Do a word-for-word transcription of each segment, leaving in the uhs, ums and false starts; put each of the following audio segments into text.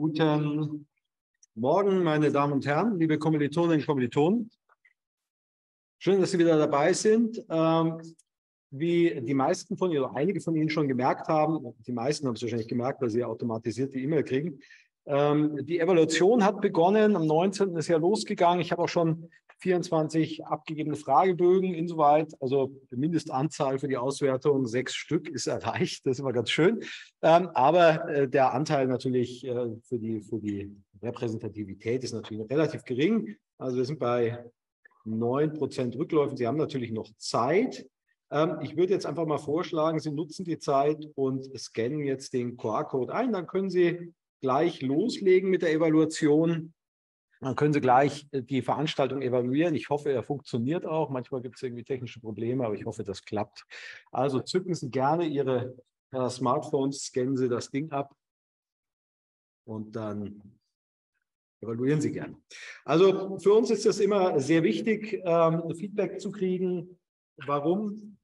Guten Morgen, meine Damen und Herren, liebe Kommilitoninnen und Kommilitonen. Schön, dass Sie wieder dabei sind. Ähm, wie die meisten von Ihnen oder einige von Ihnen schon gemerkt haben, die meisten haben es wahrscheinlich gemerkt, weil Sie automatisierte E-Mail kriegen. Ähm, die Evaluation hat begonnen, am neunzehnten ist ja losgegangen. Ich habe auch schon vierundzwanzig abgegebene Fragebögen insoweit. Also die Mindestanzahl für die Auswertung, sechs Stück, ist erreicht. Das ist immer ganz schön. Ähm, aber äh, der Anteil natürlich äh, für, die, für die Repräsentativität ist natürlich relativ gering. Also wir sind bei neun Prozent Rückläufen. Sie haben natürlich noch Zeit. Ähm, ich würde jetzt einfach mal vorschlagen, Sie nutzen die Zeit und scannen jetzt den Q R-Code ein. Dann können Sie gleich loslegen mit der Evaluation. Dann können Sie gleich die Veranstaltung evaluieren. Ich hoffe, er funktioniert auch. Manchmal gibt es irgendwie technische Probleme, aber ich hoffe, das klappt. Also zücken Sie gerne Ihre äh, Smartphones, scannen Sie das Ding ab und dann evaluieren Sie gerne. Also für uns ist es immer sehr wichtig, ähm, Feedback zu kriegen. Warum?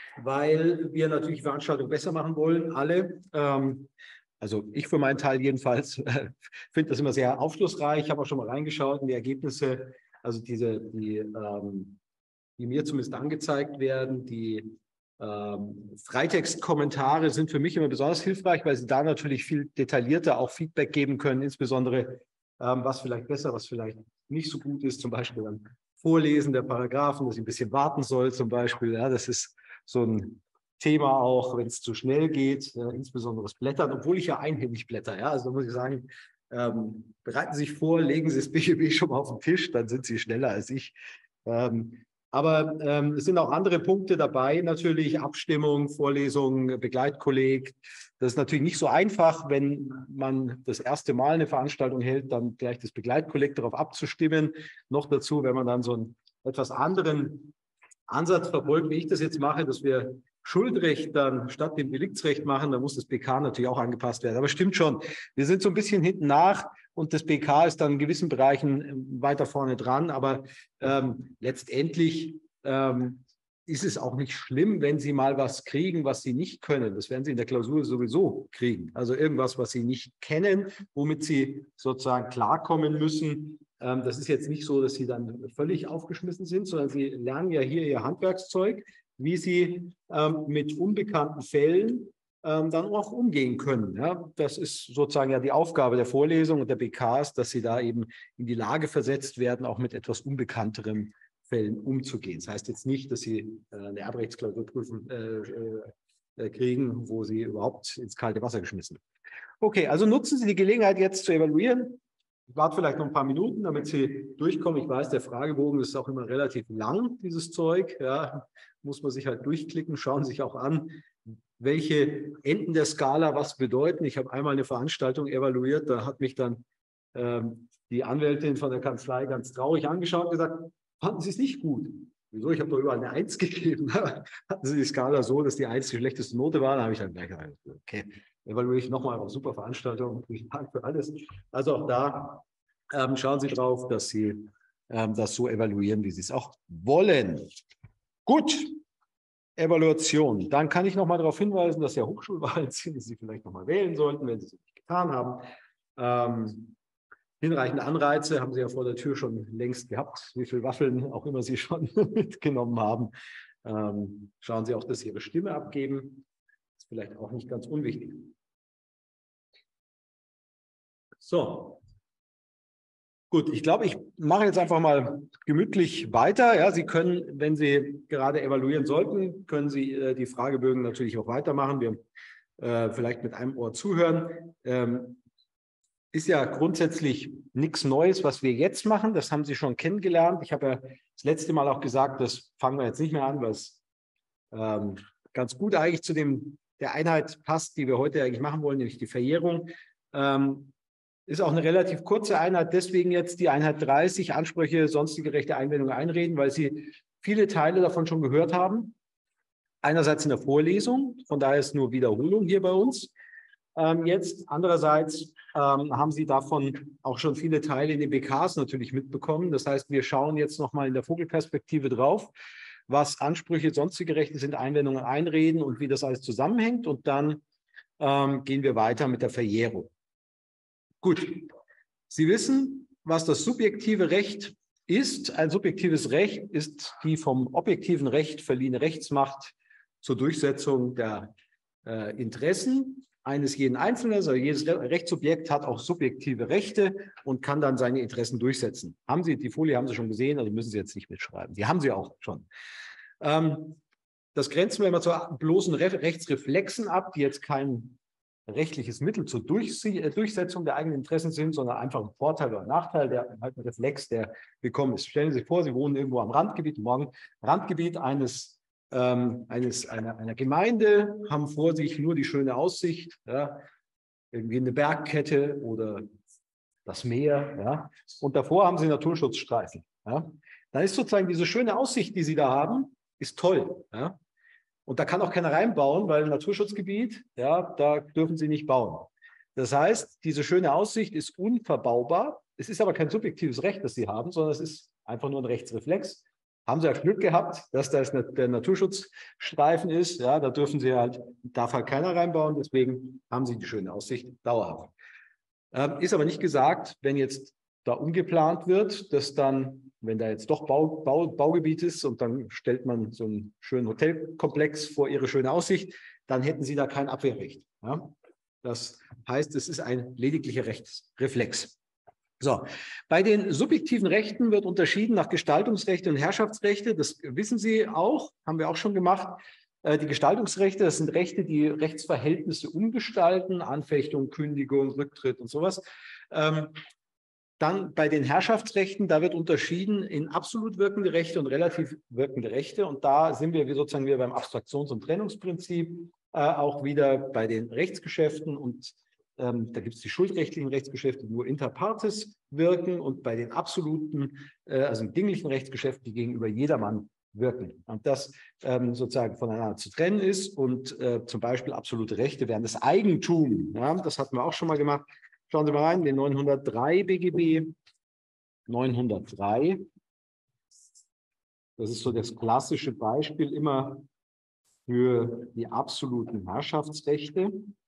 Weil wir natürlich die Veranstaltung besser machen wollen, alle. Ähm, Also ich für meinen Teil jedenfalls äh, finde das immer sehr aufschlussreich. Ich habe auch schon mal reingeschaut in die Ergebnisse, also diese, die, ähm, die mir zumindest angezeigt werden. Die ähm, Freitextkommentare sind für mich immer besonders hilfreich, weil sie da natürlich viel detaillierter auch Feedback geben können, insbesondere ähm, was vielleicht besser, was vielleicht nicht so gut ist, zum Beispiel beim Vorlesen der Paragraphen, dass ich ein bisschen warten soll zum Beispiel. Ja, das ist so ein Thema auch, wenn es zu schnell geht, äh, insbesondere das Blättern, obwohl ich ja einhändig blätter. Ja? Also da muss ich sagen, ähm, bereiten Sie sich vor, legen Sie das B G B schon mal auf den Tisch, dann sind Sie schneller als ich. Ähm, aber ähm, es sind auch andere Punkte dabei, natürlich Abstimmung, Vorlesung, Begleitkolleg. Das ist natürlich nicht so einfach, wenn man das erste Mal eine Veranstaltung hält, dann gleich das Begleitkolleg darauf abzustimmen. Noch dazu, wenn man dann so einen etwas anderen Ansatz verfolgt, wie ich das jetzt mache, dass wir Schuldrecht dann statt dem Deliktsrecht machen, dann muss das B K natürlich auch angepasst werden. Aber stimmt schon, wir sind so ein bisschen hinten nach und das B K ist dann in gewissen Bereichen weiter vorne dran. Aber ähm, letztendlich ähm, ist es auch nicht schlimm, wenn Sie mal was kriegen, was Sie nicht können. Das werden Sie in der Klausur sowieso kriegen. Also irgendwas, was Sie nicht kennen, womit Sie sozusagen klarkommen müssen. Ähm, das ist jetzt nicht so, dass Sie dann völlig aufgeschmissen sind, sondern Sie lernen ja hier Ihr Handwerkszeug, wie Sie ähm, mit unbekannten Fällen ähm, dann auch umgehen können. Ja? Das ist sozusagen ja die Aufgabe der Vorlesung und der B Ks, dass Sie da eben in die Lage versetzt werden, auch mit etwas unbekannteren Fällen umzugehen. Das heißt jetzt nicht, dass Sie äh, eine Erbrechtsklausur prüfen äh, äh, kriegen, wo Sie überhaupt ins kalte Wasser geschmissen werden. Okay, also nutzen Sie die Gelegenheit jetzt zu evaluieren. Ich warte vielleicht noch ein paar Minuten, damit Sie durchkommen. Ich weiß, der Fragebogen ist auch immer relativ lang, dieses Zeug. Ja, muss man sich halt durchklicken, schauen sich auch an, welche Enden der Skala was bedeuten. Ich habe einmal eine Veranstaltung evaluiert, da hat mich dann ähm, die Anwältin von der Kanzlei ganz traurig angeschaut und gesagt, fanden Sie es nicht gut? Wieso? Ich habe doch überall eine Eins gegeben. Hatten Sie die Skala so, dass die Eins die schlechteste Note war? Da habe ich dann gleich gesagt, okay, evaluiere ich nochmal auf super Veranstaltung. Ich danke für alles. Also auch da ähm, schauen Sie drauf, dass Sie ähm, das so evaluieren, wie Sie es auch wollen. Gut, Evaluation. Dann kann ich noch mal darauf hinweisen, dass ja Hochschulwahlen sind, die Sie vielleicht noch mal wählen sollten, wenn Sie es nicht getan haben. Ähm, hinreichende Anreize haben Sie ja vor der Tür schon längst gehabt, wie viele Waffeln auch immer Sie schon mitgenommen haben. Ähm, schauen Sie auch, dass Sie Ihre Stimme abgeben. Das ist vielleicht auch nicht ganz unwichtig. So. Gut, ich glaube, ich mache jetzt einfach mal gemütlich weiter. Ja, Sie können, wenn Sie gerade evaluieren sollten, können Sie äh, die Fragebögen natürlich auch weitermachen. Wir äh, vielleicht mit einem Ohr zuhören. Ähm, ist ja grundsätzlich nichts Neues, was wir jetzt machen. Das haben Sie schon kennengelernt. Ich habe ja das letzte Mal auch gesagt, das fangen wir jetzt nicht mehr an, weil es ähm, ganz gut eigentlich zu dem, der Einheit passt, die wir heute eigentlich machen wollen, nämlich die Verjährung. Ähm, Ist auch eine relativ kurze Einheit, deswegen jetzt die Einheit dreißig, Ansprüche, sonstige Rechte, Einwendungen, Einreden, weil Sie viele Teile davon schon gehört haben. Einerseits in der Vorlesung, von daher ist nur Wiederholung hier bei uns. Ähm, jetzt andererseits ähm, haben Sie davon auch schon viele Teile in den B Ks natürlich mitbekommen. Das heißt, wir schauen jetzt nochmal in der Vogelperspektive drauf, was Ansprüche, sonstige Rechte sind, Einwendungen, Einreden und wie das alles zusammenhängt. Und dann ähm, gehen wir weiter mit der Verjährung. Gut, Sie wissen, was das subjektive Recht ist. Ein subjektives Recht ist die vom objektiven Recht verliehene Rechtsmacht zur Durchsetzung der äh, Interessen eines jeden Einzelnen. Also jedes Rechtssubjekt hat auch subjektive Rechte und kann dann seine Interessen durchsetzen. Haben Sie, die Folie haben Sie schon gesehen, also müssen Sie jetzt nicht mitschreiben. Die haben Sie auch schon. Ähm, das grenzen wir immer zu bloßen Re Rechtsreflexen ab, die jetzt kein rechtliches Mittel zur Durchsetzung der eigenen Interessen sind, sondern einfach ein Vorteil oder ein Nachteil, der halt ein Reflex, der gekommen ist. Stellen Sie sich vor, Sie wohnen irgendwo am Randgebiet, morgen Randgebiet eines, ähm, eines einer, einer Gemeinde, haben vor sich nur die schöne Aussicht, ja, irgendwie eine Bergkette oder das Meer, ja, und davor haben Sie Naturschutzstreifen. Ja. Dann ist sozusagen diese schöne Aussicht, die Sie da haben, ist toll. Ja. Und da kann auch keiner reinbauen, weil Naturschutzgebiet, ja, da dürfen Sie nicht bauen. Das heißt, diese schöne Aussicht ist unverbaubar. Es ist aber kein subjektives Recht, das Sie haben, sondern es ist einfach nur ein Rechtsreflex. Haben Sie ja Glück gehabt, dass da der Naturschutzstreifen ist. Ja, da dürfen Sie halt, darf halt keiner reinbauen. Deswegen haben Sie die schöne Aussicht dauerhaft. Ähm, ist aber nicht gesagt, wenn jetzt da umgeplant wird, dass dann, wenn da jetzt doch Bau, Bau, Baugebiet ist und dann stellt man so einen schönen Hotelkomplex vor Ihre schöne Aussicht, dann hätten Sie da kein Abwehrrecht. Ja? Das heißt, es ist ein lediglicher Rechtsreflex. So, bei den subjektiven Rechten wird unterschieden nach Gestaltungsrechte und Herrschaftsrechte. Das wissen Sie auch, haben wir auch schon gemacht. Die Gestaltungsrechte, das sind Rechte, die Rechtsverhältnisse umgestalten, Anfechtung, Kündigung, Rücktritt und sowas. Ähm, Dann bei den Herrschaftsrechten, da wird unterschieden in absolut wirkende Rechte und relativ wirkende Rechte. Und da sind wir sozusagen wieder beim Abstraktions- und Trennungsprinzip, äh, auch wieder bei den Rechtsgeschäften. Und ähm, da gibt es die schuldrechtlichen Rechtsgeschäfte, die nur inter partes wirken. Und bei den absoluten, äh, also dinglichen Rechtsgeschäften, die gegenüber jedermann wirken. Und das ähm, sozusagen voneinander zu trennen ist. Und äh, zum Beispiel absolute Rechte wären das Eigentum. Ja, das hatten wir auch schon mal gemacht. Schauen Sie mal rein, den neunhundertdrei B G B, neunhundertdrei. Das ist so das klassische Beispiel immer für die absoluten Herrschaftsrechte.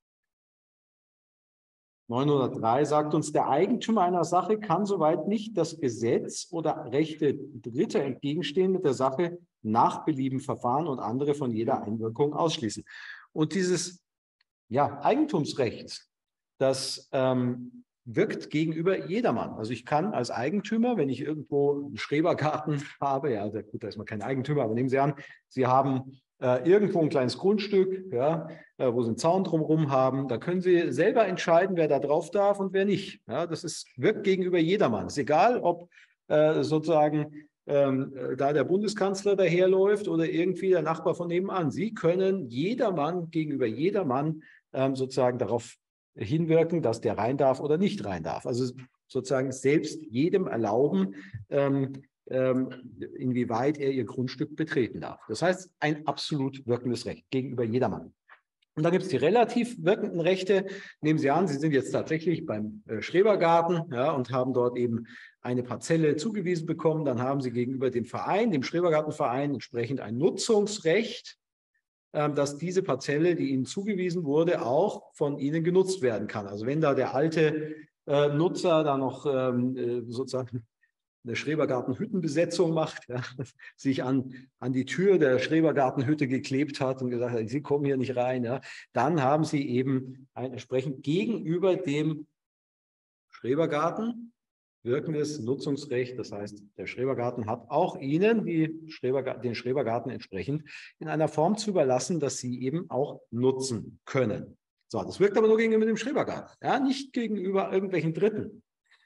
neunhundertdrei sagt uns, der Eigentümer einer Sache kann soweit nicht das Gesetz oder Rechte Dritter entgegenstehen mit der Sache nach Belieben verfahren und andere von jeder Einwirkung ausschließen. Und dieses ja, Eigentumsrecht, das ähm, wirkt gegenüber jedermann. Also ich kann als Eigentümer, wenn ich irgendwo einen Schrebergarten habe, ja, gut, da ist man kein Eigentümer, aber nehmen Sie an, Sie haben äh, irgendwo ein kleines Grundstück, ja, äh, wo Sie einen Zaun drumherum haben, da können Sie selber entscheiden, wer da drauf darf und wer nicht. Ja, das ist, wirkt gegenüber jedermann. Es ist egal, ob äh, sozusagen ähm, da der Bundeskanzler daherläuft oder irgendwie der Nachbar von nebenan. Sie können jedermann gegenüber jedermann ähm, sozusagen darauf hinwirken, dass der rein darf oder nicht rein darf. Also sozusagen selbst jedem erlauben, ähm, ähm, inwieweit er ihr Grundstück betreten darf. Das heißt, ein absolut wirkendes Recht gegenüber jedermann. Und dann gibt es die relativ wirkenden Rechte. Nehmen Sie an, Sie sind jetzt tatsächlich beim äh, Schrebergarten, ja, und haben dort eben eine Parzelle zugewiesen bekommen. Dann haben Sie gegenüber dem Verein, dem Schrebergartenverein, entsprechend ein Nutzungsrecht, dass diese Parzelle, die Ihnen zugewiesen wurde, auch von Ihnen genutzt werden kann. Also wenn da der alte äh, Nutzer da noch ähm, sozusagen eine Schrebergartenhüttenbesetzung macht, ja, sich an, an die Tür der Schrebergartenhütte geklebt hat und gesagt hat, Sie kommen hier nicht rein, ja, dann haben Sie eben ein entsprechend gegenüber dem Schrebergarten wirkendes Nutzungsrecht. Das heißt, der Schrebergarten hat auch Ihnen die Schrebergarten, den Schrebergarten entsprechend in einer Form zu überlassen, dass Sie eben auch nutzen können. So, das wirkt aber nur gegenüber dem Schrebergarten, ja, nicht gegenüber irgendwelchen Dritten.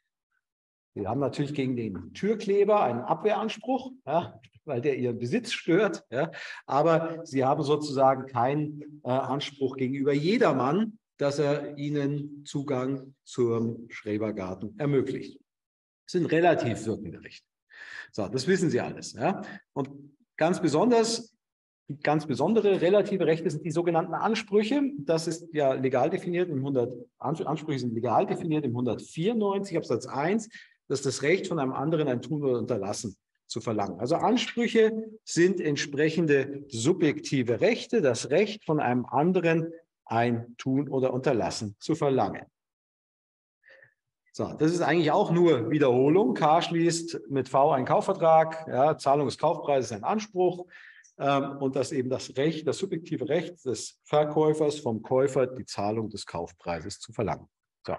Sie haben natürlich gegen den Türkleber einen Abwehranspruch, ja, weil der Ihren Besitz stört, ja, aber Sie haben sozusagen keinen äh, Anspruch gegenüber jedermann, dass er Ihnen Zugang zum Schrebergarten ermöglicht. Das sind relativ wirkende Rechte. So, das wissen Sie alles. Ja? Und ganz besonders, ganz besondere relative Rechte sind die sogenannten Ansprüche. Das ist ja legal definiert im hundert, Ansprüche sind legal definiert im hundertvierundneunzig Absatz eins. Das ist das Recht von einem anderen ein Tun oder Unterlassen zu verlangen. Also Ansprüche sind entsprechende subjektive Rechte, das Recht von einem anderen ein Tun oder Unterlassen zu verlangen. So, das ist eigentlich auch nur Wiederholung. K schließt mit V einen Kaufvertrag, ja, Zahlung des Kaufpreises ein Anspruch ähm, und das eben das Recht, das subjektive Recht des Verkäufers vom Käufer, die Zahlung des Kaufpreises zu verlangen. So.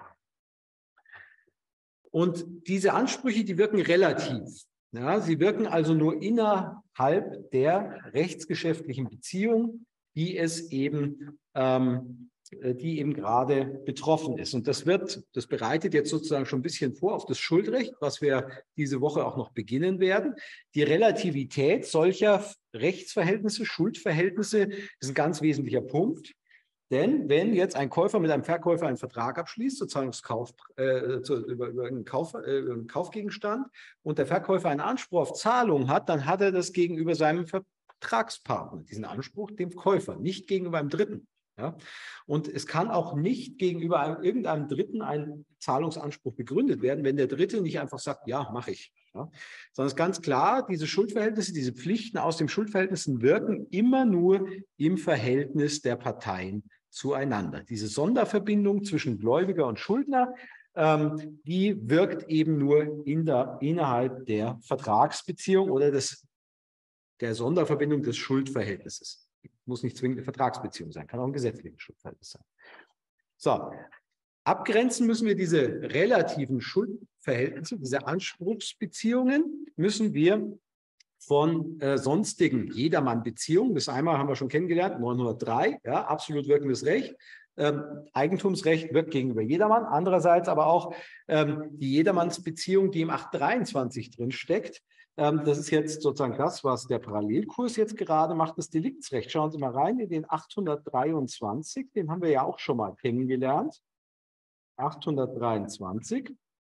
Und diese Ansprüche, die wirken relativ. Ja, sie wirken also nur innerhalb der rechtsgeschäftlichen Beziehung, die es eben, ähm, die eben gerade betroffen ist. Und das wird, das bereitet jetzt sozusagen schon ein bisschen vor auf das Schuldrecht, was wir diese Woche auch noch beginnen werden. Die Relativität solcher Rechtsverhältnisse, Schuldverhältnisse ist ein ganz wesentlicher Punkt. Denn wenn jetzt ein Käufer mit einem Verkäufer einen Vertrag abschließt, sozusagen Kauf, äh, zu, über, über, einen Kauf, äh, über einen Kaufgegenstand, und der Verkäufer einen Anspruch auf Zahlung hat, dann hat er das gegenüber seinem Vertragspartner, diesen Anspruch dem Käufer, nicht gegenüber einem Dritten. Ja? Und es kann auch nicht gegenüber einem, irgendeinem Dritten ein Zahlungsanspruch begründet werden, wenn der Dritte nicht einfach sagt, ja, mache ich. Ja? Sondern es ist ganz klar, diese Schuldverhältnisse, diese Pflichten aus den Schuldverhältnissen wirken immer nur im Verhältnis der Parteien zueinander. Diese Sonderverbindung zwischen Gläubiger und Schuldner, ähm, die wirkt eben nur in der, innerhalb der Vertragsbeziehung oder des, der Sonderverbindung des Schuldverhältnisses. Muss nicht zwingend eine Vertragsbeziehung sein, kann auch ein gesetzliches Schuldverhältnis sein. So, abgrenzen müssen wir diese relativen Schuldverhältnisse, diese Anspruchsbeziehungen, müssen wir von äh, sonstigen Jedermann-Beziehungen. Das einmal haben wir schon kennengelernt, neunhundertdrei, ja, absolut wirkendes Recht. Ähm, Eigentumsrecht wirkt gegenüber jedermann. Andererseits aber auch ähm, die Jedermannsbeziehung, die im achthundertdreiundzwanzig drin steckt. Ähm, das ist jetzt sozusagen das, was der Parallelkurs jetzt gerade macht, das Deliktsrecht. Schauen Sie mal rein in den achthundertdreiundzwanzig, den haben wir ja auch schon mal kennengelernt. achthundertdreiundzwanzig.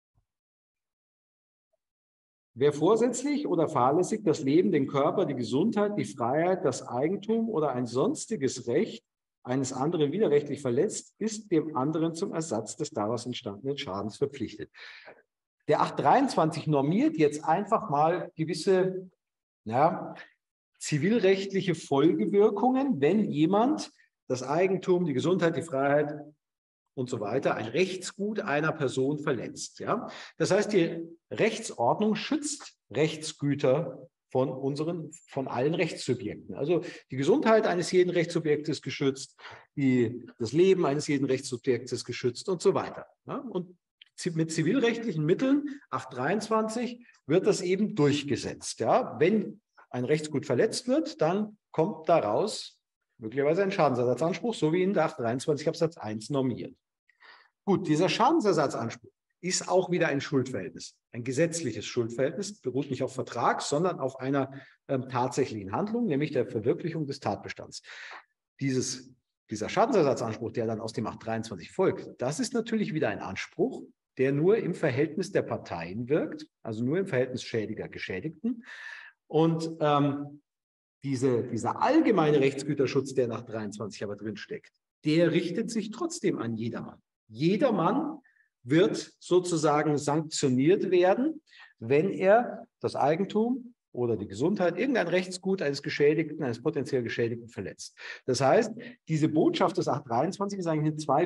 Wer vorsätzlich oder fahrlässig das Leben, den Körper, die Gesundheit, die Freiheit, das Eigentum oder ein sonstiges Recht eines anderen widerrechtlich verletzt, ist dem anderen zum Ersatz des daraus entstandenen Schadens verpflichtet. Der achthundertdreiundzwanzig normiert jetzt einfach mal gewisse ja, zivilrechtliche Folgewirkungen, wenn jemand das Eigentum, die Gesundheit, die Freiheit und so weiter, ein Rechtsgut einer Person verletzt. Ja? Das heißt, die Rechtsordnung schützt Rechtsgüter von unseren, von allen Rechtssubjekten. Also die Gesundheit eines jeden Rechtssubjektes geschützt, die, das Leben eines jeden Rechtssubjektes geschützt und so weiter. Ja? Und mit zivilrechtlichen Mitteln, achthundertdreiundzwanzig, wird das eben durchgesetzt. Ja? Wenn ein Rechtsgut verletzt wird, dann kommt daraus möglicherweise ein Schadensersatzanspruch, so wie in der achthundertdreiundzwanzig Absatz eins normiert. Gut, dieser Schadensersatzanspruch ist auch wieder ein Schuldverhältnis, ein gesetzliches Schuldverhältnis, beruht nicht auf Vertrag, sondern auf einer ähm, tatsächlichen Handlung, nämlich der Verwirklichung des Tatbestands. Dieses, dieser Schadensersatzanspruch, der dann aus dem achthundertdreiundzwanzig folgt, das ist natürlich wieder ein Anspruch, der nur im Verhältnis der Parteien wirkt, also nur im Verhältnis Schädiger-Geschädigten. Und ähm, Diese, dieser allgemeine Rechtsgüterschutz, der nach dreiundzwanzig aber drin steckt, der richtet sich trotzdem an jedermann. Jedermann wird sozusagen sanktioniert werden, wenn er das Eigentum oder die Gesundheit, irgendein Rechtsgut eines Geschädigten, eines potenziell Geschädigten verletzt. Das heißt, diese Botschaft des achthundertdreiundzwanzig ist eigentlich zwei,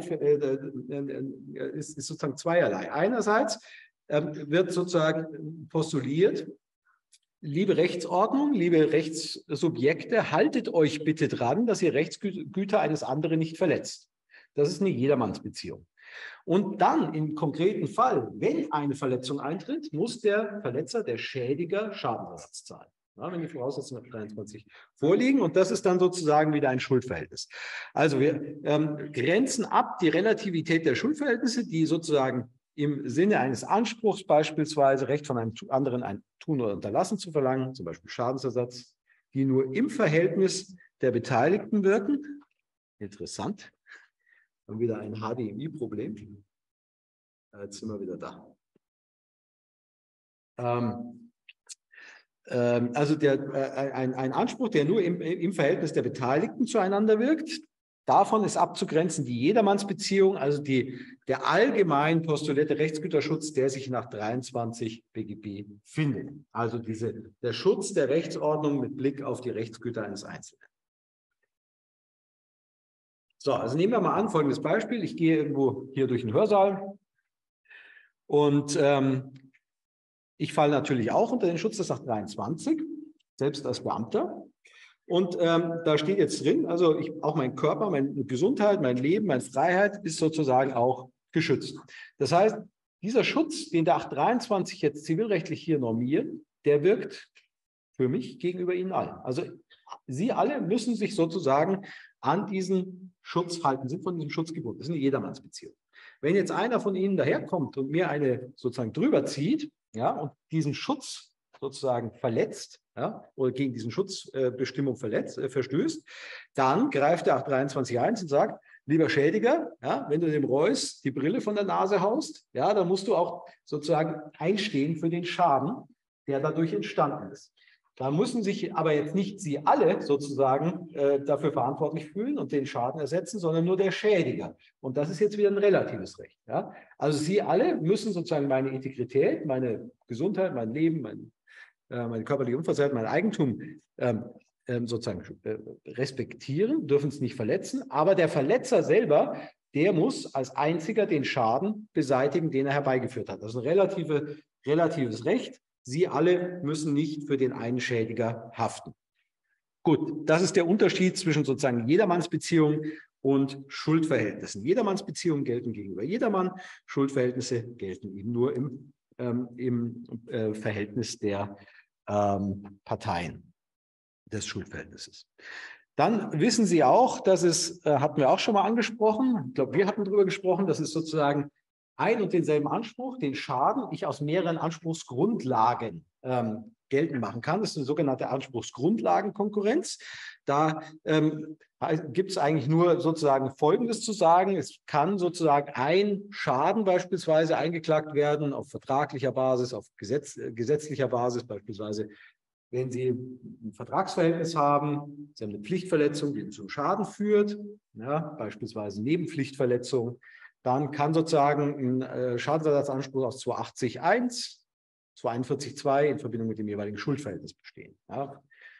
äh, ist, ist sozusagen zweierlei. Einerseits äh, wird sozusagen postuliert, liebe Rechtsordnung, liebe Rechtssubjekte, haltet euch bitte dran, dass ihr Rechtsgüter eines anderen nicht verletzt. Das ist eine Jedermannsbeziehung. Und dann im konkreten Fall, wenn eine Verletzung eintritt, muss der Verletzer, der Schädiger, Schadensersatz zahlen. Ja, wenn die Voraussetzungen nach dreiundzwanzig vorliegen. Und das ist dann sozusagen wieder ein Schuldverhältnis. Also wir ähm, grenzen ab die Relativität der Schuldverhältnisse, die sozusagen im Sinne eines Anspruchs beispielsweise Recht von einem anderen ein Tun oder Unterlassen zu verlangen, zum Beispiel Schadensersatz, die nur im Verhältnis der Beteiligten wirken. Interessant. Haben wieder ein H D M I-Problem. Jetzt sind wir wieder da. Ähm, ähm, also der, äh, ein, ein Anspruch, der nur im, im Verhältnis der Beteiligten zueinander wirkt. Davon ist abzugrenzen die Jedermannsbeziehung, also die, der allgemein postulierte Rechtsgüterschutz, der sich nach dreiundzwanzig B G B findet. Also diese, der Schutz der Rechtsordnung mit Blick auf die Rechtsgüter eines Einzelnen. So, also nehmen wir mal an, folgendes Beispiel. Ich gehe irgendwo hier durch den Hörsaal Und ähm, ich falle natürlich auch unter den Schutz des acht dreiundzwanzig, selbst als Beamter. Und ähm, da steht jetzt drin, also ich, auch mein Körper, meine Gesundheit, mein Leben, meine Freiheit ist sozusagen auch geschützt. Das heißt, dieser Schutz, den der acht dreiundzwanzig jetzt zivilrechtlich hier normiert, der wirkt für mich gegenüber Ihnen allen. Also Sie alle müssen sich sozusagen an diesen Schutz halten, sind von diesem Schutz gebunden. Das ist eine Jedermannsbeziehung. Wenn jetzt einer von Ihnen daherkommt und mir eine sozusagen drüber zieht, ja, und diesen Schutz sozusagen verletzt, ja, oder gegen diesen Schutzbestimmung äh, verletzt, äh, verstößt, dann greift der acht dreiundzwanzig eins und sagt, lieber Schädiger, ja, wenn du dem Reuß die Brille von der Nase haust, ja, dann musst du auch sozusagen einstehen für den Schaden, der dadurch entstanden ist. Da müssen sich aber jetzt nicht Sie alle sozusagen äh, dafür verantwortlich fühlen und den Schaden ersetzen, sondern nur der Schädiger. Und das ist jetzt wieder ein relatives Recht. Ja? Also Sie alle müssen sozusagen meine Integrität, meine Gesundheit, mein Leben, mein, äh, meine körperliche Unversehrtheit, mein Eigentum ähm, ähm, sozusagen äh, respektieren, dürfen es nicht verletzen. Aber der Verletzer selber, der muss als einziger den Schaden beseitigen, den er herbeigeführt hat. Das ist ein relative, relatives Recht. Sie alle müssen nicht für den einen Schädiger haften. Gut, das ist der Unterschied zwischen sozusagen Jedermannsbeziehungen und Schuldverhältnissen. Jedermannsbeziehungen gelten gegenüber jedermann, Schuldverhältnisse gelten eben nur im, ähm, im äh, Verhältnis der ähm, Parteien des Schuldverhältnisses. Dann wissen Sie auch, dass es, äh, hatten wir auch schon mal angesprochen, ich glaube, wir hatten darüber gesprochen, dass es sozusagen ein und denselben Anspruch, den Schaden, ich aus mehreren Anspruchsgrundlagen ähm, geltend machen kann. Das ist eine sogenannte Anspruchsgrundlagenkonkurrenz. Da ähm, gibt es eigentlich nur sozusagen Folgendes zu sagen. Es kann sozusagen ein Schaden beispielsweise eingeklagt werden auf vertraglicher Basis, auf Gesetz, äh, gesetzlicher Basis, beispielsweise wenn Sie ein Vertragsverhältnis haben, Sie haben eine Pflichtverletzung, die zum Schaden führt, ja, beispielsweise Nebenpflichtverletzung, dann kann sozusagen ein äh, Schadensersatzanspruch aus zweihundertachtzig Absatz eins, zweihunderteinundvierzig Absatz zwei in Verbindung mit dem jeweiligen Schuldverhältnis bestehen. Ja.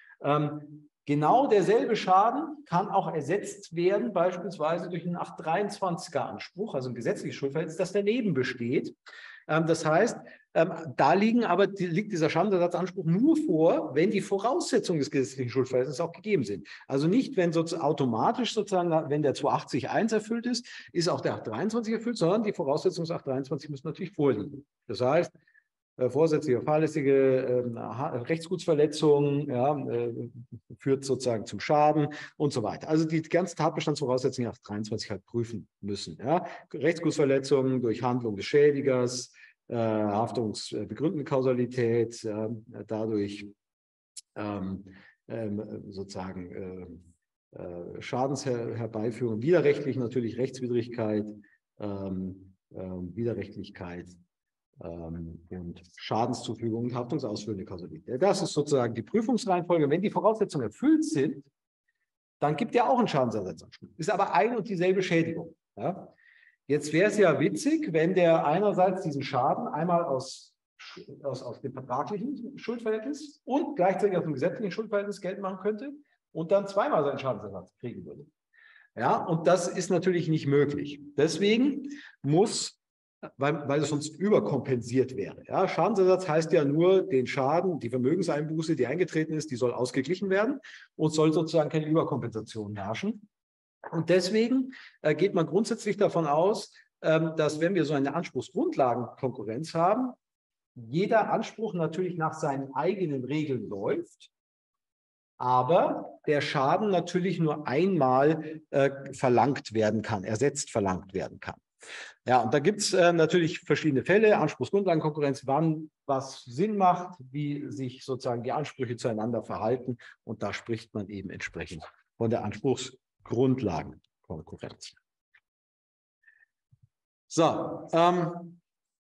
Ähm, genau derselbe Schaden kann auch ersetzt werden, beispielsweise durch einen acht dreiundzwanziger Anspruch, also ein gesetzliches Schuldverhältnis, das daneben besteht. Ähm, das heißt, ähm, da liegen aber, die, liegt dieser Schadensersatzanspruch nur vor, wenn die Voraussetzungen des gesetzlichen Schuldverhältnisses auch gegeben sind. Also nicht, wenn sozusagen automatisch sozusagen, wenn der zweihundertachtzig Absatz eins erfüllt ist, ist auch der acht dreiundzwanzig erfüllt, sondern die Voraussetzungen des acht dreiundzwanzig müssen natürlich vorliegen. Das heißt, äh, vorsätzliche, fahrlässige äh, Rechtsgutsverletzung ja, äh, führt sozusagen zum Schaden und so weiter. Also die ganzen Tatbestandsvoraussetzungen acht dreiundzwanzig halt prüfen müssen. Ja. Rechtsgutsverletzungen durch Handlung des Schädigers, äh, haftungsbegründende Kausalität, äh, dadurch ähm, ähm, sozusagen äh, äh, Schadensherbeiführung, widerrechtlich natürlich Rechtswidrigkeit, ähm, äh, Widerrechtlichkeit ähm, und Schadenszufügung und haftungsausführende Kausalität. Das ist sozusagen die Prüfungsreihenfolge. Wenn die Voraussetzungen erfüllt sind, dann gibt er auch einen Schadensersatzanspruch. Ist aber ein und dieselbe Schädigung. Ja? Jetzt wäre es ja witzig, wenn der einerseits diesen Schaden einmal aus, aus, aus dem vertraglichen Schuldverhältnis und gleichzeitig aus dem gesetzlichen Schuldverhältnis geltend machen könnte und dann zweimal seinen Schadensersatz kriegen würde. Ja, und das ist natürlich nicht möglich. Deswegen muss, weil, weil es sonst überkompensiert wäre. Ja, Schadensersatz heißt ja nur, den Schaden, die Vermögenseinbuße, die eingetreten ist, die soll ausgeglichen werden und soll sozusagen keine Überkompensation herrschen. Und deswegen äh, geht man grundsätzlich davon aus, ähm, dass wenn wir so eine Anspruchsgrundlagenkonkurrenz haben, jeder Anspruch natürlich nach seinen eigenen Regeln läuft, aber der Schaden natürlich nur einmal äh, verlangt werden kann, ersetzt verlangt werden kann. Ja, und da gibt es äh, natürlich verschiedene Fälle, Anspruchsgrundlagenkonkurrenz, wann was Sinn macht, wie sich sozusagen die Ansprüche zueinander verhalten. Und da spricht man eben entsprechend von der Anspruchsgrundlagenkonkurrenz. So, ähm,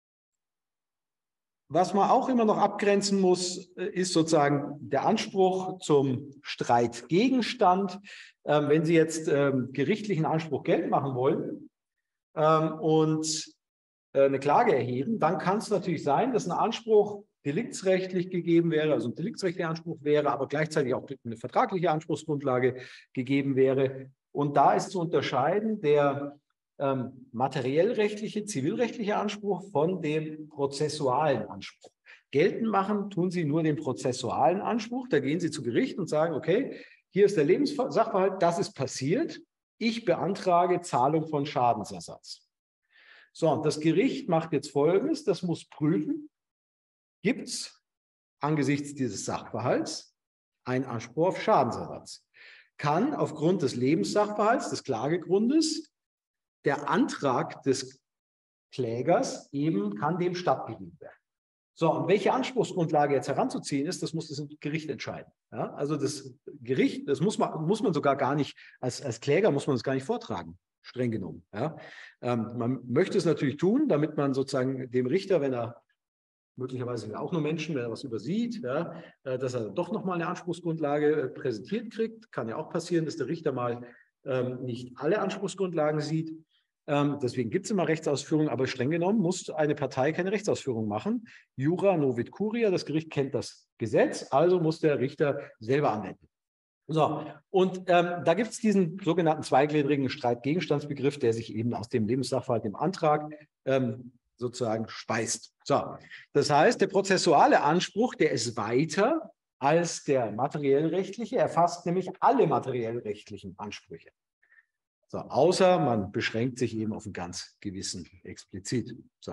was man auch immer noch abgrenzen muss, ist sozusagen der Anspruch zum Streitgegenstand. Ähm, wenn Sie jetzt ähm, gerichtlichen Anspruch geltend machen wollen ähm, und äh, eine Klage erheben, dann kann es natürlich sein, dass ein Anspruch deliktsrechtlich gegeben wäre, also ein deliktsrechtlicher Anspruch wäre, aber gleichzeitig auch eine vertragliche Anspruchsgrundlage gegeben wäre. Und da ist zu unterscheiden der ähm, materiellrechtliche, zivilrechtliche Anspruch von dem prozessualen Anspruch. Geltend machen tun Sie nur den prozessualen Anspruch. Da gehen Sie zu Gericht und sagen, okay, hier ist der Lebenssachverhalt, das ist passiert. Ich beantrage Zahlung von Schadensersatz. So, und das Gericht macht jetzt Folgendes, das muss prüfen, gibt es angesichts dieses Sachverhalts einen Anspruch auf Schadensersatz. Kann aufgrund des Lebenssachverhalts, des Klagegrundes, der Antrag des Klägers eben, kann dem stattgegeben werden. So, und welche Anspruchsgrundlage jetzt heranzuziehen ist, das muss das Gericht entscheiden. Ja, also das Gericht, das muss man, muss man sogar gar nicht, als, als Kläger muss man das gar nicht vortragen, streng genommen. Ja, ähm, man möchte es natürlich tun, damit man sozusagen dem Richter, wenn er möglicherweise sind wir auch nur Menschen, wenn er was übersieht, ja, dass er doch nochmal eine Anspruchsgrundlage präsentiert kriegt. Kann ja auch passieren, dass der Richter mal ähm, nicht alle Anspruchsgrundlagen sieht. Ähm, deswegen gibt es immer Rechtsausführung, aber streng genommen muss eine Partei keine Rechtsausführung machen. Jura novit curia, das Gericht kennt das Gesetz, also muss der Richter selber anwenden. So, und ähm, da gibt es diesen sogenannten zweigliedrigen Streitgegenstandsbegriff, der sich eben aus dem Lebenssachverhalt, dem Antrag, ähm, sozusagen speist. So, das heißt, der prozessuale Anspruch, der ist weiter als der materiellrechtliche, erfasst nämlich alle materiellrechtlichen Ansprüche. So, außer man beschränkt sich eben auf einen ganz gewissen explizit. So.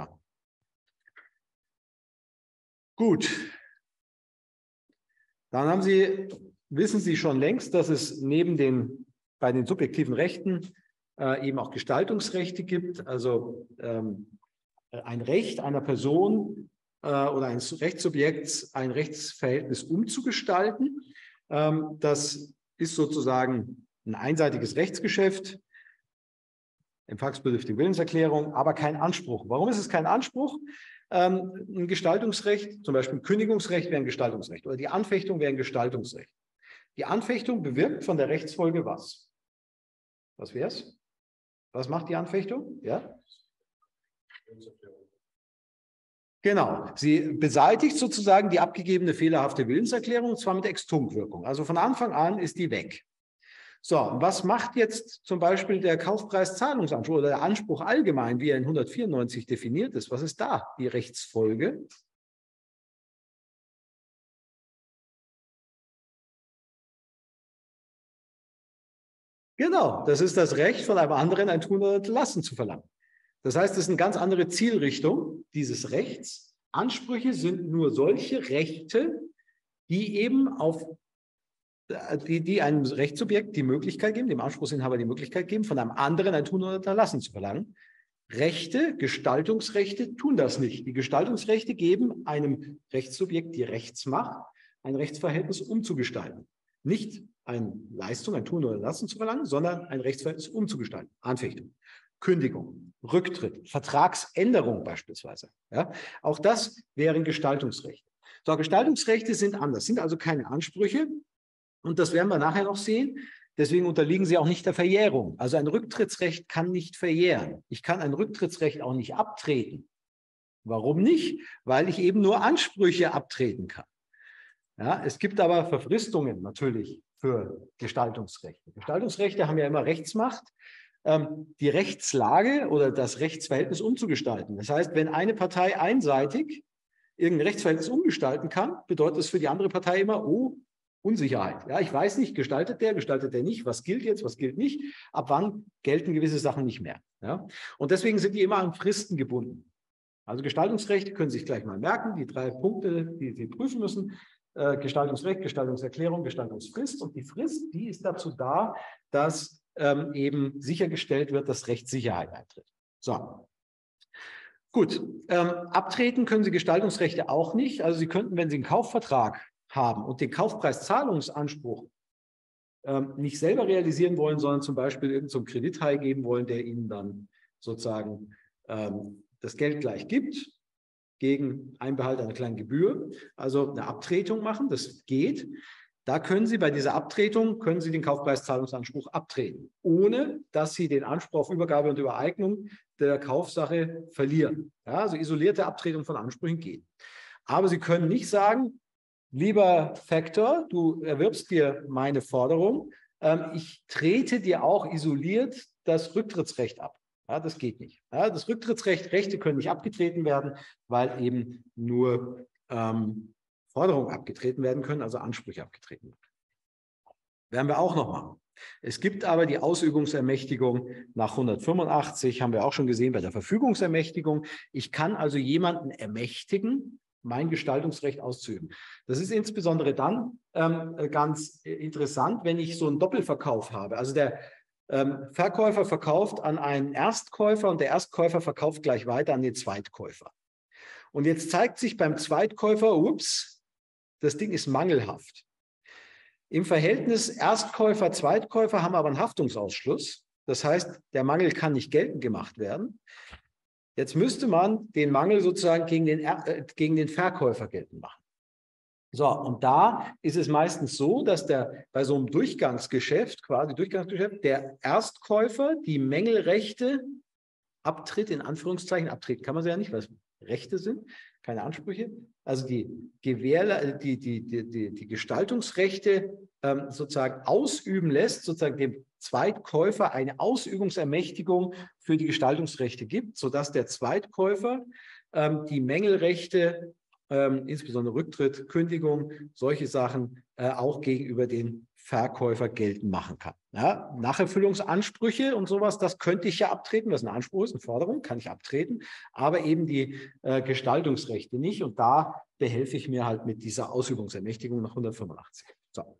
Gut. Dann haben Sie, wissen Sie schon längst, dass es neben den, bei den subjektiven Rechten äh, eben auch Gestaltungsrechte gibt, also ähm, ein Recht einer Person äh, oder eines Rechtssubjekts, ein Rechtsverhältnis umzugestalten. Ähm, das ist sozusagen ein einseitiges Rechtsgeschäft, empfangsbedürftige Willenserklärung, aber kein Anspruch. Warum ist es kein Anspruch? Ähm, ein Gestaltungsrecht, zum Beispiel ein Kündigungsrecht wäre ein Gestaltungsrecht oder die Anfechtung wäre ein Gestaltungsrecht. Die Anfechtung bewirkt von der Rechtsfolge was? Was wäre es? Was macht die Anfechtung? Ja? Genau, sie beseitigt sozusagen die abgegebene fehlerhafte Willenserklärung, und zwar mit Extunkwirkung. Also von Anfang an ist die weg. So, was macht jetzt zum Beispiel der Kaufpreiszahlungsanspruch oder der Anspruch allgemein, wie er in hundertvierundneunzig definiert ist? Was ist da die Rechtsfolge? Genau, das ist das Recht von einem anderen, ein Tun oder Unterlassen zu verlangen. Das heißt, es ist eine ganz andere Zielrichtung dieses Rechts. Ansprüche sind nur solche Rechte, die eben auf die, die einem Rechtssubjekt die Möglichkeit geben, dem Anspruchsinhaber die Möglichkeit geben, von einem anderen ein Tun oder Unterlassen zu verlangen. Rechte, Gestaltungsrechte tun das nicht. Die Gestaltungsrechte geben einem Rechtssubjekt die Rechtsmacht, ein Rechtsverhältnis umzugestalten. Nicht eine Leistung, ein Tun oder Unterlassen zu verlangen, sondern ein Rechtsverhältnis umzugestalten. Anfechtung. Kündigung, Rücktritt, Vertragsänderung beispielsweise. Ja, auch das wären Gestaltungsrechte. So, Gestaltungsrechte sind anders, sind also keine Ansprüche. Und das werden wir nachher noch sehen. Deswegen unterliegen sie auch nicht der Verjährung. Also ein Rücktrittsrecht kann nicht verjähren. Ich kann ein Rücktrittsrecht auch nicht abtreten. Warum nicht? Weil ich eben nur Ansprüche abtreten kann. Ja, es gibt aber Verfristungen natürlich für Gestaltungsrechte. Gestaltungsrechte haben ja immer Rechtsmacht, die Rechtslage oder das Rechtsverhältnis umzugestalten. Das heißt, wenn eine Partei einseitig irgendein Rechtsverhältnis umgestalten kann, bedeutet das für die andere Partei immer, oh, Unsicherheit. Ja, ich weiß nicht, gestaltet der, gestaltet der nicht, was gilt jetzt, was gilt nicht, ab wann gelten gewisse Sachen nicht mehr. Ja? Und deswegen sind die immer an Fristen gebunden. Also Gestaltungsrechte können Sie sich gleich mal merken, die drei Punkte, die Sie prüfen müssen. Äh, Gestaltungsrecht, Gestaltungserklärung, Gestaltungsfrist. Und die Frist, die ist dazu da, dass ähm, eben sichergestellt wird, dass Rechtssicherheit eintritt. So. Gut, ähm, abtreten können Sie Gestaltungsrechte auch nicht. Also Sie könnten, wenn Sie einen Kaufvertrag haben und den Kaufpreiszahlungsanspruch ähm, nicht selber realisieren wollen, sondern zum Beispiel irgendeinen so Kredithai geben wollen, der Ihnen dann sozusagen ähm, das Geld gleich gibt, gegen Einbehalt einer kleinen Gebühr, also eine Abtretung machen, das geht. Da können Sie bei dieser Abtretung, können Sie den Kaufpreiszahlungsanspruch abtreten, ohne dass Sie den Anspruch auf Übergabe und Übereignung der Kaufsache verlieren. Ja, also isolierte Abtretung von Ansprüchen geht. Aber Sie können nicht sagen, lieber Factor, du erwirbst dir meine Forderung, ähm, ich trete dir auch isoliert das Rücktrittsrecht ab. Ja, das geht nicht. Ja, das Rücktrittsrecht, Rechte können nicht abgetreten werden, weil eben nur ähm, Forderungen abgetreten werden können, also Ansprüche abgetreten werden. Werden wir auch noch machen. Es gibt aber die Ausübungsermächtigung nach hundertfünfundachtzig, haben wir auch schon gesehen bei der Verfügungsermächtigung. Ich kann also jemanden ermächtigen, mein Gestaltungsrecht auszuüben. Das ist insbesondere dann ähm, ganz interessant, wenn ich so einen Doppelverkauf habe. Also der ähm, Verkäufer verkauft an einen Erstkäufer und der Erstkäufer verkauft gleich weiter an den Zweitkäufer. Und jetzt zeigt sich beim Zweitkäufer, ups, das Ding ist mangelhaft. Im Verhältnis Erstkäufer, Zweitkäufer haben aber einen Haftungsausschluss. Das heißt, der Mangel kann nicht geltend gemacht werden. Jetzt müsste man den Mangel sozusagen gegen den, äh, gegen den Verkäufer geltend machen. So, und da ist es meistens so, dass der bei so einem Durchgangsgeschäft, quasi Durchgangsgeschäft, der Erstkäufer die Mängelrechte abtritt, in Anführungszeichen, abtreten kann man sie ja nicht, weil es Rechte sind, keine Ansprüche. Also die, Gewährle die, die, die, die, die Gestaltungsrechte ähm, sozusagen ausüben lässt, sozusagen dem Zweitkäufer eine Ausübungsermächtigung für die Gestaltungsrechte gibt, sodass der Zweitkäufer ähm, die Mängelrechte, ähm, insbesondere Rücktritt, Kündigung, solche Sachen äh, auch gegenüber den Verkäufer geltend machen kann. Ja, Nacherfüllungsansprüche und sowas, das könnte ich ja abtreten, was ein Anspruch ist, eine Forderung, kann ich abtreten, aber eben die äh, Gestaltungsrechte nicht. Und da behelfe ich mir halt mit dieser Ausübungsermächtigung nach hundertfünfundachtzig. So.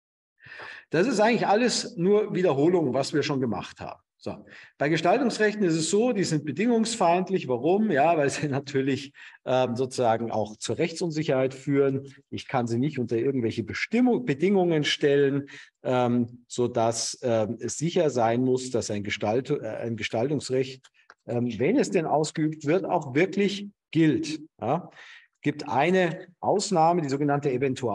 Das ist eigentlich alles nur Wiederholung, was wir schon gemacht haben. So. Bei Gestaltungsrechten ist es so, die sind bedingungsfeindlich. Warum? Ja, weil sie natürlich ähm, sozusagen auch zur Rechtsunsicherheit führen. Ich kann sie nicht unter irgendwelche Bestimmung, Bedingungen stellen, ähm, sodass ähm, es sicher sein muss, dass ein, Gestalt, äh, ein Gestaltungsrecht, ähm, wenn es denn ausgeübt wird, auch wirklich gilt. Ja? Es gibt eine Ausnahme, die sogenannte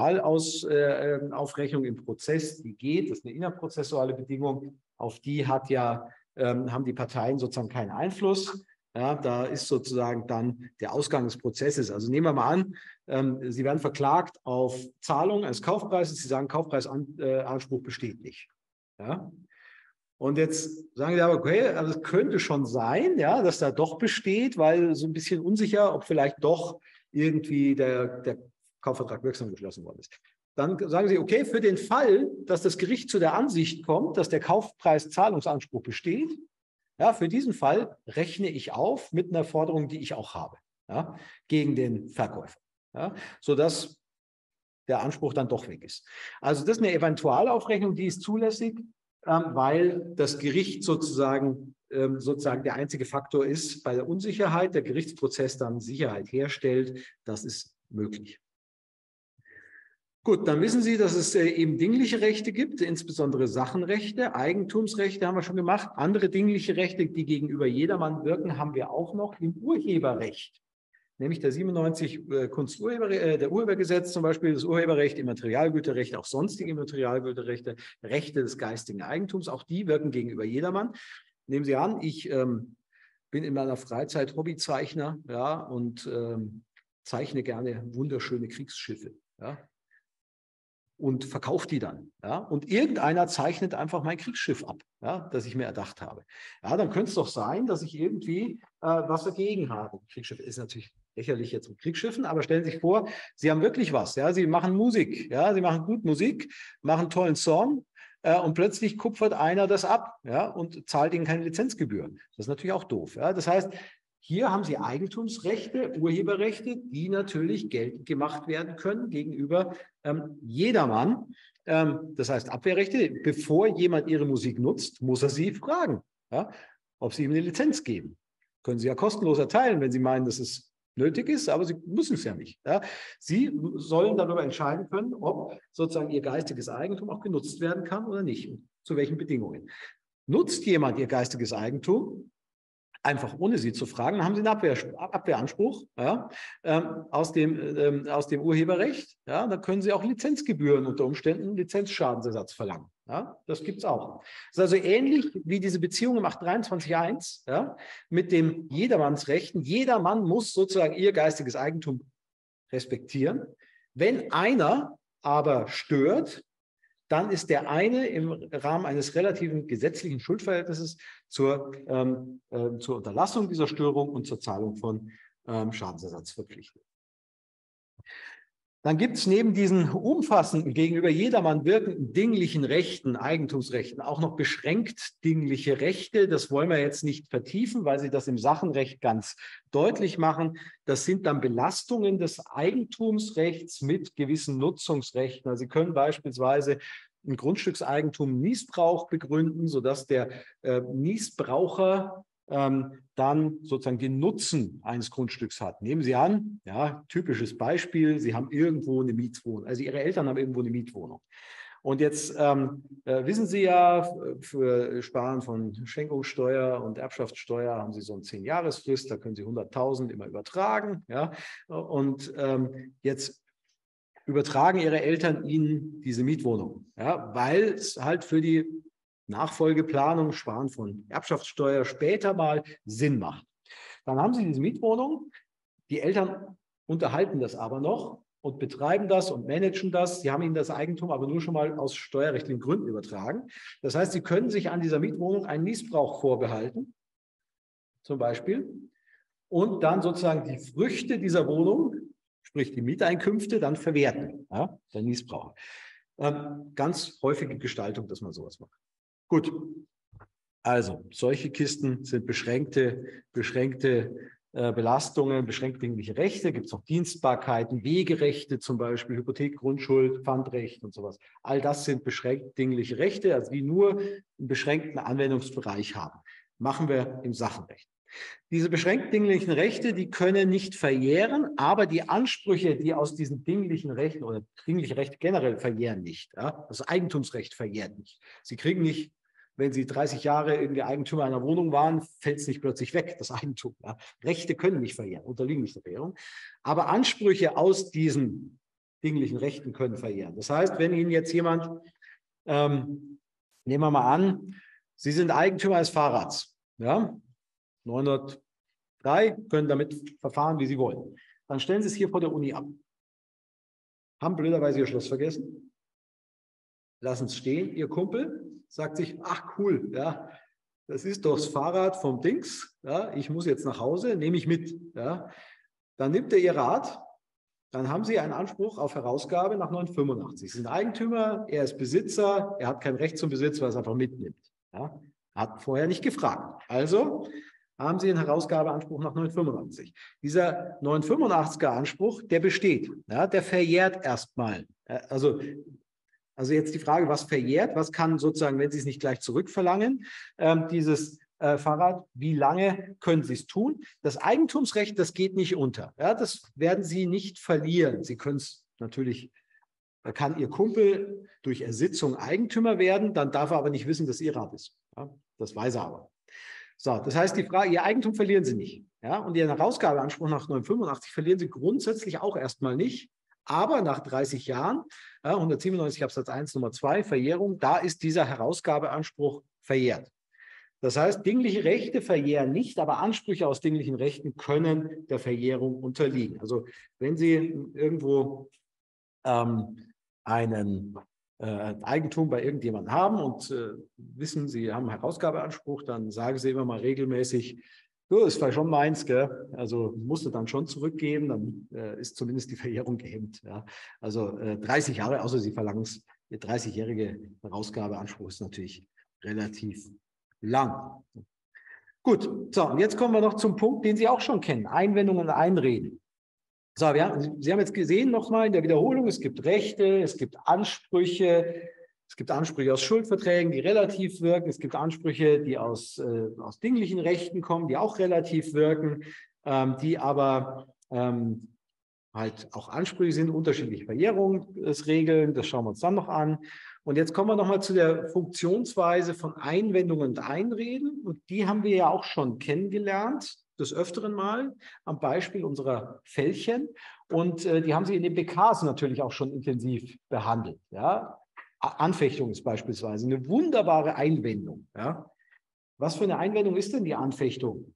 Eventualaufrechnung im Prozess, die geht, das ist eine innerprozessuale Bedingung, auf die hat ja, ähm, haben die Parteien sozusagen keinen Einfluss. Ja, da ist sozusagen dann der Ausgang des Prozesses. Also nehmen wir mal an, ähm, Sie werden verklagt auf Zahlung eines Kaufpreises, Sie sagen, Kaufpreisanspruch besteht nicht. Ja? Und jetzt sagen Sie aber, okay, also es könnte schon sein, ja, dass da doch besteht, weil so ein bisschen unsicher, ob vielleicht doch irgendwie der, der Kaufvertrag wirksam geschlossen worden ist. Dann sagen Sie, okay, für den Fall, dass das Gericht zu der Ansicht kommt, dass der Kaufpreiszahlungsanspruch besteht, ja, für diesen Fall rechne ich auf mit einer Forderung, die ich auch habe, ja, gegen den Verkäufer, ja, sodass der Anspruch dann doch weg ist. Also das ist eine Eventualaufrechnung, die ist zulässig, ähm, weil das Gericht sozusagen, ähm, sozusagen der einzige Faktor ist bei der Unsicherheit, der Gerichtsprozess dann Sicherheit herstellt. Das ist möglich. Gut, dann wissen Sie, dass es äh, eben dingliche Rechte gibt, insbesondere Sachenrechte, Eigentumsrechte haben wir schon gemacht. Andere dingliche Rechte, die gegenüber jedermann wirken, haben wir auch noch im Urheberrecht. Nämlich der siebenundneunzig äh, Kunsturheber, äh, der Urhebergesetz zum Beispiel, das Urheberrecht, Immaterialgüterrechte, auch sonstige Immaterialgüterrechte, Rechte des geistigen Eigentums, auch die wirken gegenüber jedermann. Nehmen Sie an, ich ähm, bin in meiner Freizeit Hobbyzeichner, ja, und ähm, zeichne gerne wunderschöne Kriegsschiffe, ja, und verkaufe die dann. Ja, und irgendeiner zeichnet einfach mein Kriegsschiff ab, ja, das ich mir erdacht habe. Ja, dann könnte es doch sein, dass ich irgendwie äh, was dagegen habe. Kriegsschiff ist natürlich lächerlich jetzt mit Kriegsschiffen, aber stellen Sie sich vor, Sie haben wirklich was. Ja, Sie machen Musik, ja, Sie machen gut Musik, machen einen tollen Song äh, und plötzlich kupfert einer das ab, ja, und zahlt Ihnen keine Lizenzgebühren. Das ist natürlich auch doof. Ja. Das heißt, hier haben Sie Eigentumsrechte, Urheberrechte, die natürlich geltend gemacht werden können gegenüber ähm, jedermann. Ähm, das heißt Abwehrrechte. Bevor jemand Ihre Musik nutzt, muss er Sie fragen, ja, ob Sie ihm eine Lizenz geben. Können Sie ja kostenlos erteilen, wenn Sie meinen, dass es nötig ist, aber Sie müssen es ja nicht. Ja. Sie sollen darüber entscheiden können, ob sozusagen Ihr geistiges Eigentum auch genutzt werden kann oder nicht. Zu welchen Bedingungen. Nutzt jemand Ihr geistiges Eigentum, einfach ohne Sie zu fragen, dann haben Sie einen Abwehr, Abwehranspruch, ja, ähm, aus, dem, ähm, aus dem Urheberrecht. Ja, dann können Sie auch Lizenzgebühren unter Umständen, Lizenzschadensersatz verlangen. Ja, das gibt es auch. Das ist also ähnlich wie diese Beziehung im acht dreiundzwanzig eins, ja, mit dem Jedermannsrechten. Jedermann muss sozusagen ihr geistiges Eigentum respektieren. Wenn einer aber stört, dann ist der eine im Rahmen eines relativen gesetzlichen Schuldverhältnisses zur, ähm, äh, zur Unterlassung dieser Störung und zur Zahlung von ähm, Schadensersatz verpflichtet. Dann gibt es neben diesen umfassenden, gegenüber jedermann wirkenden dinglichen Rechten, Eigentumsrechten, auch noch beschränkt dingliche Rechte. Das wollen wir jetzt nicht vertiefen, weil sie das im Sachenrecht ganz deutlich machen. Das sind dann Belastungen des Eigentumsrechts mit gewissen Nutzungsrechten. Also Sie können beispielsweise ein Grundstückseigentum Niesbrauch begründen, sodass der äh, Niesbraucher ähm, dann sozusagen den Nutzen eines Grundstücks hat. Nehmen Sie an, ja, typisches Beispiel, Sie haben irgendwo eine Mietwohnung, also Ihre Eltern haben irgendwo eine Mietwohnung. Und jetzt ähm, äh, wissen Sie ja, für Sparen von Schenkungssteuer und Erbschaftssteuer haben Sie so eine zehn-Jahres-Frist, da können Sie hunderttausend immer übertragen. Ja? Und ähm, jetzt übertragen Ihre Eltern Ihnen diese Mietwohnung, ja? Weil es halt für die Nachfolgeplanung, Sparen von Erbschaftssteuer später mal Sinn macht. Dann haben Sie diese Mietwohnung, die Eltern unterhalten das aber noch und betreiben das und managen das. Sie haben Ihnen das Eigentum aber nur schon mal aus steuerrechtlichen Gründen übertragen. Das heißt, Sie können sich an dieser Mietwohnung einen Niesbrauch vorbehalten, zum Beispiel, und dann sozusagen die Früchte dieser Wohnung, sprich die Mieteinkünfte, dann verwerten, ja, der Niesbrauch. Ähm, ganz häufige Gestaltung, dass man sowas macht. Gut, also solche Kisten sind beschränkte, beschränkte äh, Belastungen, beschränkte dingliche Rechte. Gibt es noch Dienstbarkeiten, Wegerechte zum Beispiel, Hypothek, Grundschuld, Pfandrecht und sowas. All das sind beschränkt dingliche Rechte, also die nur einen beschränkten Anwendungsbereich haben. Machen wir im Sachenrecht. Diese beschränkt dinglichen Rechte, die können nicht verjähren, aber die Ansprüche, die aus diesen dinglichen Rechten oder dingliche Rechte generell verjähren nicht. Ja? Das Eigentumsrecht verjährt nicht. Sie kriegen nicht, wenn Sie dreißig Jahre irgendwie Eigentümer einer Wohnung waren, fällt es nicht plötzlich weg, das Eigentum. Ja? Rechte können nicht verjähren, unterliegen nicht der Verjährung. Aber Ansprüche aus diesen dinglichen Rechten können verjähren. Das heißt, wenn Ihnen jetzt jemand, ähm, nehmen wir mal an, Sie sind Eigentümer eines Fahrrads, ja? neunhundertdrei, können damit verfahren, wie Sie wollen. Dann stellen Sie es hier vor der Uni ab. Haben blöderweise Ihr Schloss vergessen, lassen es stehen. Ihr Kumpel sagt sich, ach cool, ja, das ist doch das Fahrrad vom Dings, ja, ich muss jetzt nach Hause, nehme ich mit. Ja. Dann nimmt er Ihr Rad, dann haben Sie einen Anspruch auf Herausgabe nach neunhundertfünfundachtzig. Sie sind Eigentümer, er ist Besitzer, er hat kein Recht zum Besitz, weil er es einfach mitnimmt. Ja. Hat vorher nicht gefragt. Also haben Sie einen Herausgabeanspruch nach neunhundertfünfundachtzig. Dieser neunhundertfünfundachtziger Anspruch, der besteht, ja, der verjährt erstmal. Also, also jetzt die Frage, was verjährt, was kann sozusagen, wenn Sie es nicht gleich zurückverlangen, ähm, dieses äh, Fahrrad, wie lange können Sie es tun? Das Eigentumsrecht, das geht nicht unter. Ja, das werden Sie nicht verlieren. Sie können es natürlich, da kann Ihr Kumpel durch Ersitzung Eigentümer werden, dann darf er aber nicht wissen, dass Ihr Rad ist. Ja, das weiß er aber. So, das heißt, die Frage, Ihr Eigentum verlieren Sie nicht. Ja? Und Ihren Herausgabeanspruch nach neunhundertfünfundachtzig verlieren Sie grundsätzlich auch erstmal nicht. Aber nach dreißig Jahren, ja, hundertsiebenundneunzig Absatz eins Nummer zwei, Verjährung, da ist dieser Herausgabeanspruch verjährt. Das heißt, dingliche Rechte verjähren nicht, aber Ansprüche aus dinglichen Rechten können der Verjährung unterliegen. Also wenn Sie irgendwo ähm, einen äh, Eigentum bei irgendjemandem haben und äh, wissen, Sie haben einen Herausgabeanspruch, dann sagen Sie immer mal regelmäßig, du, ist vielleicht schon meins, gell? Also musst du dann schon zurückgeben, dann äh, ist zumindest die Verjährung gehemmt. Ja? Also äh, dreißig Jahre, außer Sie verlangen es, der dreißigjährige Herausgabeanspruch ist natürlich relativ lang. Gut, so, und jetzt kommen wir noch zum Punkt, den Sie auch schon kennen, Einwendungen und Einreden. So, wir haben, Sie haben jetzt gesehen nochmal in der Wiederholung, es gibt Rechte, es gibt Ansprüche, es gibt Ansprüche aus Schuldverträgen, die relativ wirken, es gibt Ansprüche, die aus, äh, aus dinglichen Rechten kommen, die auch relativ wirken, ähm, die aber ähm, halt auch Ansprüche sind, unterschiedliche Verjährungsregeln, das schauen wir uns dann noch an. Und jetzt kommen wir nochmal zu der Funktionsweise von Einwendungen und Einreden. Und die haben wir ja auch schon kennengelernt, des Öfteren mal, am Beispiel unserer Fällchen. Und äh, die haben Sie in den B Ks natürlich auch schon intensiv behandelt. Ja? Anfechtung ist beispielsweise eine wunderbare Einwendung. Ja? Was für eine Einwendung ist denn die Anfechtung?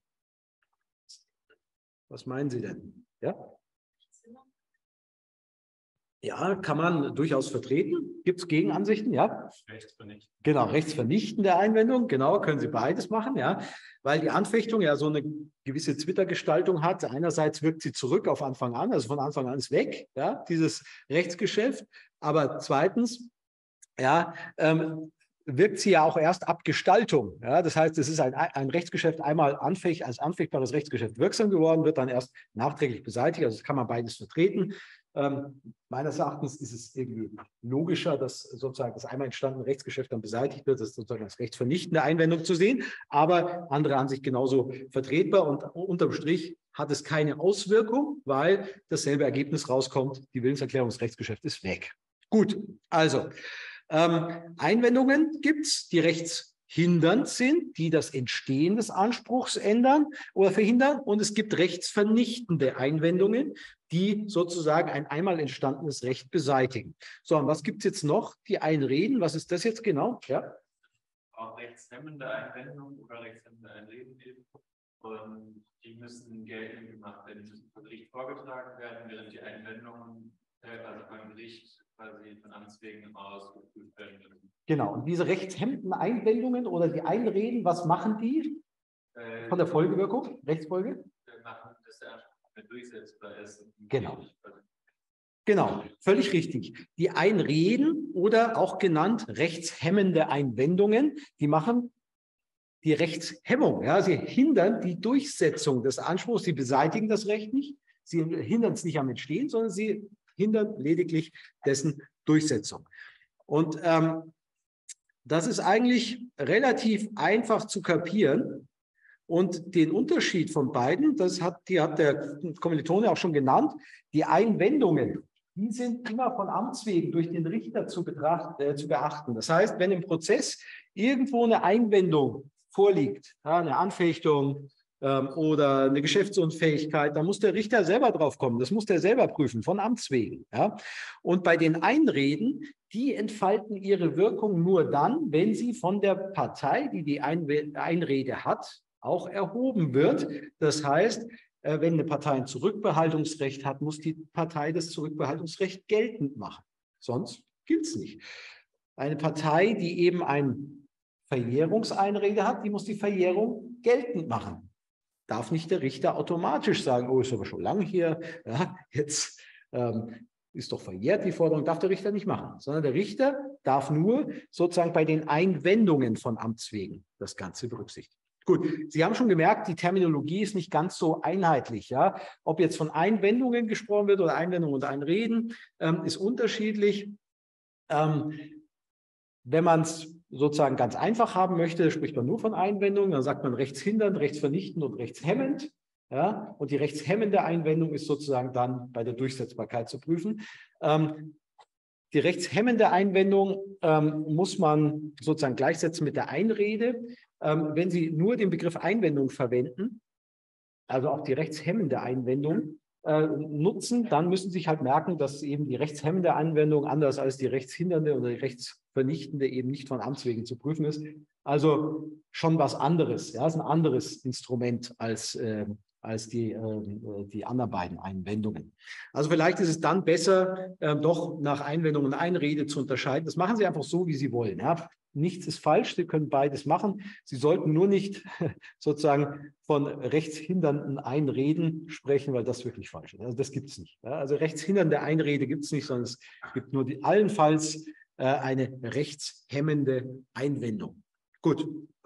Was meinen Sie denn? Ja? Ja, kann man durchaus vertreten. Gibt es Gegenansichten? Ja. Rechtsvernichtend. Genau, rechtsvernichtende Einwendung, genau, können Sie beides machen, ja, weil die Anfechtung ja so eine gewisse Zwittergestaltung hat. Einerseits wirkt sie zurück auf Anfang an, also von Anfang an ist weg, ja, dieses Rechtsgeschäft. Aber zweitens, ja, ähm, wirkt sie ja auch erst ab Gestaltung. Ja, das heißt, es ist ein, ein Rechtsgeschäft einmal anfech, als anfechtbares Rechtsgeschäft wirksam geworden, wird dann erst nachträglich beseitigt. Also das kann man beides vertreten. Ähm, meines Erachtens ist es irgendwie logischer, dass sozusagen das einmal entstandene Rechtsgeschäft dann beseitigt wird, das ist sozusagen als rechtsvernichtende Einwendung zu sehen, aber andere Ansicht genauso vertretbar und unterm Strich hat es keine Auswirkung, weil dasselbe Ergebnis rauskommt, die Willenserklärung des Rechtsgeschäfts ist weg. Gut, also ähm, Einwendungen gibt es, die rechtshindernd sind, die das Entstehen des Anspruchs ändern oder verhindern. Und es gibt rechtsvernichtende Einwendungen, die sozusagen ein einmal entstandenes Recht beseitigen. So, und was gibt es jetzt noch? Die Einreden, was ist das jetzt genau? Ja? Auch rechtshemmende Einwendungen oder rechtshemmende Einreden eben. Und die müssen geltend gemacht werden, die müssen vor Gericht vorgetragen werden, während die Einwendungen also beim Gericht quasi von Amts wegen aus geprüft werden müssen. Genau, und diese rechtshemmenden Einwendungen oder die Einreden, was machen die von der Folgewirkung, Rechtsfolge? Machen, dass der Anspruch nicht durchsetzbar ist. Genau. Genau, völlig richtig. Die Einreden oder auch genannt rechtshemmende Einwendungen, die machen die Rechtshemmung. Ja, sie hindern die Durchsetzung des Anspruchs, sie beseitigen das Recht nicht, sie hindern es nicht am Entstehen, sondern sie hindern lediglich dessen Durchsetzung. Und ähm, das ist eigentlich relativ einfach zu kapieren. Und den Unterschied von beiden, das hat, die hat der Kommilitone auch schon genannt, die Einwendungen, die sind immer von Amts wegen durch den Richter zu, betracht, äh, zu beachten. Das heißt, wenn im Prozess irgendwo eine Einwendung vorliegt, ja, eine Anfechtung, oder eine Geschäftsunfähigkeit, da muss der Richter selber drauf kommen. Das muss der selber prüfen, von Amts wegen. Ja? Und bei den Einreden, die entfalten ihre Wirkung nur dann, wenn sie von der Partei, die die Einrede hat, auch erhoben wird. Das heißt, wenn eine Partei ein Zurückbehaltungsrecht hat, muss die Partei das Zurückbehaltungsrecht geltend machen. Sonst gilt es nicht. Eine Partei, die eben eine Verjährungseinrede hat, die muss die Verjährung geltend machen. Darf nicht der Richter automatisch sagen, oh, ist aber schon lange hier, ja, jetzt ähm, ist doch verjährt die Forderung, darf der Richter nicht machen, sondern der Richter darf nur sozusagen bei den Einwendungen von Amts wegen das Ganze berücksichtigen. Gut, Sie haben schon gemerkt, die Terminologie ist nicht ganz so einheitlich. Ja? Ob jetzt von Einwendungen gesprochen wird oder Einwendungen und Einreden, ähm, ist unterschiedlich. Ähm, wenn man es sozusagen ganz einfach haben möchte, spricht man nur von Einwendungen, dann sagt man rechtshindernd, rechtsvernichtend und rechtshemmend. Ja? Und die rechtshemmende Einwendung ist sozusagen dann bei der Durchsetzbarkeit zu prüfen. Ähm, die rechtshemmende Einwendung ähm, muss man sozusagen gleichsetzen mit der Einrede. Ähm, wenn Sie nur den Begriff Einwendung verwenden, also auch die rechtshemmende Einwendung, äh, nutzen, dann müssen Sie sich halt merken, dass eben die rechtshemmende Anwendung anders als die rechtshindernde oder die rechtsvernichtende eben nicht von Amts wegen zu prüfen ist. Also schon was anderes. Ja, ist ein anderes Instrument als, äh, als die, äh, die anderen beiden Einwendungen. Also vielleicht ist es dann besser, äh, doch nach Einwendung und Einrede zu unterscheiden. Das machen Sie einfach so, wie Sie wollen. Ja. Nichts ist falsch, Sie können beides machen. Sie sollten nur nicht sozusagen von rechtshindernden Einreden sprechen, weil das wirklich falsch ist. Also das gibt es nicht. Ja. Also rechtshindernde Einrede gibt es nicht, sondern es gibt nur die, allenfalls äh, eine rechtshemmende Einwendung. Gut.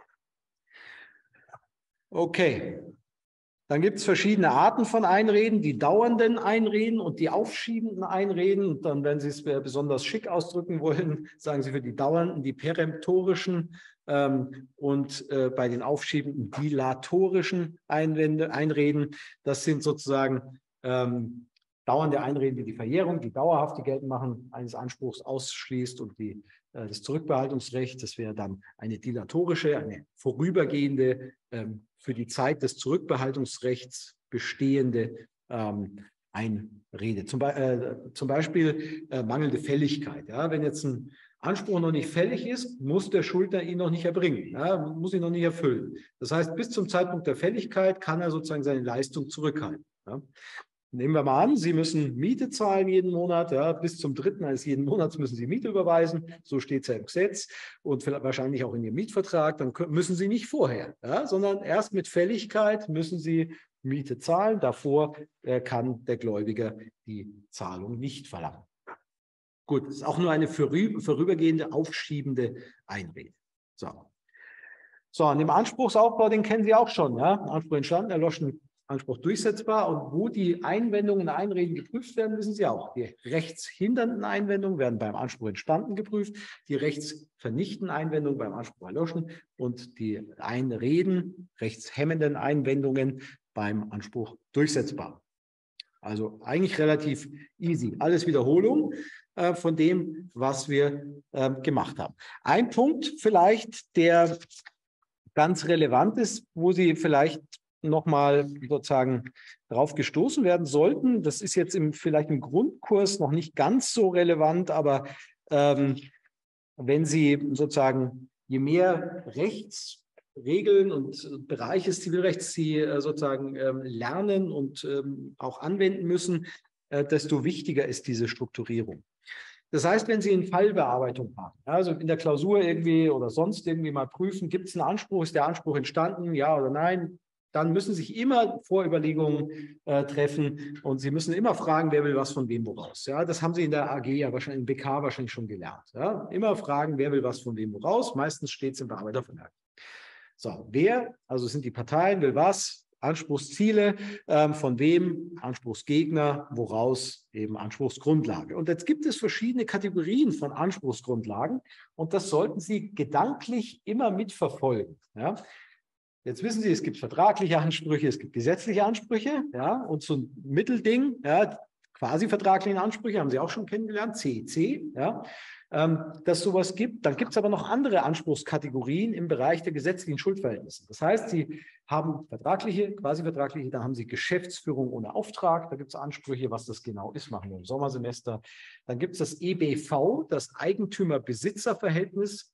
Okay. Dann gibt es verschiedene Arten von Einreden, die dauernden Einreden und die aufschiebenden Einreden. Und dann, wenn Sie es besonders schick ausdrücken wollen, sagen Sie für die dauernden die peremptorischen ähm, und äh, bei den aufschiebenden dilatorischen Einwände, Einreden. Das sind sozusagen ähm, dauernde Einreden, die die Verjährung, die dauerhafte geltend machen eines Anspruchs ausschließt und die, äh, das Zurückbehaltungsrecht, das wäre dann eine dilatorische, eine vorübergehende, ähm, für die Zeit des Zurückbehaltungsrechts bestehende ähm, Einrede. Zum, Be äh, zum Beispiel äh, mangelnde Fälligkeit. Ja? Wenn jetzt ein Anspruch noch nicht fällig ist, muss der Schuldner ihn noch nicht erbringen, ja? Muss ihn noch nicht erfüllen. Das heißt, bis zum Zeitpunkt der Fälligkeit kann er sozusagen seine Leistung zurückhalten. Ja? nehmen wir mal an, Sie müssen Miete zahlen jeden Monat, ja, bis zum dritten eines jeden Monats müssen Sie Miete überweisen, so steht es ja im Gesetz und wahrscheinlich auch in Ihrem Mietvertrag, dann müssen Sie nicht vorher, ja, sondern erst mit Fälligkeit müssen Sie Miete zahlen, davor äh, kann der Gläubiger die Zahlung nicht verlangen. Gut, das ist auch nur eine vorübergehende, aufschiebende Einrede. So. So, und dem Anspruchsaufbau, den kennen Sie auch schon. Ja? Anspruch entstanden, erloschen, Anspruch durchsetzbar. Und wo die Einwendungen, Einreden geprüft werden, wissen Sie auch. Die rechtshindernden Einwendungen werden beim Anspruch entstanden geprüft, die rechtsvernichtenden Einwendungen beim Anspruch erloschen und die Einreden, rechtshemmenden Einwendungen beim Anspruch durchsetzbar. Also eigentlich relativ easy. Alles Wiederholung äh, von dem, was wir äh, gemacht haben. Ein Punkt vielleicht, der ganz relevant ist, wo Sie vielleicht nochmal sozusagen drauf gestoßen werden sollten. Das ist jetzt im, vielleicht im Grundkurs noch nicht ganz so relevant, aber ähm, wenn Sie sozusagen, je mehr Rechtsregeln und Bereiche des Zivilrechts Sie äh, sozusagen ähm, lernen und ähm, auch anwenden müssen, äh, desto wichtiger ist diese Strukturierung. Das heißt, wenn Sie eine Fallbearbeitung machen, also in der Klausur irgendwie oder sonst irgendwie mal prüfen, gibt es einen Anspruch, ist der Anspruch entstanden, ja oder nein, dann müssen Sie sich immer Vorüberlegungen äh, treffen und Sie müssen immer fragen, wer will was von wem woraus. Ja, das haben Sie in der A G ja wahrscheinlich, im B K wahrscheinlich schon gelernt. Ja, immer fragen, wer will was von wem woraus. Meistens steht es im Bearbeitervermerk. So, wer, also sind die Parteien, will was? Anspruchsziele, ähm, von wem, Anspruchsgegner, woraus eben Anspruchsgrundlage. Und jetzt gibt es verschiedene Kategorien von Anspruchsgrundlagen und das sollten Sie gedanklich immer mitverfolgen. Ja? Jetzt wissen Sie, es gibt vertragliche Ansprüche, es gibt gesetzliche Ansprüche, ja, und so ein Mittelding, ja, quasi vertragliche Ansprüche, haben Sie auch schon kennengelernt, C E C, ja, ähm, dass es sowas gibt. Dann gibt es aber noch andere Anspruchskategorien im Bereich der gesetzlichen Schuldverhältnisse. Das heißt, Sie haben vertragliche, quasi vertragliche, dann haben Sie Geschäftsführung ohne Auftrag, da gibt es Ansprüche, was das genau ist, machen wir im Sommersemester. Dann gibt es das E B V, das Eigentümer-Besitzer-Verhältnis.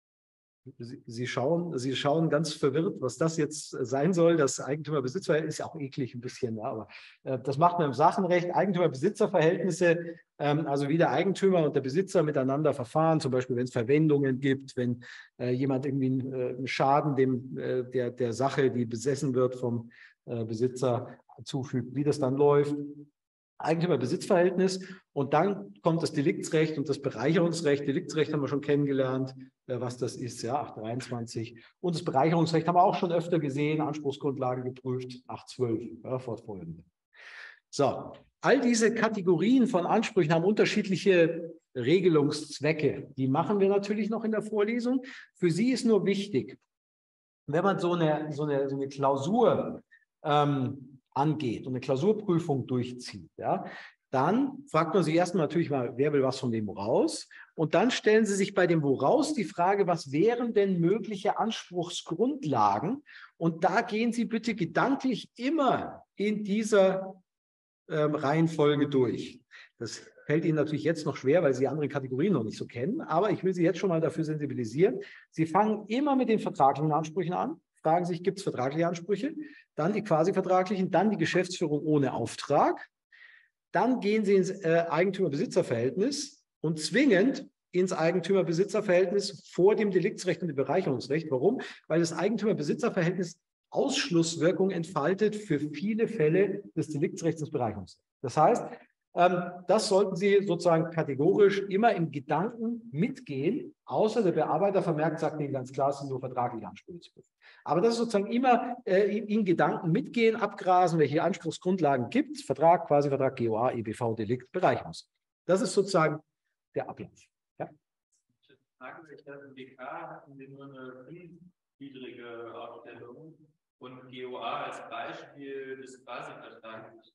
Sie, Sie, schauen, Sie schauen ganz verwirrt, was das jetzt sein soll. Das Eigentümer-Besitzer-Verhältnis ist ja auch eklig ein bisschen, ja, aber äh, das macht man im Sachenrecht. Eigentümer-Besitzer-Verhältnisse, ähm, also wie der Eigentümer und der Besitzer miteinander verfahren, zum Beispiel wenn es Verwendungen gibt, wenn äh, jemand irgendwie äh, einen Schaden dem, äh, der, der Sache, die besessen wird, vom äh, Besitzer zufügt, wie das dann läuft. Eigentümer-Besitzverhältnis und dann kommt das Deliktsrecht und das Bereicherungsrecht. Deliktsrecht haben wir schon kennengelernt, was das ist, ja, acht dreiundzwanzig. Und das Bereicherungsrecht haben wir auch schon öfter gesehen, Anspruchsgrundlage geprüft, acht zwölf, ja, fortfolgende. So, all diese Kategorien von Ansprüchen haben unterschiedliche Regelungszwecke. Die machen wir natürlich noch in der Vorlesung. Für Sie ist nur wichtig, wenn man so eine, so eine, so eine Klausur ähm, angeht und eine Klausurprüfung durchzieht, ja, dann fragt man sich erstmal natürlich mal, wer will was von dem Woraus? Und dann stellen Sie sich bei dem Woraus die Frage, was wären denn mögliche Anspruchsgrundlagen? Und da gehen Sie bitte gedanklich immer in dieser ähm, Reihenfolge durch. Das fällt Ihnen natürlich jetzt noch schwer, weil Sie andere Kategorien noch nicht so kennen, aber ich will Sie jetzt schon mal dafür sensibilisieren. Sie fangen immer mit den vertraglichen Ansprüchen an, fragen sich, gibt es vertragliche Ansprüche? Dann die quasi-vertraglichen, dann die Geschäftsführung ohne Auftrag. Dann gehen Sie ins äh, Eigentümer-Besitzer-Verhältnis und zwingend ins Eigentümer-Besitzer-Verhältnis vor dem Deliktsrecht und dem Bereicherungsrecht. Warum? Weil das Eigentümer-Besitzer-Verhältnis Ausschlusswirkung entfaltet für viele Fälle des Deliktsrechts und des Bereicherungsrechts. Das heißt, ähm, das sollten Sie sozusagen kategorisch immer im Gedanken mitgehen, außer der Bearbeitervermerk sagt Ihnen ganz klar, es sind nur vertragliche Ansprüche zu prüfen. Aber das ist sozusagen immer äh, in Gedanken mitgehen, abgrasen, welche Anspruchsgrundlagen gibt es, Vertrag, Quasi-Vertrag, G O A, E B V, Delikt, Bereicherungs. Das ist sozusagen der Ablauf. Ja? Im B K hatten wir nur eine fünfgliedrige Aufstellung und G O A als Beispiel des Quasi-Vertrags.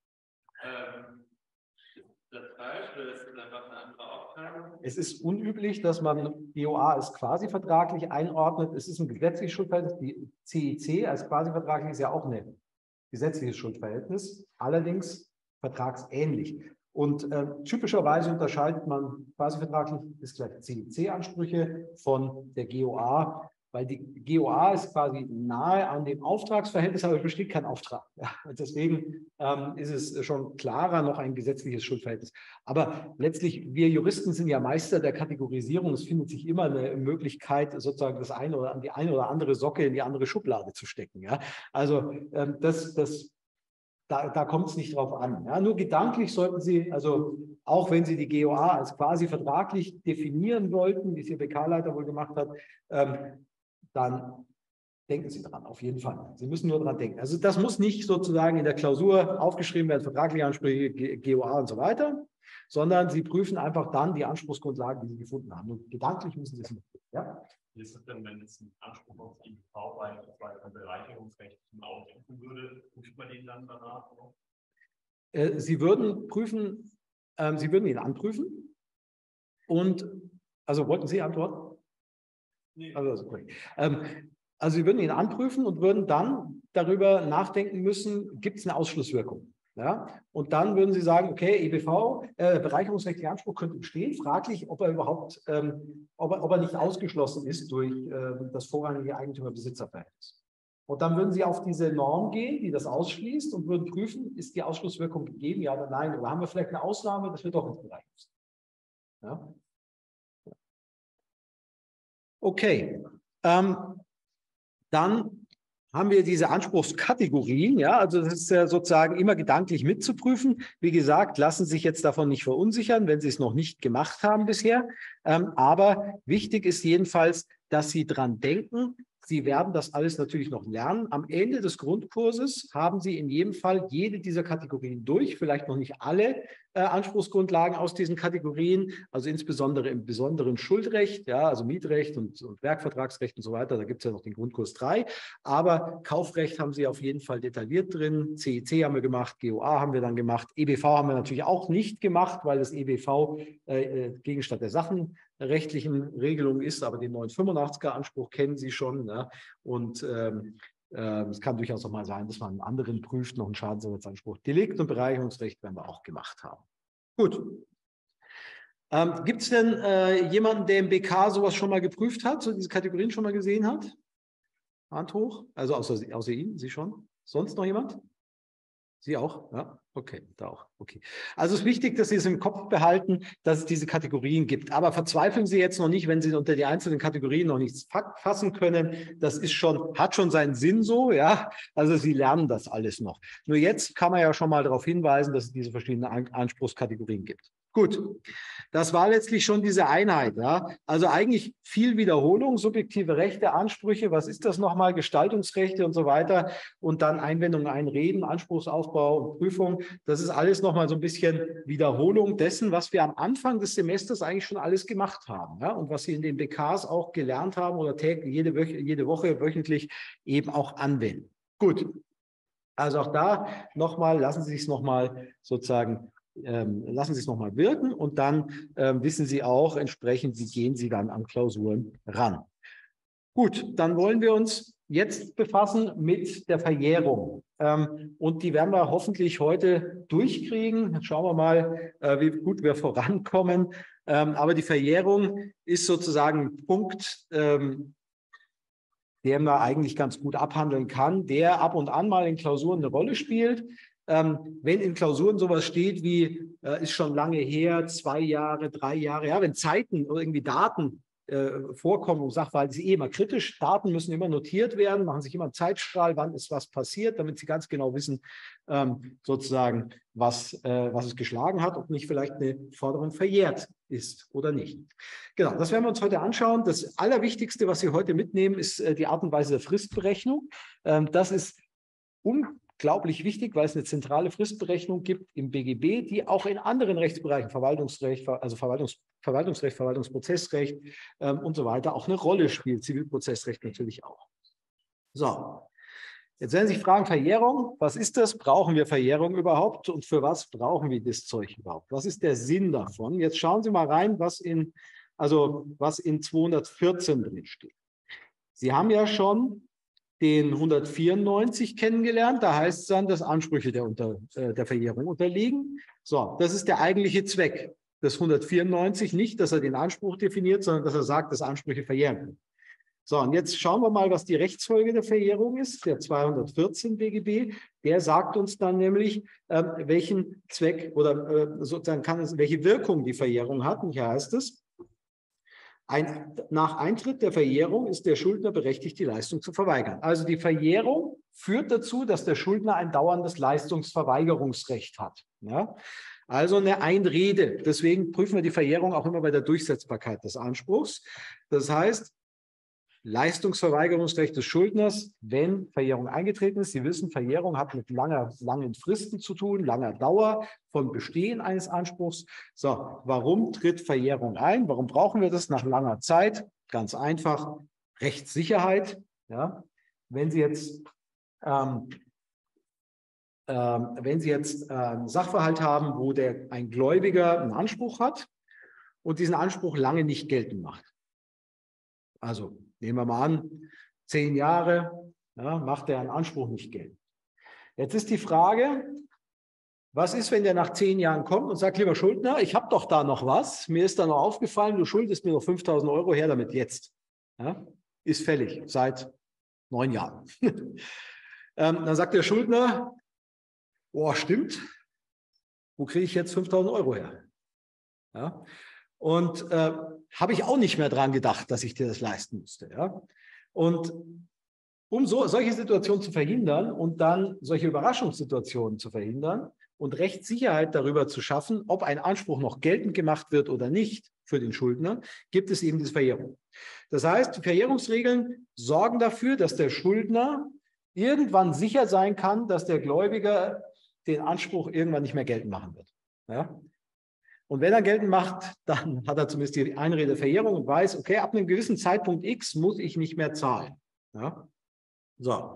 Ähm, ist das falsch oder ist das einfach eine andere Aufteilung? Es ist unüblich, dass man G O A als quasi-vertraglich einordnet. Es ist ein gesetzliches Schuldverhältnis. Die C I C als quasi-vertraglich ist ja auch ein gesetzliches Schuldverhältnis, allerdings vertragsähnlich. Und äh, typischerweise unterscheidet man quasi-vertraglich ist gleich C I C-Ansprüche von der G O A weil die G O A ist quasi nahe an dem Auftragsverhältnis, aber es besteht kein Auftrag. Ja, deswegen ähm, ist es schon klarer noch ein gesetzliches Schuldverhältnis. Aber letztlich, wir Juristen sind ja Meister der Kategorisierung. Es findet sich immer eine Möglichkeit, sozusagen das eine oder die eine oder andere Socke in die andere Schublade zu stecken. Ja? Also ähm, das, das, da, da kommt es nicht drauf an. Ja? Nur gedanklich sollten Sie, also auch wenn Sie die G O A als quasi vertraglich definieren wollten, wie es Ihr B K-Leiter wohl gemacht hat, ähm, dann denken Sie dran, auf jeden Fall. Sie müssen nur dran denken. Also das muss nicht sozusagen in der Klausur aufgeschrieben werden, vertragliche Ansprüche, G O A und so weiter, sondern Sie prüfen einfach dann die Anspruchsgrundlagen, die Sie gefunden haben. Und gedanklich müssen Sie es nicht. Ja? Wie ist es denn, wenn es einen Anspruch auf I G V beispielsweise ein Bereicherungsrecht ausüben würde, prüft man den dann danach noch? Äh, Sie würden prüfen, ähm, Sie würden ihn anprüfen und, also wollten Sie antworten? Nee. Also, okay. ähm, also Sie würden ihn anprüfen und würden dann darüber nachdenken müssen, gibt es eine Ausschlusswirkung? Ja? Und dann würden Sie sagen, okay, E B V, äh, bereicherungsrechtlicher Anspruch könnte bestehen, fraglich, ob er überhaupt, ähm, ob, er, ob er nicht ausgeschlossen ist durch äh, das vorrangige Eigentümer-Besitzer-Verhältnis. Und dann würden Sie auf diese Norm gehen, die das ausschließt und würden prüfen, ist die Ausschlusswirkung gegeben, ja oder nein? Oder haben wir vielleicht eine Ausnahme, dass wir doch ins Bereicherungsrecht? Ja? Okay, ähm, dann haben wir diese Anspruchskategorien, ja, also das ist ja sozusagen immer gedanklich mitzuprüfen. Wie gesagt, lassen Sie sich jetzt davon nicht verunsichern, wenn Sie es noch nicht gemacht haben bisher. Ähm, aber wichtig ist jedenfalls, dass Sie dran denken. Sie werden das alles natürlich noch lernen. Am Ende des Grundkurses haben Sie in jedem Fall jede dieser Kategorien durch, vielleicht noch nicht alle äh, Anspruchsgrundlagen aus diesen Kategorien, also insbesondere im besonderen Schuldrecht, ja, also Mietrecht und, und Werkvertragsrecht und so weiter. Da gibt es ja noch den Grundkurs drei. Aber Kaufrecht haben Sie auf jeden Fall detailliert drin. C I C haben wir gemacht, G O A haben wir dann gemacht. E B V haben wir natürlich auch nicht gemacht, weil das E B V äh, Gegenstand der sachenrechtlichen Regelungen ist, aber den neunhundertfünfundachtziger Anspruch kennen Sie schon. Ja? Und ähm, äh, es kann durchaus auch mal sein, dass man einen anderen prüft, noch einen Schadensersatzanspruch. Delikt und Bereicherungsrecht werden wir auch gemacht haben. Gut. Ähm, gibt es denn äh, jemanden, der im B K sowas schon mal geprüft hat, so diese Kategorien schon mal gesehen hat? Hand hoch. Also außer, außer Ihnen, Sie schon. Sonst noch jemand? Sie auch? Ja, okay, da auch. Okay. Also es ist wichtig, dass Sie es im Kopf behalten, dass es diese Kategorien gibt. Aber verzweifeln Sie jetzt noch nicht, wenn Sie unter die einzelnen Kategorien noch nichts fassen können. Das ist schon, hat schon seinen Sinn so, ja. Also Sie lernen das alles noch. Nur jetzt kann man ja schon mal darauf hinweisen, dass es diese verschiedenen Anspruchskategorien gibt. Gut, das war letztlich schon diese Einheit. Ja? Also eigentlich viel Wiederholung, subjektive Rechte, Ansprüche, was ist das nochmal, Gestaltungsrechte und so weiter und dann Einwendungen, Einreden, Anspruchsaufbau und Prüfung. Das ist alles nochmal so ein bisschen Wiederholung dessen, was wir am Anfang des Semesters eigentlich schon alles gemacht haben, ja? Und was Sie in den B Ks auch gelernt haben oder täglich, jede, Woche, jede Woche wöchentlich eben auch anwenden. Gut, also auch da nochmal, lassen Sie sich es nochmal sozusagen Ähm, lassen Sie es nochmal wirken und dann ähm, wissen Sie auch entsprechend, wie gehen Sie dann an Klausuren ran. Gut, dann wollen wir uns jetzt befassen mit der Verjährung. Ähm, und die werden wir hoffentlich heute durchkriegen. Schauen wir mal, äh, wie gut wir vorankommen. Ähm, aber die Verjährung ist sozusagen ein Punkt, ähm, den man eigentlich ganz gut abhandeln kann, der ab und an mal in Klausuren eine Rolle spielt. Ähm, wenn in Klausuren sowas steht wie, äh, ist schon lange her, zwei Jahre, drei Jahre, ja, wenn Zeiten oder irgendwie Daten äh, vorkommen und Sachverhalte ist eh immer kritisch, Daten müssen immer notiert werden, machen sich immer einen Zeitstrahl, wann ist was passiert, damit Sie ganz genau wissen, ähm, sozusagen, was, äh, was es geschlagen hat, ob nicht vielleicht eine Forderung verjährt ist oder nicht. Genau, das werden wir uns heute anschauen. Das Allerwichtigste, was Sie heute mitnehmen, ist äh, die Art und Weise der Fristberechnung. Ähm, das ist um Unglaublich wichtig, weil es eine zentrale Fristberechnung gibt im B G B, die auch in anderen Rechtsbereichen, Verwaltungsrecht, also Verwaltungs, Verwaltungsrecht, Verwaltungsprozessrecht ähm, und so weiter, auch eine Rolle spielt. Zivilprozessrecht natürlich auch. So, jetzt werden Sie sich fragen, Verjährung, was ist das? Brauchen wir Verjährung überhaupt? Und für was brauchen wir das Zeug überhaupt? Was ist der Sinn davon? Jetzt schauen Sie mal rein, was in, also was in zweihundertvierzehn drin steht. Sie haben ja schon den hundertvierundneunzig kennengelernt. Da heißt es dann, dass Ansprüche der, unter, äh, der Verjährung unterliegen. So, das ist der eigentliche Zweck des hundertvierundneunzig. Nicht, dass er den Anspruch definiert, sondern dass er sagt, dass Ansprüche verjähren können. So, und jetzt schauen wir mal, was die Rechtsfolge der Verjährung ist. Der zweihundertvierzehn B G B, der sagt uns dann nämlich, äh, welchen Zweck oder äh, sozusagen kann es, welche Wirkung die Verjährung hat. Und hier heißt es, ein, nach Eintritt der Verjährung ist der Schuldner berechtigt, die Leistung zu verweigern. Also die Verjährung führt dazu, dass der Schuldner ein dauerndes Leistungsverweigerungsrecht hat. Ja? Also eine Einrede. Deswegen prüfen wir die Verjährung auch immer bei der Durchsetzbarkeit des Anspruchs. Das heißt, Leistungsverweigerungsrecht des Schuldners, wenn Verjährung eingetreten ist. Sie wissen, Verjährung hat mit langer, langen Fristen zu tun, langer Dauer von Bestehen eines Anspruchs. So, warum tritt Verjährung ein? Warum brauchen wir das nach langer Zeit? Ganz einfach, Rechtssicherheit. Ja? Wenn Sie jetzt, ähm, ähm, wenn Sie jetzt äh, einen Sachverhalt haben, wo der, ein Gläubiger einen Anspruch hat und diesen Anspruch lange nicht geltend macht. Also nehmen wir mal an, zehn Jahre, ja, macht er einen Anspruch nicht geltend. Jetzt ist die Frage, was ist, wenn der nach zehn Jahren kommt und sagt, lieber Schuldner, ich habe doch da noch was, mir ist da noch aufgefallen, du schuldest mir noch fünftausend Euro, her damit jetzt. Ja, ist fällig, seit neun Jahren. ähm, dann sagt der Schuldner, boah, stimmt, wo kriege ich jetzt fünftausend Euro her? Ja, und äh, habe ich auch nicht mehr dran gedacht, dass ich dir das leisten müsste. Ja? Und um so, solche Situationen zu verhindern und dann solche Überraschungssituationen zu verhindern und Rechtssicherheit darüber zu schaffen, ob ein Anspruch noch geltend gemacht wird oder nicht für den Schuldner, gibt es eben diese Verjährung. Das heißt, die Verjährungsregeln sorgen dafür, dass der Schuldner irgendwann sicher sein kann, dass der Gläubiger den Anspruch irgendwann nicht mehr geltend machen wird. Ja? Und wenn er geltend macht, dann hat er zumindest die Einrede Verjährung und weiß, okay, ab einem gewissen Zeitpunkt X muss ich nicht mehr zahlen. Ja? So.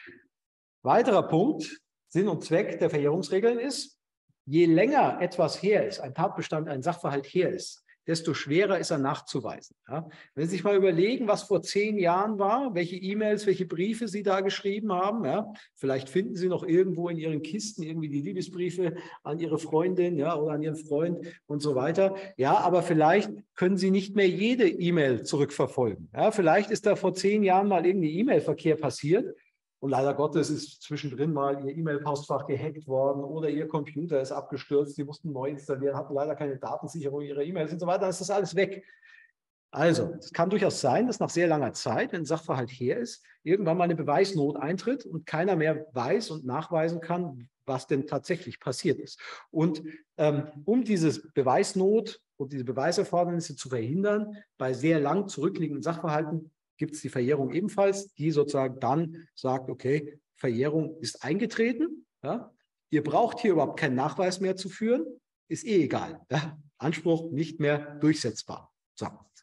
Weiterer Punkt, Sinn und Zweck der Verjährungsregeln ist, je länger etwas her ist, ein Tatbestand, ein Sachverhalt her ist, desto schwerer ist er nachzuweisen. Ja? Wenn Sie sich mal überlegen, was vor zehn Jahren war, welche E-Mails, welche Briefe Sie da geschrieben haben, ja? Vielleicht finden Sie noch irgendwo in Ihren Kisten irgendwie die Liebesbriefe an Ihre Freundin, ja, oder an Ihren Freund und so weiter. Ja, aber vielleicht können Sie nicht mehr jede E-Mail zurückverfolgen. Ja? Vielleicht ist da vor zehn Jahren mal irgendein E-Mail-Verkehr passiert. Und leider Gottes ist zwischendrin mal Ihr E-Mail-Postfach gehackt worden oder Ihr Computer ist abgestürzt, Sie mussten neu installieren, hatten leider keine Datensicherung Ihrer E-Mails und so weiter, dann ist das alles weg. Also, es kann durchaus sein, dass nach sehr langer Zeit, wenn ein Sachverhalt her ist, irgendwann mal eine Beweisnot eintritt und keiner mehr weiß und nachweisen kann, was denn tatsächlich passiert ist. Und ähm, um diese Beweisnot und diese Beweiserfordernisse zu verhindern, bei sehr lang zurückliegenden Sachverhalten, gibt es die Verjährung ebenfalls, die sozusagen dann sagt, okay, Verjährung ist eingetreten. Ja? Ihr braucht hier überhaupt keinen Nachweis mehr zu führen, ist eh egal. Ja? Anspruch nicht mehr durchsetzbar. So.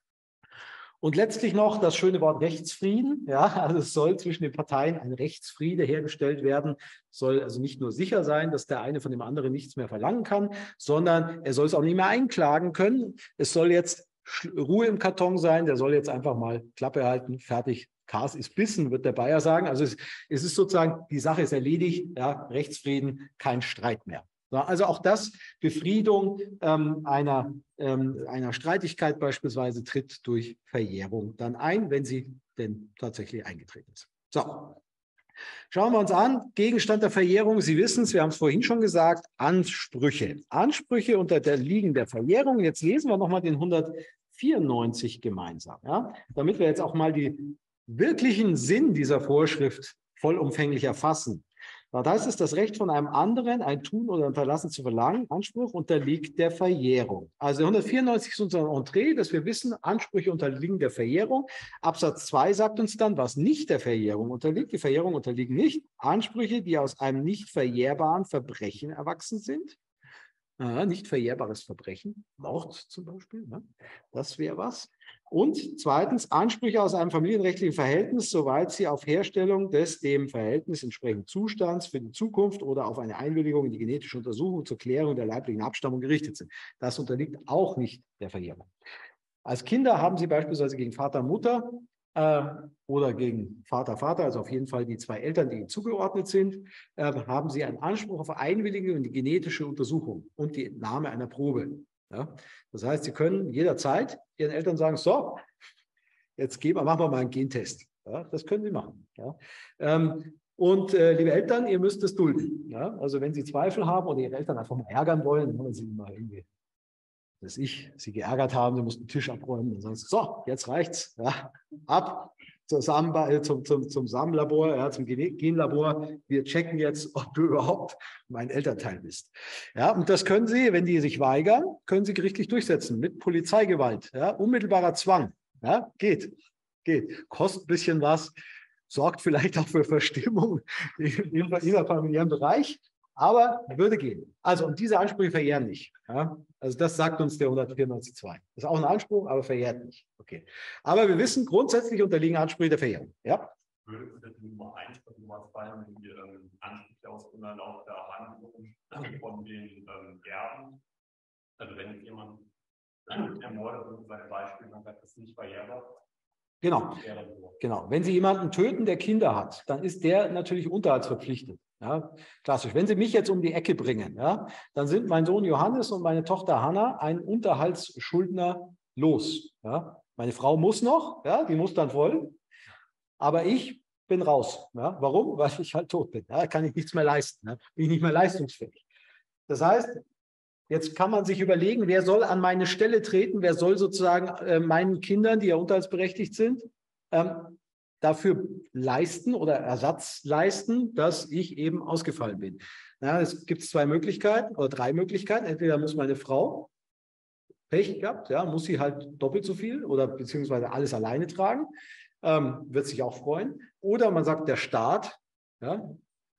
Und letztlich noch das schöne Wort Rechtsfrieden. Ja? Also es soll zwischen den Parteien ein Rechtsfriede hergestellt werden. Es soll also nicht nur sicher sein, dass der eine von dem anderen nichts mehr verlangen kann, sondern er soll es auch nicht mehr einklagen können. Es soll jetzt Ruhe im Karton sein, der soll jetzt einfach mal Klappe halten, fertig, Kas ist bissen, wird der Bayer sagen. Also es, es ist sozusagen, die Sache ist erledigt, ja, Rechtsfrieden, kein Streit mehr. So, also auch das, Befriedung ähm, einer, ähm, einer Streitigkeit beispielsweise, tritt durch Verjährung dann ein, wenn sie denn tatsächlich eingetreten ist. So. Schauen wir uns an, Gegenstand der Verjährung, Sie wissen es, wir haben es vorhin schon gesagt, Ansprüche. Ansprüche unterliegen der Verjährung. Jetzt lesen wir nochmal den hundertvierundneunzig gemeinsam, ja? Damit wir jetzt auch mal den wirklichen Sinn dieser Vorschrift vollumfänglich erfassen. Da heißt es, das Recht von einem anderen, ein Tun oder ein Verlassen zu verlangen, Anspruch unterliegt der Verjährung. Also hundertvierundneunzig ist unser Entree, dass wir wissen, Ansprüche unterliegen der Verjährung. Absatz zwei sagt uns dann, was nicht der Verjährung unterliegt. Die Verjährung unterliegen nicht Ansprüche, die aus einem nicht verjährbaren Verbrechen erwachsen sind. Ja, nicht verjährbares Verbrechen, Mord zum Beispiel, ne? Das wäre was. Und zweitens, Ansprüche aus einem familienrechtlichen Verhältnis, soweit sie auf Herstellung des dem Verhältnis entsprechenden Zustands für die Zukunft oder auf eine Einwilligung in die genetische Untersuchung zur Klärung der leiblichen Abstammung gerichtet sind. Das unterliegt auch nicht der Verjährung. Als Kinder haben Sie beispielsweise gegen Vater, Mutter äh, oder gegen Vater, Vater, also auf jeden Fall die zwei Eltern, die Ihnen zugeordnet sind, äh, haben Sie einen Anspruch auf Einwilligung in die genetische Untersuchung und die Entnahme einer Probe. Ja? Das heißt, Sie können jederzeit Ihren Eltern sagen, so, jetzt geben, machen wir mal einen Gentest. Ja, das können Sie machen. Ja. Ähm, und äh, liebe Eltern, ihr müsst es dulden. Ja. Also wenn Sie Zweifel haben oder Ihre Eltern einfach mal ärgern wollen, dann Sie mal irgendwie, dass ich Sie geärgert haben, Sie mussten den Tisch abräumen und sonst, so, jetzt reicht's. Ja. Ab zum, Samenba zum, zum, zum Samenlabor, ja, zum Genlabor. Wir checken jetzt, ob du überhaupt mein Elternteil bist. Ja, und das können Sie, wenn die sich weigern, können Sie gerichtlich durchsetzen mit Polizeigewalt. Ja, unmittelbarer Zwang. Ja, geht, geht. Kostet ein bisschen was, sorgt vielleicht auch für Verstimmung im innerfamiliären Bereich, aber würde gehen. Also, und diese Ansprüche verjähren nicht. Ja? Also, das sagt uns der hundertvierundneunzig Punkt zwei. Das ist auch ein Anspruch, aber verjährt nicht. Okay. Aber wir wissen, grundsätzlich unterliegen Ansprüche der Verjährung. Ja? Würde es jetzt Nummer eins oder Nummer zwei die ähm, Ansprüche aus Unterlauf der Handlung von den ähm, Erben? Also, wenn jetzt jemand ermordet und sein Beispiel, dann sagt das nicht verjährbar. Genau. Genau. Wenn Sie jemanden töten, der Kinder hat, dann ist der natürlich unterhaltsverpflichtet. Ja, klassisch. Wenn Sie mich jetzt um die Ecke bringen, ja, dann sind mein Sohn Johannes und meine Tochter Hanna ein Unterhaltsschuldner los. Ja. Meine Frau muss noch, ja, die muss dann voll, aber ich bin raus. Ja. Warum? Weil ich halt tot bin. Ja, kann ich nichts mehr leisten. Ja. Bin ich nicht mehr leistungsfähig. Das heißt, jetzt kann man sich überlegen, wer soll an meine Stelle treten, wer soll sozusagen äh, meinen Kindern, die ja unterhaltsberechtigt sind, ähm, dafür leisten oder Ersatz leisten, dass ich eben ausgefallen bin. Ja, es gibt zwei Möglichkeiten oder drei Möglichkeiten. Entweder muss meine Frau, Pech gehabt, ja, muss sie halt doppelt so viel oder beziehungsweise alles alleine tragen, ähm, wird sich auch freuen. Oder man sagt, der Staat, ja,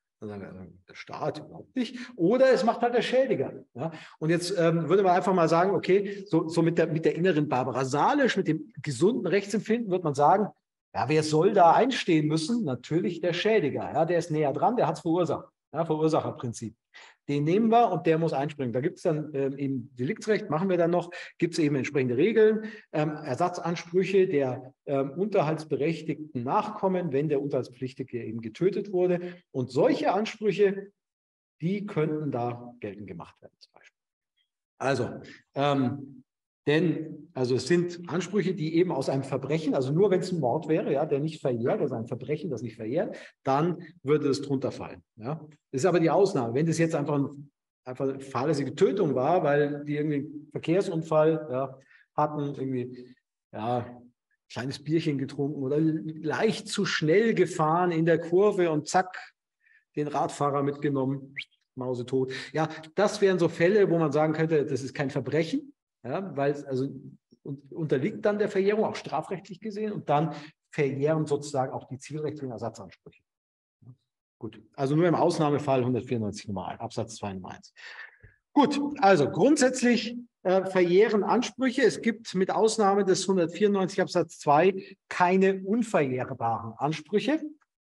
der Staat überhaupt nicht. Oder es macht halt der Schädiger. Ja? Und jetzt ähm, würde man einfach mal sagen, okay, so, so mit, der, mit der inneren Barbara Salisch, mit dem gesunden Rechtsempfinden, wird man sagen, ja, wer soll da einstehen müssen? Natürlich der Schädiger. Ja? Der ist näher dran, der hat es verursacht. Ja? Verursacherprinzip. Den nehmen wir und der muss einspringen. Da gibt es dann ähm, im Deliktsrecht, machen wir dann noch, gibt es eben entsprechende Regeln, ähm, Ersatzansprüche der ähm, unterhaltsberechtigten Nachkommen, wenn der Unterhaltspflichtige eben getötet wurde. Und solche Ansprüche, die könnten da geltend gemacht werden zum Beispiel. Also, ähm, denn also es sind Ansprüche, die eben aus einem Verbrechen, also nur wenn es ein Mord wäre, ja, der nicht verjährt, also ein Verbrechen, das nicht verjährt, dann würde es drunter fallen. Ja. Das ist aber die Ausnahme. Wenn das jetzt einfach, ein, einfach eine fahrlässige Tötung war, weil die irgendwie einen Verkehrsunfall ja, hatten, irgendwie ja, ein kleines Bierchen getrunken oder leicht zu schnell gefahren in der Kurve und zack, den Radfahrer mitgenommen, mausetot. Ja, das wären so Fälle, wo man sagen könnte, das ist kein Verbrechen. Ja, weil es also unterliegt dann der Verjährung, auch strafrechtlich gesehen, und dann verjähren sozusagen auch die zivilrechtlichen Ersatzansprüche. Ja, gut, also nur im Ausnahmefall hundertvierundneunzig Nummer eins, Absatz zwei Nummer eins. Gut, also grundsätzlich äh, verjähren Ansprüche. Es gibt mit Ausnahme des hundertvierundneunzig Absatz zwei keine unverjährbaren Ansprüche.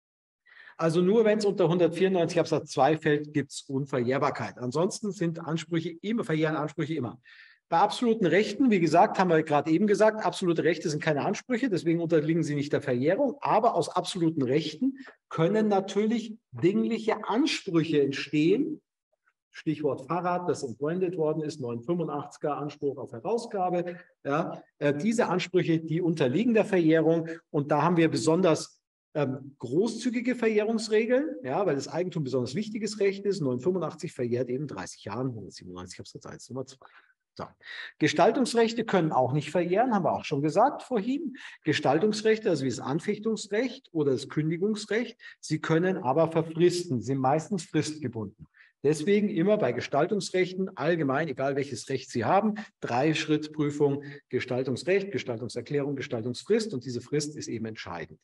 Also nur wenn es unter hundertvierundneunzig Absatz zwei fällt, gibt es Unverjährbarkeit. Ansonsten sind Ansprüche immer, verjähren Ansprüche immer. Bei absoluten Rechten, wie gesagt, haben wir gerade eben gesagt, absolute Rechte sind keine Ansprüche, deswegen unterliegen sie nicht der Verjährung. Aber aus absoluten Rechten können natürlich dingliche Ansprüche entstehen. Stichwort Fahrrad, das entbrandet worden ist, neunhundertfünfundachtziger Anspruch auf Herausgabe. Ja, äh, diese Ansprüche, die unterliegen der Verjährung. Und da haben wir besonders ähm, großzügige Verjährungsregeln, ja, weil das Eigentum besonders wichtiges Recht ist. neunhundertfünfundachtzig verjährt eben dreißig Jahren, hundertsiebenundneunzig Absatz eins Nummer zwei. So. Gestaltungsrechte können auch nicht verjähren, haben wir auch schon gesagt vorhin. Gestaltungsrechte, also wie das Anfechtungsrecht oder das Kündigungsrecht, sie können aber verfristen, sind meistens fristgebunden. Deswegen immer bei Gestaltungsrechten allgemein, egal welches Recht Sie haben, Drei-Schritt-Prüfung, Gestaltungsrecht, Gestaltungserklärung, Gestaltungsfrist, und diese Frist ist eben entscheidend.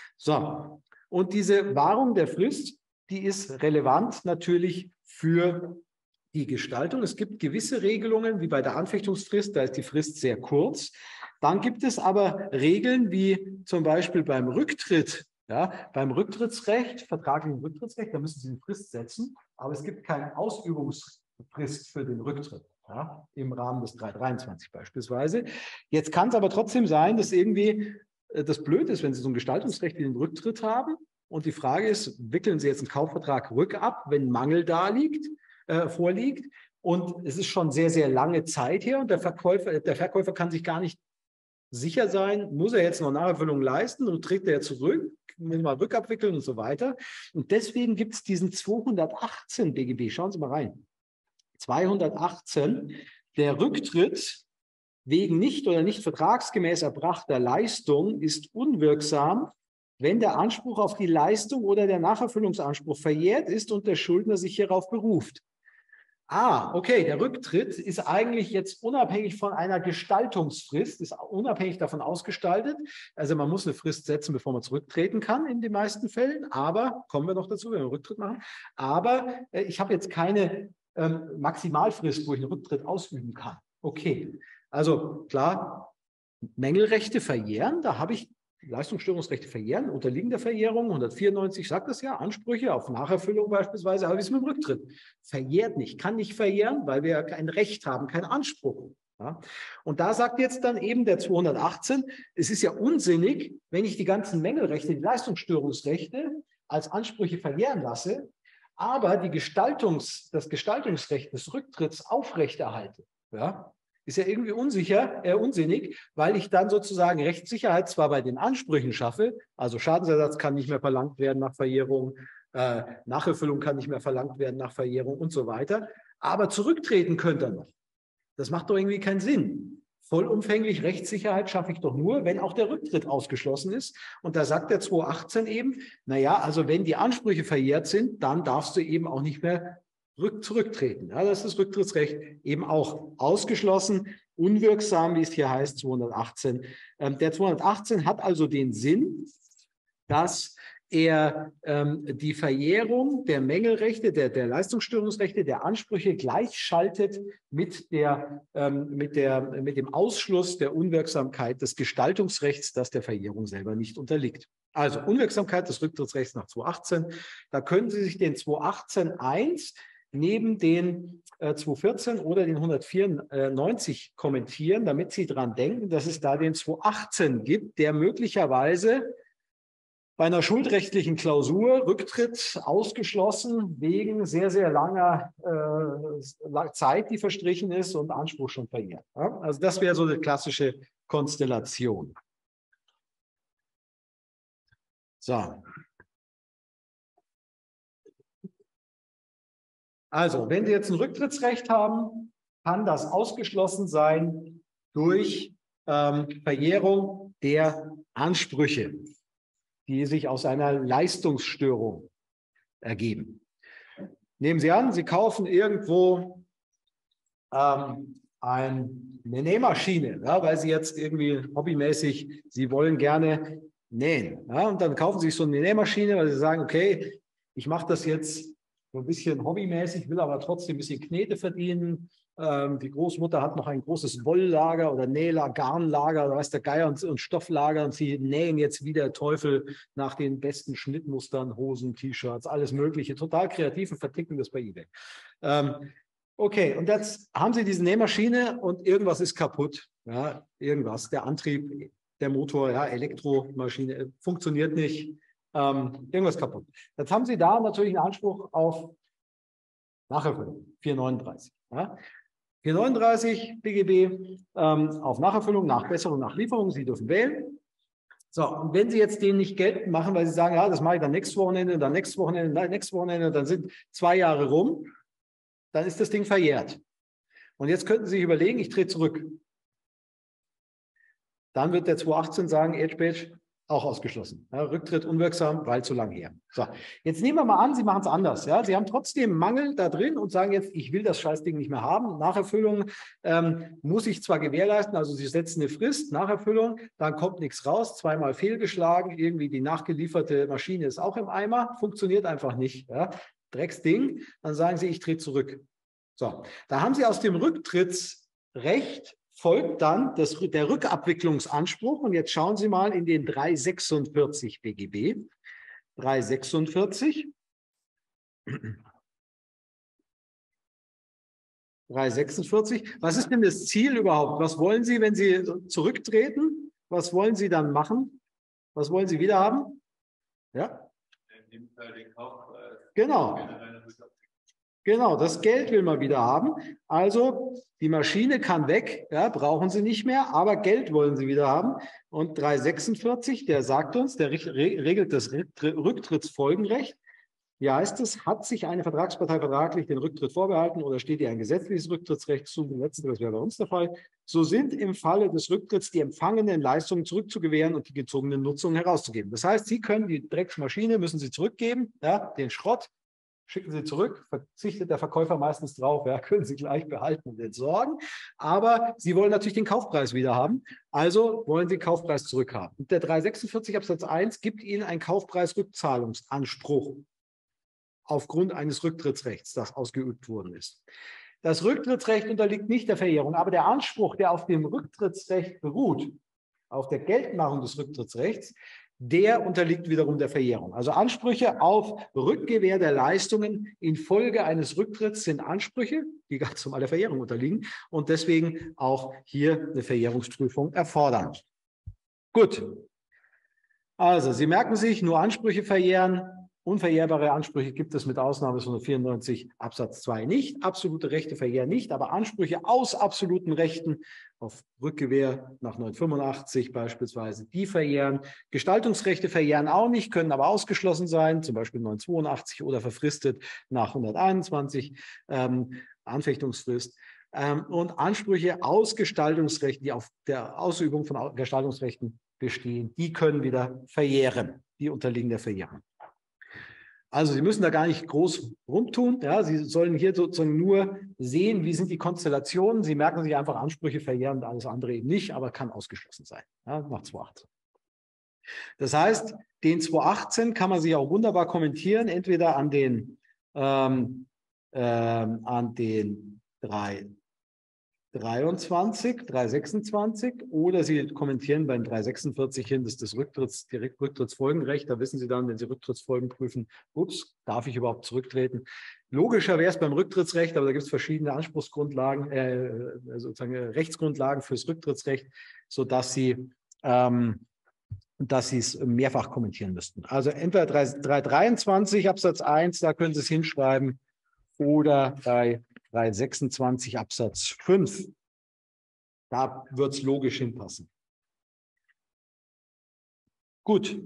So, und diese Wahrung der Frist, die ist relevant natürlich für die Gestaltung. Es gibt gewisse Regelungen, wie bei der Anfechtungsfrist, da ist die Frist sehr kurz. Dann gibt es aber Regeln, wie zum Beispiel beim Rücktritt. Ja, beim Rücktrittsrecht, vertraglichen Rücktrittsrecht, da müssen Sie eine Frist setzen, aber es gibt keine Ausübungsfrist für den Rücktritt, ja, im Rahmen des dreihundertdreiundzwanzig beispielsweise. Jetzt kann es aber trotzdem sein, dass irgendwie äh, das blöd ist, wenn Sie so ein Gestaltungsrecht wie den Rücktritt haben. Und die Frage ist, wickeln Sie jetzt einen Kaufvertrag rückab, wenn Mangel da liegt, äh, vorliegt? Und es ist schon sehr, sehr lange Zeit her und der Verkäufer, der Verkäufer kann sich gar nicht sicher sein, muss er jetzt noch Nacherfüllung leisten und trägt er zurück, muss mal rückabwickeln und so weiter. Und deswegen gibt es diesen zweihundertachtzehn B G B. Schauen Sie mal rein. zweihundertachtzehn, der Rücktritt wegen nicht oder nicht vertragsgemäß erbrachter Leistung ist unwirksam, wenn der Anspruch auf die Leistung oder der Nacherfüllungsanspruch verjährt ist und der Schuldner sich hierauf beruft. Ah, okay, der Rücktritt ist eigentlich jetzt unabhängig von einer Gestaltungsfrist, ist unabhängig davon ausgestaltet. Also man muss eine Frist setzen, bevor man zurücktreten kann in den meisten Fällen, aber, kommen wir noch dazu, wenn wir einen Rücktritt machen, aber äh, ich habe jetzt keine ähm, Maximalfrist, wo ich einen Rücktritt ausüben kann. Okay, also klar, Mängelrechte verjähren, da habe ich Leistungsstörungsrechte verjähren, unterliegen der Verjährung, hundertvierundneunzig sagt das ja, Ansprüche auf Nacherfüllung beispielsweise, aber wie ist mit dem Rücktritt? Verjährt nicht, kann nicht verjähren, weil wir kein Recht haben, keinen Anspruch. Ja? Und da sagt jetzt dann eben der zweihundertachtzehn, es ist ja unsinnig, wenn ich die ganzen Mängelrechte, die Leistungsstörungsrechte als Ansprüche verjähren lasse, aber die Gestaltungs, das Gestaltungsrecht des Rücktritts aufrechterhalte. Ja? Ist ja irgendwie unsicher, äh, unsinnig, weil ich dann sozusagen Rechtssicherheit zwar bei den Ansprüchen schaffe, also Schadensersatz kann nicht mehr verlangt werden nach Verjährung, äh, Nacherfüllung kann nicht mehr verlangt werden nach Verjährung und so weiter, aber zurücktreten könnte er noch. Das macht doch irgendwie keinen Sinn. Vollumfänglich Rechtssicherheit schaffe ich doch nur, wenn auch der Rücktritt ausgeschlossen ist. Und da sagt der zweihundertachtzehn eben, naja, also wenn die Ansprüche verjährt sind, dann darfst du eben auch nicht mehr zurücktreten. Ja, das ist das Rücktrittsrecht eben auch ausgeschlossen, unwirksam, wie es hier heißt, zweihundertachtzehn. Ähm, der zweihundertachtzehn hat also den Sinn, dass er ähm, die Verjährung der Mängelrechte, der, der Leistungsstörungsrechte, der Ansprüche gleichschaltet mit, der, ähm, mit, der, mit dem Ausschluss der Unwirksamkeit des Gestaltungsrechts, das der Verjährung selber nicht unterliegt. Also Unwirksamkeit des Rücktrittsrechts nach zweihundertachtzehn. Da können Sie sich den zweihundertachtzehn Punkt eins neben den äh, zweihundertvierzehn oder den hundertvierundneunzig kommentieren, damit Sie daran denken, dass es da den zweihundertachtzehn gibt, der möglicherweise bei einer schuldrechtlichen Klausur Rücktritt ausgeschlossen wegen sehr, sehr langer äh, Zeit, die verstrichen ist und Anspruch schon verjährt. Ja? Also das wäre so eine klassische Konstellation. So. Also, wenn Sie jetzt ein Rücktrittsrecht haben, kann das ausgeschlossen sein durch ähm, Verjährung der Ansprüche, die sich aus einer Leistungsstörung ergeben. Nehmen Sie an, Sie kaufen irgendwo ähm, ein, eine Nähmaschine, ja, weil Sie jetzt irgendwie hobbymäßig, Sie wollen gerne nähen. Ja, und dann kaufen Sie sich so eine Nähmaschine, weil Sie sagen, okay, ich mache das jetzt so ein bisschen hobbymäßig, will aber trotzdem ein bisschen Knete verdienen. Ähm, die Großmutter hat noch ein großes Wolllager oder Nählager, Garnlager, oder weiß der Geier und, und Stofflager und sie nähen jetzt wie der Teufel nach den besten Schnittmustern, Hosen, T-Shirts, alles Mögliche. Total kreativ und verticken das bei eBay. Ähm, okay, und jetzt haben Sie diese Nähmaschine und irgendwas ist kaputt. Ja, irgendwas, der Antrieb, der Motor, ja, Elektromaschine funktioniert nicht. Ähm, irgendwas kaputt. Jetzt haben Sie da natürlich einen Anspruch auf Nacherfüllung, vierhundertneununddreißig. Ja. vierhundertneununddreißig B G B ähm, auf Nacherfüllung, Nachbesserung, Nachlieferung. Sie dürfen wählen. So, und wenn Sie jetzt den nicht geltend machen, weil Sie sagen, ja, das mache ich dann nächstes Wochenende, dann nächstes Wochenende, dann nächstes Wochenende, dann sind zwei Jahre rum, dann ist das Ding verjährt. Und jetzt könnten Sie sich überlegen, ich trete zurück. Dann wird der zweihundertachtzehn sagen, Edge Badge, auch ausgeschlossen. Ja, Rücktritt unwirksam, weil zu lang her. So, jetzt nehmen wir mal an, Sie machen es anders. Ja? Sie haben trotzdem Mangel da drin und sagen jetzt, ich will das Scheißding nicht mehr haben. Nacherfüllung ähm, muss ich zwar gewährleisten, also Sie setzen eine Frist, Nacherfüllung, dann kommt nichts raus, zweimal fehlgeschlagen, irgendwie die nachgelieferte Maschine ist auch im Eimer, funktioniert einfach nicht. Ja? Drecksding, dann sagen Sie, ich trete zurück. So, da haben Sie aus dem Rücktrittsrecht folgt dann das, der Rückabwicklungsanspruch. Und jetzt schauen Sie mal in den dreihundertsechsundvierzig B G B. dreihundertsechsundvierzig. dreihundertsechsundvierzig. Was ist denn das Ziel überhaupt? Was wollen Sie, wenn Sie zurücktreten? Was wollen Sie dann machen? Was wollen Sie wieder haben? Ja? In dem Fall den Kauf. Äh, genau. Genau, das Geld will man wieder haben. Also die Maschine kann weg, ja, brauchen Sie nicht mehr, aber Geld wollen Sie wieder haben. Und dreihundertsechsundvierzig, der sagt uns, der regelt das Rücktrittsfolgenrecht. Hier heißt es, hat sich eine Vertragspartei vertraglich den Rücktritt vorbehalten oder steht ihr ein gesetzliches Rücktrittsrecht zu, letzteres wäre bei uns der Fall, so sind im Falle des Rücktritts die empfangenen Leistungen zurückzugewähren und die gezogenen Nutzungen herauszugeben. Das heißt, Sie können die Drecksmaschine, müssen Sie zurückgeben, ja, den Schrott, schicken Sie zurück, verzichtet der Verkäufer meistens drauf, ja, können Sie gleich behalten und entsorgen. Aber Sie wollen natürlich den Kaufpreis wieder haben, also wollen Sie Kaufpreis zurückhaben. Und der dreihundertsechsundvierzig Absatz eins gibt Ihnen einen Kaufpreisrückzahlungsanspruch aufgrund eines Rücktrittsrechts, das ausgeübt worden ist. Das Rücktrittsrecht unterliegt nicht der Verjährung, aber der Anspruch, der auf dem Rücktrittsrecht beruht, auf der Geltmachung des Rücktrittsrechts, der unterliegt wiederum der Verjährung. Also Ansprüche auf Rückgewähr der Leistungen infolge eines Rücktritts sind Ansprüche, die ganz normal der Verjährung unterliegen und deswegen auch hier eine Verjährungsprüfung erfordern. Gut. Also, Sie merken sich, nur Ansprüche verjähren. Unverjährbare Ansprüche gibt es mit Ausnahme des hundertvierundneunzig Absatz zwei nicht. Absolute Rechte verjähren nicht, aber Ansprüche aus absoluten Rechten auf Rückgewähr nach neunhundertfünfundachtzig beispielsweise, die verjähren. Gestaltungsrechte verjähren auch nicht, können aber ausgeschlossen sein, zum Beispiel neunhundertzweiundachtzig oder verfristet nach hunderteinundzwanzig, ähm, Anfechtungsfrist. Ähm, und Ansprüche aus Gestaltungsrechten, die auf der Ausübung von Gestaltungsrechten bestehen, die können wieder verjähren. Die unterliegen der Verjährung. Also Sie müssen da gar nicht groß rumtun. Ja, Sie sollen hier sozusagen nur sehen, wie sind die Konstellationen. Sie merken sich einfach, Ansprüche verjähren und alles andere eben nicht, aber kann ausgeschlossen sein, ja, nach zweihundertachtzehn. Das heißt, den zweihundertachtzehn kann man sich auch wunderbar kommentieren, entweder an den, ähm, ähm, an den dreihundertdreiundzwanzig, dreihundertsechsundzwanzig oder Sie kommentieren beim dreihundertsechsundvierzig hin, das ist das Rücktritts, direkt Rücktrittsfolgenrecht. Da wissen Sie dann, wenn Sie Rücktrittsfolgen prüfen, ups, darf ich überhaupt zurücktreten? Logischer wäre es beim Rücktrittsrecht, aber da gibt es verschiedene Anspruchsgrundlagen, äh, sozusagen Rechtsgrundlagen fürs Rücktrittsrecht, sodass Sie, ähm, dass Sie es mehrfach kommentieren müssten. Also entweder dreihundertdreiundzwanzig Absatz eins, da können Sie es hinschreiben, oder bei dreihundertsechsundzwanzig Absatz fünf. Da wird es logisch hinpassen. Gut.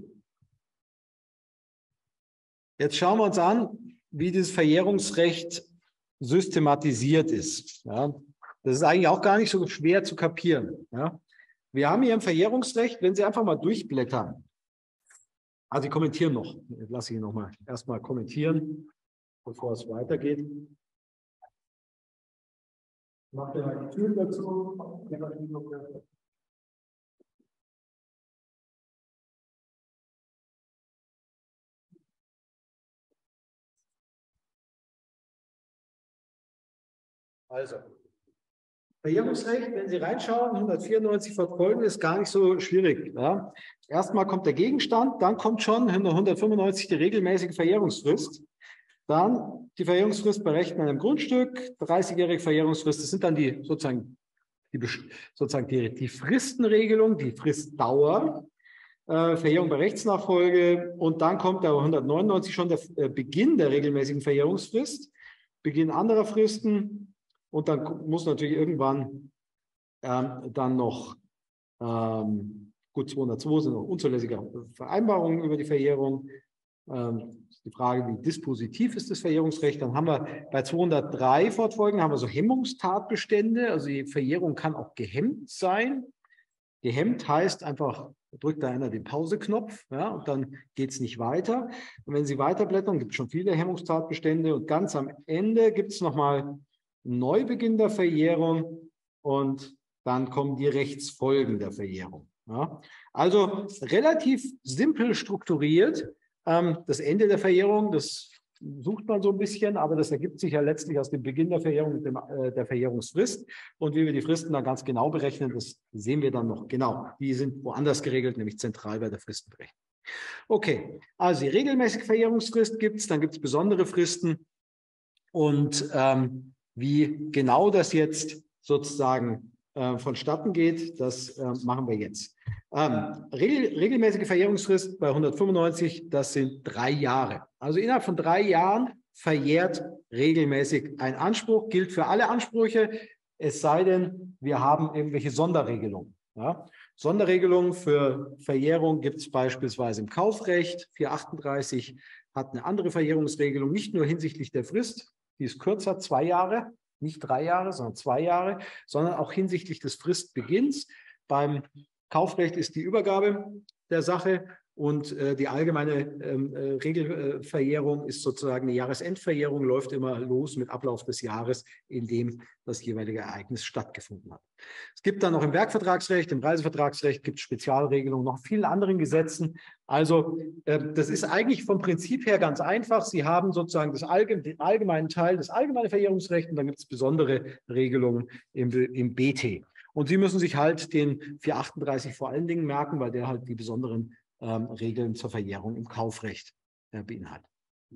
Jetzt schauen wir uns an, wie dieses Verjährungsrecht systematisiert ist. Ja, das ist eigentlich auch gar nicht so schwer zu kapieren. Ja, wir haben hier im Verjährungsrecht, wenn Sie einfach mal durchblättern, also ich kommentiere noch, ich lasse ich noch mal erstmal kommentieren, bevor es weitergeht. Macht ihr mal die Tür dazu? Also, Verjährungsrecht, wenn Sie reinschauen, hundertvierundneunzig fortfolgende ist gar nicht so schwierig. Ja. Erstmal kommt der Gegenstand, dann kommt schon hundertfünfundneunzig die regelmäßige Verjährungsfrist. Dann die Verjährungsfrist bei Rechten an einem Grundstück, dreißigjährige Verjährungsfrist, das sind dann die sozusagen die, sozusagen die, die Fristenregelung, die Fristdauer, äh, Verjährung bei Rechtsnachfolge und dann kommt der hundertneunundneunzig schon der äh, Beginn der regelmäßigen Verjährungsfrist, Beginn anderer Fristen und dann muss natürlich irgendwann ähm, dann noch ähm, gut zweihundertzwei sind noch unzulässige Vereinbarungen über die Verjährung. Ähm, die Frage, wie dispositiv ist das Verjährungsrecht? Dann haben wir bei zweihundertdrei fortfolgen, haben wir so Hemmungstatbestände. Also die Verjährung kann auch gehemmt sein. Gehemmt heißt einfach, drückt da einer den Pauseknopf, ja, und dann geht es nicht weiter. Und wenn Sie weiterblättern, gibt es schon viele Hemmungstatbestände. Und ganz am Ende gibt es nochmal Neubeginn der Verjährung und dann kommen die Rechtsfolgen der Verjährung. Ja. Also relativ simpel strukturiert. Das Ende der Verjährung, das sucht man so ein bisschen, aber das ergibt sich ja letztlich aus dem Beginn der Verjährung mit dem, äh, der Verjährungsfrist. Und wie wir die Fristen dann ganz genau berechnen, das sehen wir dann noch genau. Die sind woanders geregelt, nämlich zentral bei der Fristenberechnung. Okay, also die regelmäßige Verjährungsfrist gibt es, dann gibt es besondere Fristen. Und ähm, wie genau das jetzt sozusagen äh, vonstatten geht, das äh, machen wir jetzt. Ähm, regel, regelmäßige Verjährungsfrist bei hundertfünfundneunzig, das sind drei Jahre. Also innerhalb von drei Jahren verjährt regelmäßig ein Anspruch, gilt für alle Ansprüche, es sei denn, wir haben irgendwelche Sonderregelungen. Ja? Sonderregelungen für Verjährung gibt es beispielsweise im Kaufrecht. vierhundertachtunddreißig hat eine andere Verjährungsregelung, nicht nur hinsichtlich der Frist, die ist kürzer, zwei Jahre, nicht drei Jahre, sondern zwei Jahre, sondern auch hinsichtlich des Fristbeginns. Beim Kaufrecht ist die Übergabe der Sache und äh, die allgemeine ähm, äh, Regelverjährung ist sozusagen eine Jahresendverjährung, läuft immer los mit Ablauf des Jahres, in dem das jeweilige Ereignis stattgefunden hat. Es gibt dann noch im Werkvertragsrecht, im Reisevertragsrecht gibt es Spezialregelungen, noch vielen anderen Gesetzen. Also äh, das ist eigentlich vom Prinzip her ganz einfach. Sie haben sozusagen das allgemeine, den allgemeinen Teil, das allgemeine Verjährungsrecht und dann gibt es besondere Regelungen im, im B T. Und Sie müssen sich halt den vierhundertachtunddreißig vor allen Dingen merken, weil der halt die besonderen ähm, Regeln zur Verjährung im Kaufrecht äh, beinhaltet.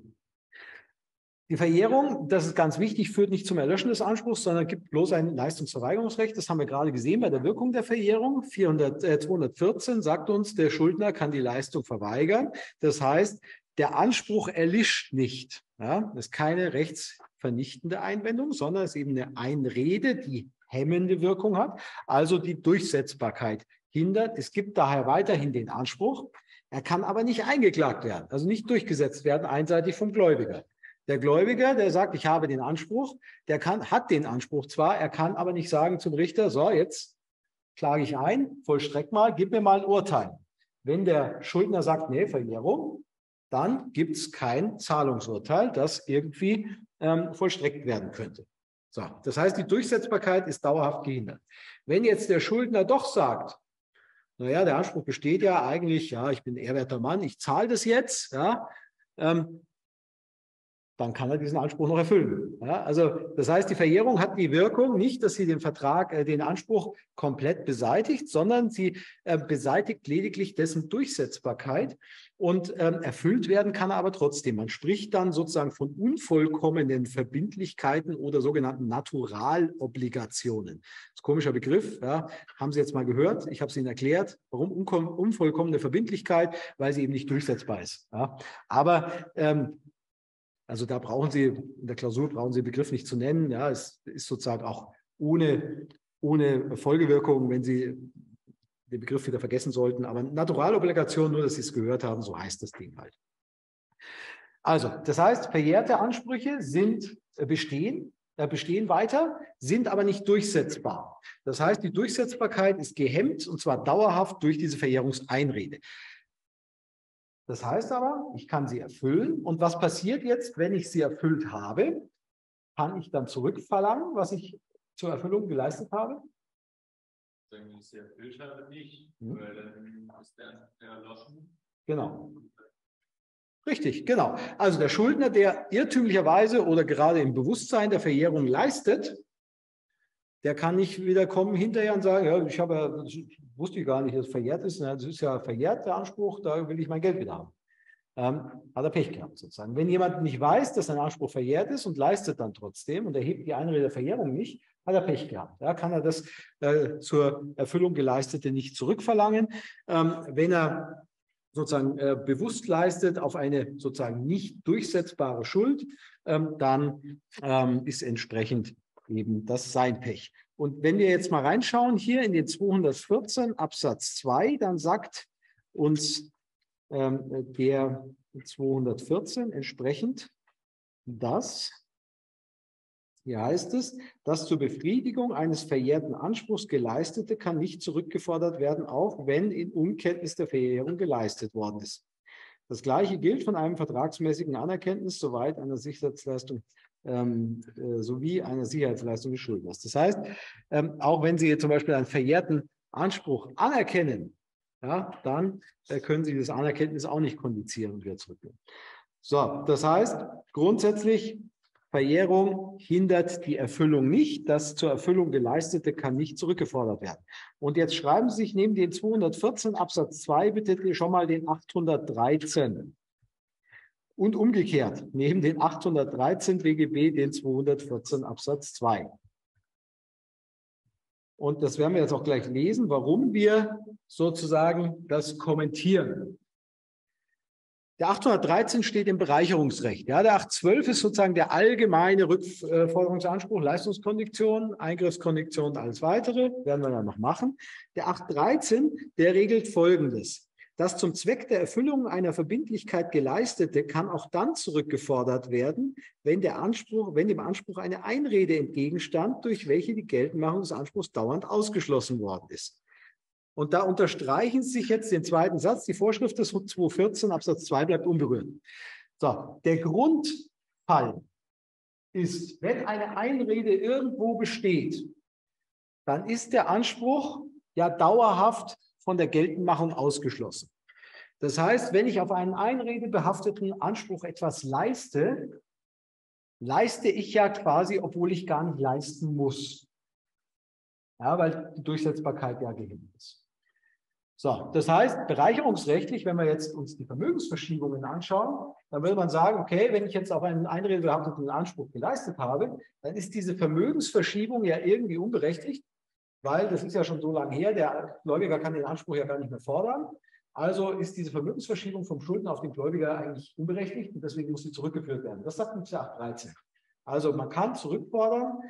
Die Verjährung, das ist ganz wichtig, führt nicht zum Erlöschen des Anspruchs, sondern gibt bloß ein Leistungsverweigerungsrecht. Das haben wir gerade gesehen bei der Wirkung der Verjährung. vierhundert, äh, zweihundertvierzehn sagt uns, der Schuldner kann die Leistung verweigern. Das heißt, der Anspruch erlischt nicht. Ja? Das ist keine rechtsvernichtende Einwendung, sondern es ist eben eine Einrede, die hemmende Wirkung hat, also die Durchsetzbarkeit hindert. Es gibt daher weiterhin den Anspruch. Er kann aber nicht eingeklagt werden, also nicht durchgesetzt werden, einseitig vom Gläubiger. Der Gläubiger, der sagt, ich habe den Anspruch, der kann, hat den Anspruch zwar, er kann aber nicht sagen zum Richter, so, jetzt klage ich ein, vollstreck mal, gib mir mal ein Urteil. Wenn der Schuldner sagt, nee, Verjährung, dann gibt es kein Zahlungsurteil, das irgendwie ähm, vollstreckt werden könnte. So, das heißt, die Durchsetzbarkeit ist dauerhaft gehindert. Wenn jetzt der Schuldner doch sagt, naja, der Anspruch besteht ja eigentlich, ja, ich bin ein ehrwerter Mann, ich zahle das jetzt, ja, ähm, dann kann er diesen Anspruch noch erfüllen. Ja, also das heißt, die Verjährung hat die Wirkung nicht, dass sie den Vertrag, äh, den Anspruch komplett beseitigt, sondern sie äh, beseitigt lediglich dessen Durchsetzbarkeit und ähm, erfüllt werden kann er aber trotzdem. Man spricht dann sozusagen von unvollkommenen Verbindlichkeiten oder sogenannten Naturalobligationen. Das ist ein komischer Begriff, ja, haben Sie jetzt mal gehört. Ich habe es Ihnen erklärt, warum unvollkommene Verbindlichkeit, weil sie eben nicht durchsetzbar ist. Ja. Aber ähm, Also da brauchen Sie, in der Klausur brauchen Sie den Begriff nicht zu nennen. Ja, es ist sozusagen auch ohne, ohne Folgewirkung, wenn Sie den Begriff wieder vergessen sollten. Aber Naturalobligation, nur dass Sie es gehört haben, so heißt das Ding halt. Also, das heißt, verjährte Ansprüche sind, bestehen, äh, bestehen weiter, sind aber nicht durchsetzbar. Das heißt, die Durchsetzbarkeit ist gehemmt und zwar dauerhaft durch diese Verjährungseinrede. Das heißt aber, ich kann sie erfüllen. Und was passiert jetzt, wenn ich sie erfüllt habe? Kann ich dann zurückverlangen, was ich zur Erfüllung geleistet habe? Wenn ich sie erfüllt habe, nicht, hm. weil dann ist der erloschen. Genau. Richtig, genau. Also der Schuldner, der irrtümlicherweise oder gerade im Bewusstsein der Verjährung leistet, der kann nicht wieder kommen hinterher und sagen, ja, ich habe ja, das wusste ich gar nicht, dass es verjährt ist. Das ist ja verjährt, der Anspruch, da will ich mein Geld wieder haben. Ähm, hat er Pech gehabt sozusagen. Wenn jemand nicht weiß, dass sein Anspruch verjährt ist und leistet dann trotzdem und erhebt die Einrede der Verjährung nicht, hat er Pech gehabt. Ja, kann er das äh, zur Erfüllung geleistete nicht zurückverlangen. Ähm, wenn er sozusagen äh, bewusst leistet auf eine sozusagen nicht durchsetzbare Schuld, ähm, dann ähm, ist entsprechend eben das sein Pech. Und wenn wir jetzt mal reinschauen hier in den zweihundertvierzehn Absatz zwei, dann sagt uns ähm, der zweihundertvierzehn entsprechend, dass, hier heißt es, das zur Befriedigung eines verjährten Anspruchs geleistete kann nicht zurückgefordert werden, auch wenn in Unkenntnis der Verjährung geleistet worden ist. Das Gleiche gilt von einem vertragsmäßigen Anerkenntnis, soweit einer Sicherheitsleistung Ähm, äh, sowie einer Sicherheitsleistung des Schuldners. Das heißt, ähm, auch wenn Sie jetzt zum Beispiel einen verjährten Anspruch anerkennen, ja, dann äh, können Sie das Anerkenntnis auch nicht kondizieren und wieder zurückgeben. So, das heißt, grundsätzlich, Verjährung hindert die Erfüllung nicht. Das zur Erfüllung geleistete kann nicht zurückgefordert werden. Und jetzt schreiben Sie sich neben den zweihundertvierzehn Absatz zwei bitte schon mal den achthundertdreizehn. Und umgekehrt, neben den achthundertdreizehn B G B den zweihundertvierzehn Absatz zwei. Und das werden wir jetzt auch gleich lesen, warum wir sozusagen das kommentieren. Der achthundertdreizehn steht im Bereicherungsrecht. Ja, der achthundertzwölf ist sozusagen der allgemeine Rückforderungsanspruch, Leistungskondition, Eingriffskondition, alles Weitere. Werden wir ja noch machen. Der achthundertdreizehn, der regelt Folgendes. Das zum Zweck der Erfüllung einer Verbindlichkeit Geleistete kann auch dann zurückgefordert werden, wenn, der Anspruch, wenn dem Anspruch eine Einrede entgegenstand, durch welche die Geltendmachung des Anspruchs dauernd ausgeschlossen worden ist. Und da unterstreichen Sie sich jetzt den zweiten Satz. Die Vorschrift des zweihundertvierzehn Absatz zwei bleibt unberührt. So, der Grundfall ist, wenn eine Einrede irgendwo besteht, dann ist der Anspruch ja dauerhaft von der Geltendmachung ausgeschlossen. Das heißt, wenn ich auf einen einredebehafteten Anspruch etwas leiste, leiste ich ja quasi, obwohl ich gar nicht leisten muss. Ja, weil die Durchsetzbarkeit ja gehemmt ist. So, das heißt, bereicherungsrechtlich, wenn wir jetzt uns die Vermögensverschiebungen anschauen, dann würde man sagen, okay, wenn ich jetzt auf einen einredebehafteten Anspruch geleistet habe, dann ist diese Vermögensverschiebung ja irgendwie unberechtigt, weil das ist ja schon so lange her, der Gläubiger kann den Anspruch ja gar nicht mehr fordern. Also ist diese Vermögensverschiebung vom Schuldner auf den Gläubiger eigentlich unberechtigt und deswegen muss sie zurückgeführt werden. Das sagt uns der achthundertdreizehn. Also man kann zurückfordern,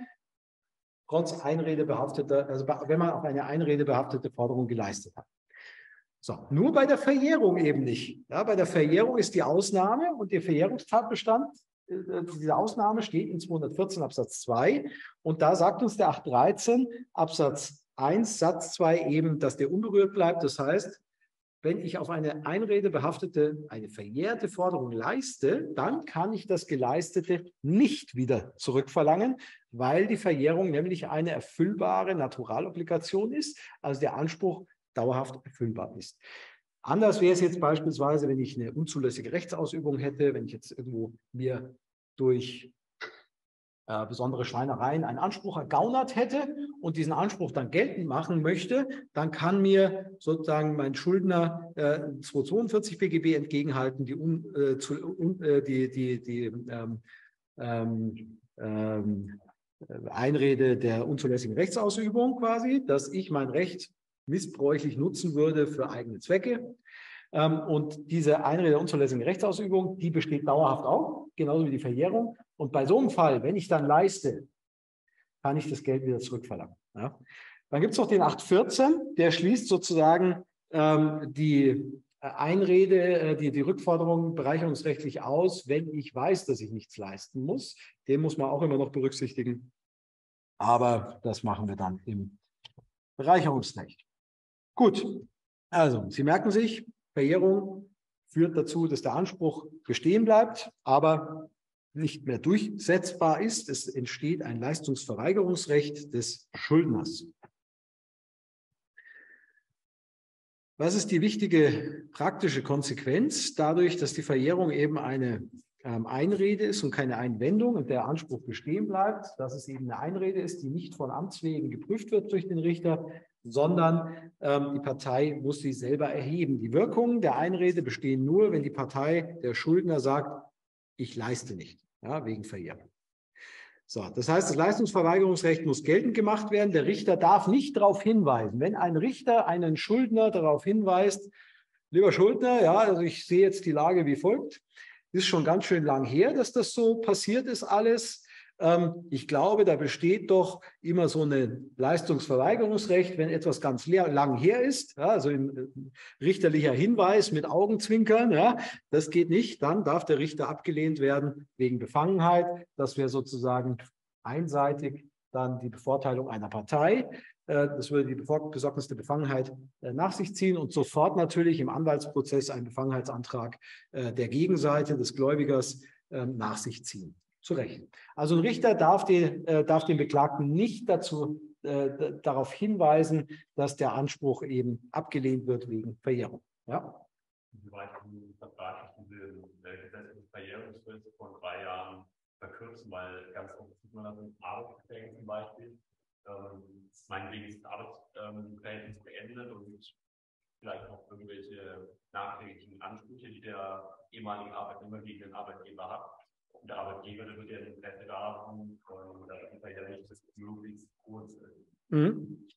trotz einredebehafteter, also wenn man auf eine einredebehaftete Forderung geleistet hat. So, nur bei der Verjährung eben nicht. Ja, bei der Verjährung ist die Ausnahme und der Verjährungstatbestand, äh, diese Ausnahme steht in zweihundertvierzehn Absatz zwei und da sagt uns der achthundertdreizehn Absatz eins Satz zwei eben, dass der unberührt bleibt. Das heißt, wenn ich auf eine einredebehaftete, eine verjährte Forderung leiste, dann kann ich das Geleistete nicht wieder zurückverlangen, weil die Verjährung nämlich eine erfüllbare Naturalobligation ist, also der Anspruch dauerhaft erfüllbar ist. Anders wäre es jetzt beispielsweise, wenn ich eine unzulässige Rechtsausübung hätte, wenn ich jetzt irgendwo mir durch äh, besondere Schweinereien einen Anspruch ergaunert hätte und diesen Anspruch dann geltend machen möchte, dann kann mir sozusagen mein Schuldner äh, zweihundertzweiundvierzig B G B entgegenhalten, die, un, äh, zu, un, äh, die, die, die ähm, ähm, ähm, Einrede der unzulässigen Rechtsausübung quasi, dass ich mein Recht missbräuchlich nutzen würde für eigene Zwecke. Und diese Einrede der unzulässigen Rechtsausübung, die besteht dauerhaft auch, genauso wie die Verjährung. Und bei so einem Fall, wenn ich dann leiste, kann ich das Geld wieder zurückverlangen. Ja. Dann gibt es noch den achthundertvierzehn, der schließt sozusagen ähm, die Einrede, die, die Rückforderung bereicherungsrechtlich aus, wenn ich weiß, dass ich nichts leisten muss. Den muss man auch immer noch berücksichtigen. Aber das machen wir dann im Bereicherungsrecht. Gut, also Sie merken sich, Verjährung führt dazu, dass der Anspruch bestehen bleibt, aber nicht mehr durchsetzbar ist. Es entsteht ein Leistungsverweigerungsrecht des Schuldners. Was ist die wichtige praktische Konsequenz? Dadurch, dass die Verjährung eben eine ähm, Einrede ist und keine Einwendung und der Anspruch bestehen bleibt, dass es eben eine Einrede ist, die nicht von Amts wegen geprüft wird durch den Richter, sondern ähm, die Partei muss sie selber erheben. Die Wirkungen der Einrede bestehen nur, wenn die Partei, der Schuldner, sagt, ich leiste nicht, ja, wegen Verjährung. So, das heißt, das Leistungsverweigerungsrecht muss geltend gemacht werden. Der Richter darf nicht darauf hinweisen. Wenn ein Richter einen Schuldner darauf hinweist, lieber Schuldner, ja, also ich sehe jetzt die Lage wie folgt, ist schon ganz schön lang her, dass das so passiert ist alles. Ähm, ich glaube, da besteht doch immer so ein Leistungsverweigerungsrecht, wenn etwas ganz lang her ist, ja, also ein richterlicher Hinweis mit Augenzwinkern, ja, das geht nicht, dann darf der Richter abgelehnt werden wegen Befangenheit. Das wäre sozusagen einseitig dann die Bevorteilung einer Partei. Das würde die Besorgnis der Befangenheit nach sich ziehen und sofort natürlich im Anwaltsprozess einen Befangenheitsantrag der Gegenseite des Gläubigers nach sich ziehen. Zu Recht. Also ein Richter darf den, darf den Beklagten nicht dazu, darauf hinweisen, dass der Anspruch eben abgelehnt wird wegen Verjährung. Ja? Inwieweit die Vertrag diese gesetzliche Verjährungsfrist von drei Jahren verkürzen, weil ganz oft sieht man das in Arbeitsverträgen zum Beispiel. Ähm, meinetwegen ist das Arbeitsverhältnis beendet und vielleicht noch irgendwelche nachträglichen Ansprüche, die der ehemalige Arbeitnehmer gegen den Arbeitgeber hat. Und der Arbeitgeber, der wird ja ein Interesse da haben, und da ist ja nicht das möglichst kurz. Mhm.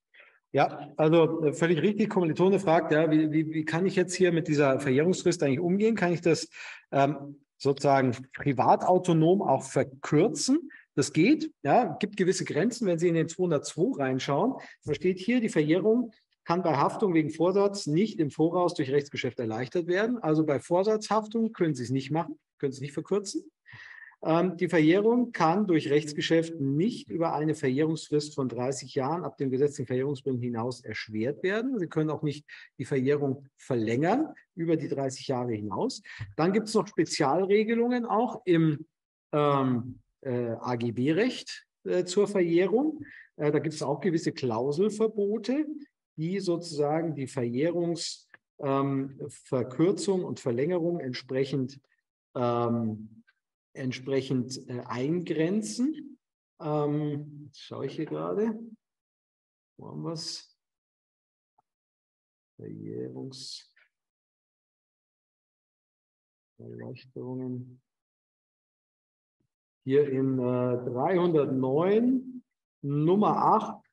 Ja, also äh, völlig richtig. Kommilitone fragt, ja, wie, wie, wie kann ich jetzt hier mit dieser Verjährungsfrist eigentlich umgehen? Kann ich das ähm, sozusagen privatautonom auch verkürzen? Das geht, ja, gibt gewisse Grenzen. Wenn Sie in den zweihundertzwei reinschauen, da steht hier, die Verjährung kann bei Haftung wegen Vorsatz nicht im Voraus durch Rechtsgeschäft erleichtert werden. Also bei Vorsatzhaftung können Sie es nicht machen, können Sie es nicht verkürzen. Ähm, die Verjährung kann durch Rechtsgeschäft nicht über eine Verjährungsfrist von dreißig Jahren ab dem gesetzlichen Verjährungsbeginn hinaus erschwert werden. Sie können auch nicht die Verjährung verlängern über die dreißig Jahre hinaus. Dann gibt es noch Spezialregelungen auch im ähm, äh, A G B-Recht äh, zur Verjährung. Äh, da gibt es auch gewisse Klauselverbote, die sozusagen die Verjährungsverkürzung ähm, und Verlängerung entsprechend ähm, entsprechend äh, eingrenzen. Ähm, jetzt schaue ich hier gerade. Wo haben wir es? Verjährungserleichterungen. Hier in äh, dreihundertneun, Nummer acht,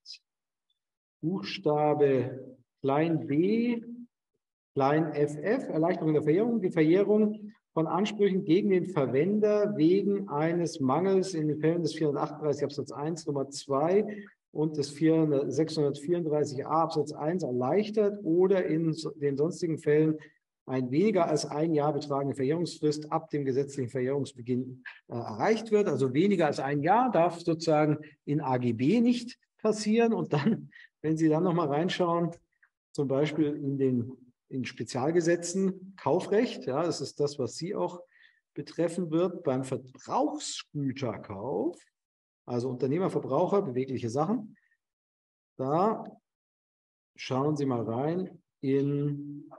Buchstabe klein b, klein ff, Erleichterung der Verjährung. Die Verjährung von Ansprüchen gegen den Verwender wegen eines Mangels in den Fällen des vierhundertachtunddreißig Absatz eins Nummer zwei und des sechshundertvierunddreißig a Absatz eins erleichtert oder in den sonstigen Fällen ein weniger als ein Jahr betragende Verjährungsfrist ab dem gesetzlichen Verjährungsbeginn äh, erreicht wird. Also weniger als ein Jahr darf sozusagen in A G B nicht passieren. Und dann, wenn Sie dann nochmal reinschauen, zum Beispiel in den in Spezialgesetzen, Kaufrecht, ja, das ist das, was Sie auch betreffen wird, beim Verbrauchsgüterkauf, also Unternehmer, Verbraucher, bewegliche Sachen, da schauen Sie mal rein in,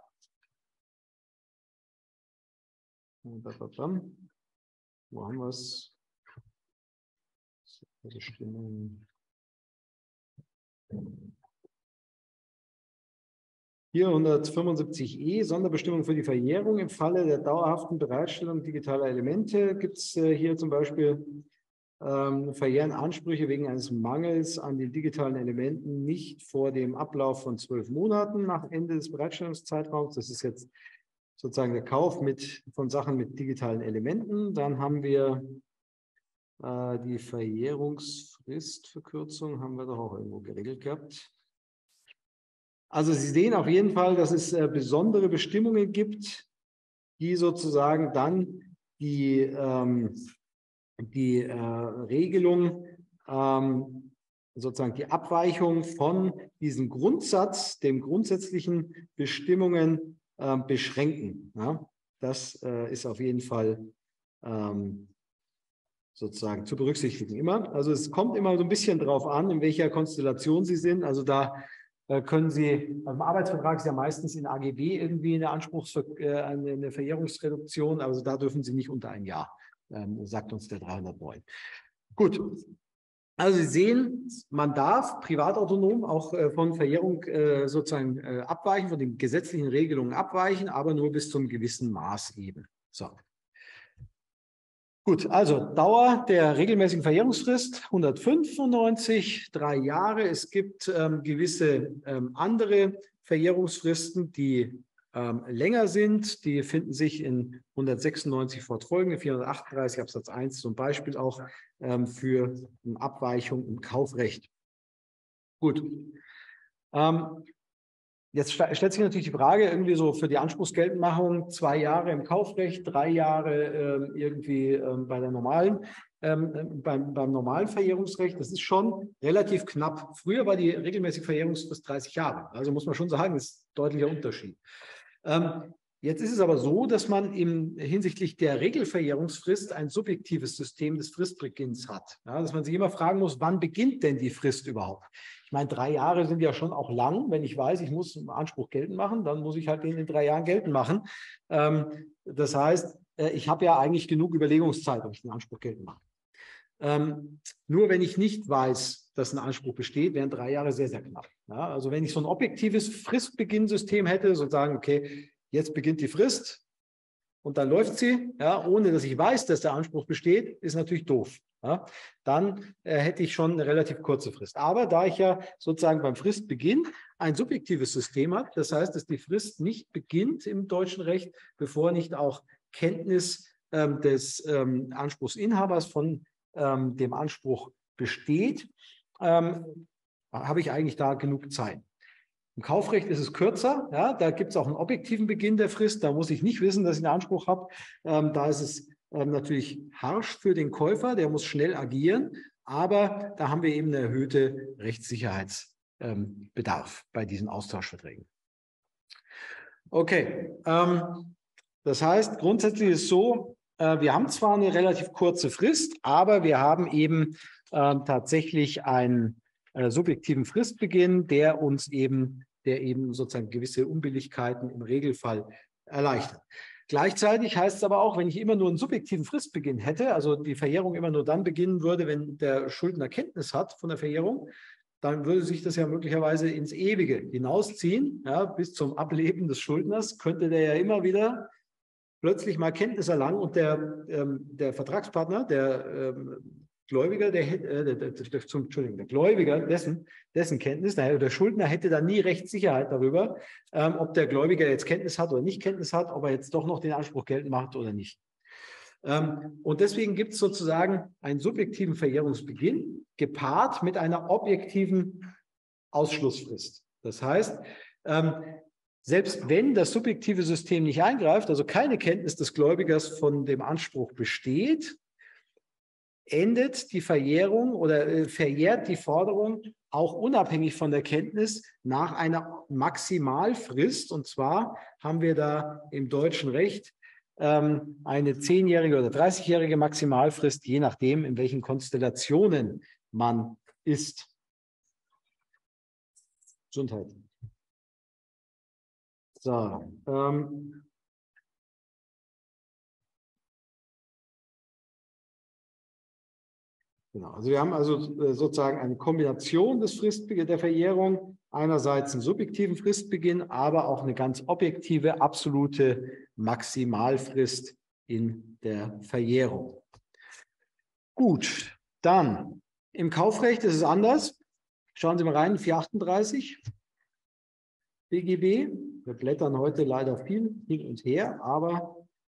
wo haben wir es? vierhundertfünfundsiebzig e, Sonderbestimmung für die Verjährung. Im Falle der dauerhaften Bereitstellung digitaler Elemente gibt es äh, hier zum Beispiel ähm, verjähren Ansprüche wegen eines Mangels an den digitalen Elementen nicht vor dem Ablauf von zwölf Monaten nach Ende des Bereitstellungszeitraums. Das ist jetzt sozusagen der Kauf mit, von Sachen mit digitalen Elementen. Dann haben wir äh, die Verjährungsfristverkürzung, haben wir doch auch irgendwo geregelt gehabt. Also Sie sehen auf jeden Fall, dass es äh, besondere Bestimmungen gibt, die sozusagen dann die, ähm, die äh, Regelung, ähm, sozusagen die Abweichung von diesem Grundsatz, den grundsätzlichen Bestimmungen äh, beschränken. Ja? Das äh, ist auf jeden Fall ähm, sozusagen zu berücksichtigen immer. Also es kommt immer so ein bisschen drauf an, in welcher Konstellation Sie sind. Also da können Sie, im Arbeitsvertrag ist ja meistens in A G B irgendwie eine Anspruchsver äh, eine Verjährungsreduktion, also da dürfen Sie nicht unter ein Jahr, ähm, sagt uns der dreihundertneun. Gut, also Sie sehen, man darf privatautonom auch äh, von Verjährung äh, sozusagen äh, abweichen, von den gesetzlichen Regelungen abweichen, aber nur bis zum gewissen Maß eben. So. Gut, also Dauer der regelmäßigen Verjährungsfrist hundertfünfundneunzig, drei Jahre. Es gibt ähm, gewisse ähm, andere Verjährungsfristen, die ähm, länger sind. Die finden sich in hundertsechsundneunzig fortfolgende, vierhundertachtunddreißig Absatz eins zum Beispiel auch ähm, für eine Abweichung im Kaufrecht. Gut. Ähm, Jetzt stellt sich natürlich die Frage, irgendwie so für die Anspruchsgeltendmachung zwei Jahre im Kaufrecht, drei Jahre äh, irgendwie äh, bei der normalen, ähm, beim, beim normalen Verjährungsrecht. Das ist schon relativ knapp. Früher war die regelmäßige Verjährungsfrist dreißig Jahre. Also muss man schon sagen, das ist ein deutlicher Unterschied. Ähm, jetzt ist es aber so, dass man im, hinsichtlich der Regelverjährungsfrist ein subjektives System des Fristbeginns hat. Ja, dass man sich immer fragen muss, wann beginnt denn die Frist überhaupt? Ich meine, drei Jahre sind ja schon auch lang. Wenn ich weiß, ich muss einen Anspruch geltend machen, dann muss ich halt den in drei Jahren geltend machen. Ähm, das heißt, äh, ich habe ja eigentlich genug Überlegungszeit, ob ich den Anspruch geltend mache. Ähm, nur wenn ich nicht weiß, dass ein Anspruch besteht, wären drei Jahre sehr, sehr knapp. Ja, also wenn ich so ein objektives Fristbeginnsystem hätte, sozusagen, okay, jetzt beginnt die Frist und dann läuft sie, ja, ohne dass ich weiß, dass der Anspruch besteht, ist natürlich doof. ja, dann äh, hätte ich schon eine relativ kurze Frist. Aber da ich ja sozusagen beim Fristbeginn ein subjektives System habe, das heißt, dass die Frist nicht beginnt im deutschen Recht, bevor nicht auch Kenntnis ähm, des ähm, Anspruchsinhabers von ähm, dem Anspruch besteht, ähm, habe ich eigentlich da genug Zeit. Im Kaufrecht ist es kürzer, ja, da gibt es auch einen objektiven Beginn der Frist, da muss ich nicht wissen, dass ich einen Anspruch habe. Ähm, da ist es ähm, natürlich harsch für den Käufer, der muss schnell agieren, aber da haben wir eben eine erhöhte Rechtssicherheitsbedarf ähm, bei diesen Austauschverträgen. Okay, ähm, das heißt, grundsätzlich ist es so, äh, wir haben zwar eine relativ kurze Frist, aber wir haben eben äh, tatsächlich einen äh, subjektiven Fristbeginn, der uns eben, der eben sozusagen gewisse Unbilligkeiten im Regelfall erleichtert. Gleichzeitig heißt es aber auch, wenn ich immer nur einen subjektiven Fristbeginn hätte, also die Verjährung immer nur dann beginnen würde, wenn der Schuldner Kenntnis hat von der Verjährung, dann würde sich das ja möglicherweise ins Ewige hinausziehen, ja, bis zum Ableben des Schuldners könnte der ja immer wieder plötzlich mal Kenntnis erlangen und der, ähm, der Vertragspartner, der ähm, Gläubiger, der, äh, der, der, der, Entschuldigung, der Gläubiger, dessen, dessen Kenntnis, der, der Schuldner hätte dann nie Rechtssicherheit darüber, ähm, ob der Gläubiger jetzt Kenntnis hat oder nicht Kenntnis hat, ob er jetzt doch noch den Anspruch geltend macht oder nicht. Ähm, und deswegen gibt es sozusagen einen subjektiven Verjährungsbeginn gepaart mit einer objektiven Ausschlussfrist. Das heißt, ähm, selbst wenn das subjektive System nicht eingreift, also keine Kenntnis des Gläubigers von dem Anspruch besteht, endet die Verjährung oder äh, verjährt die Forderung auch unabhängig von der Kenntnis nach einer Maximalfrist. Und zwar haben wir da im deutschen Recht ähm, eine zehnjährige oder dreißigjährige Maximalfrist, je nachdem, in welchen Konstellationen man ist. Gesundheit. So, ähm, genau. Also wir haben also sozusagen eine Kombination des Fristbeginns der Verjährung, einerseits einen subjektiven Fristbeginn, aber auch eine ganz objektive, absolute Maximalfrist in der Verjährung. Gut, dann im Kaufrecht ist es anders. Schauen Sie mal rein, vierhundertachtunddreißig B G B. Wir blättern heute leider viel hin und her, aber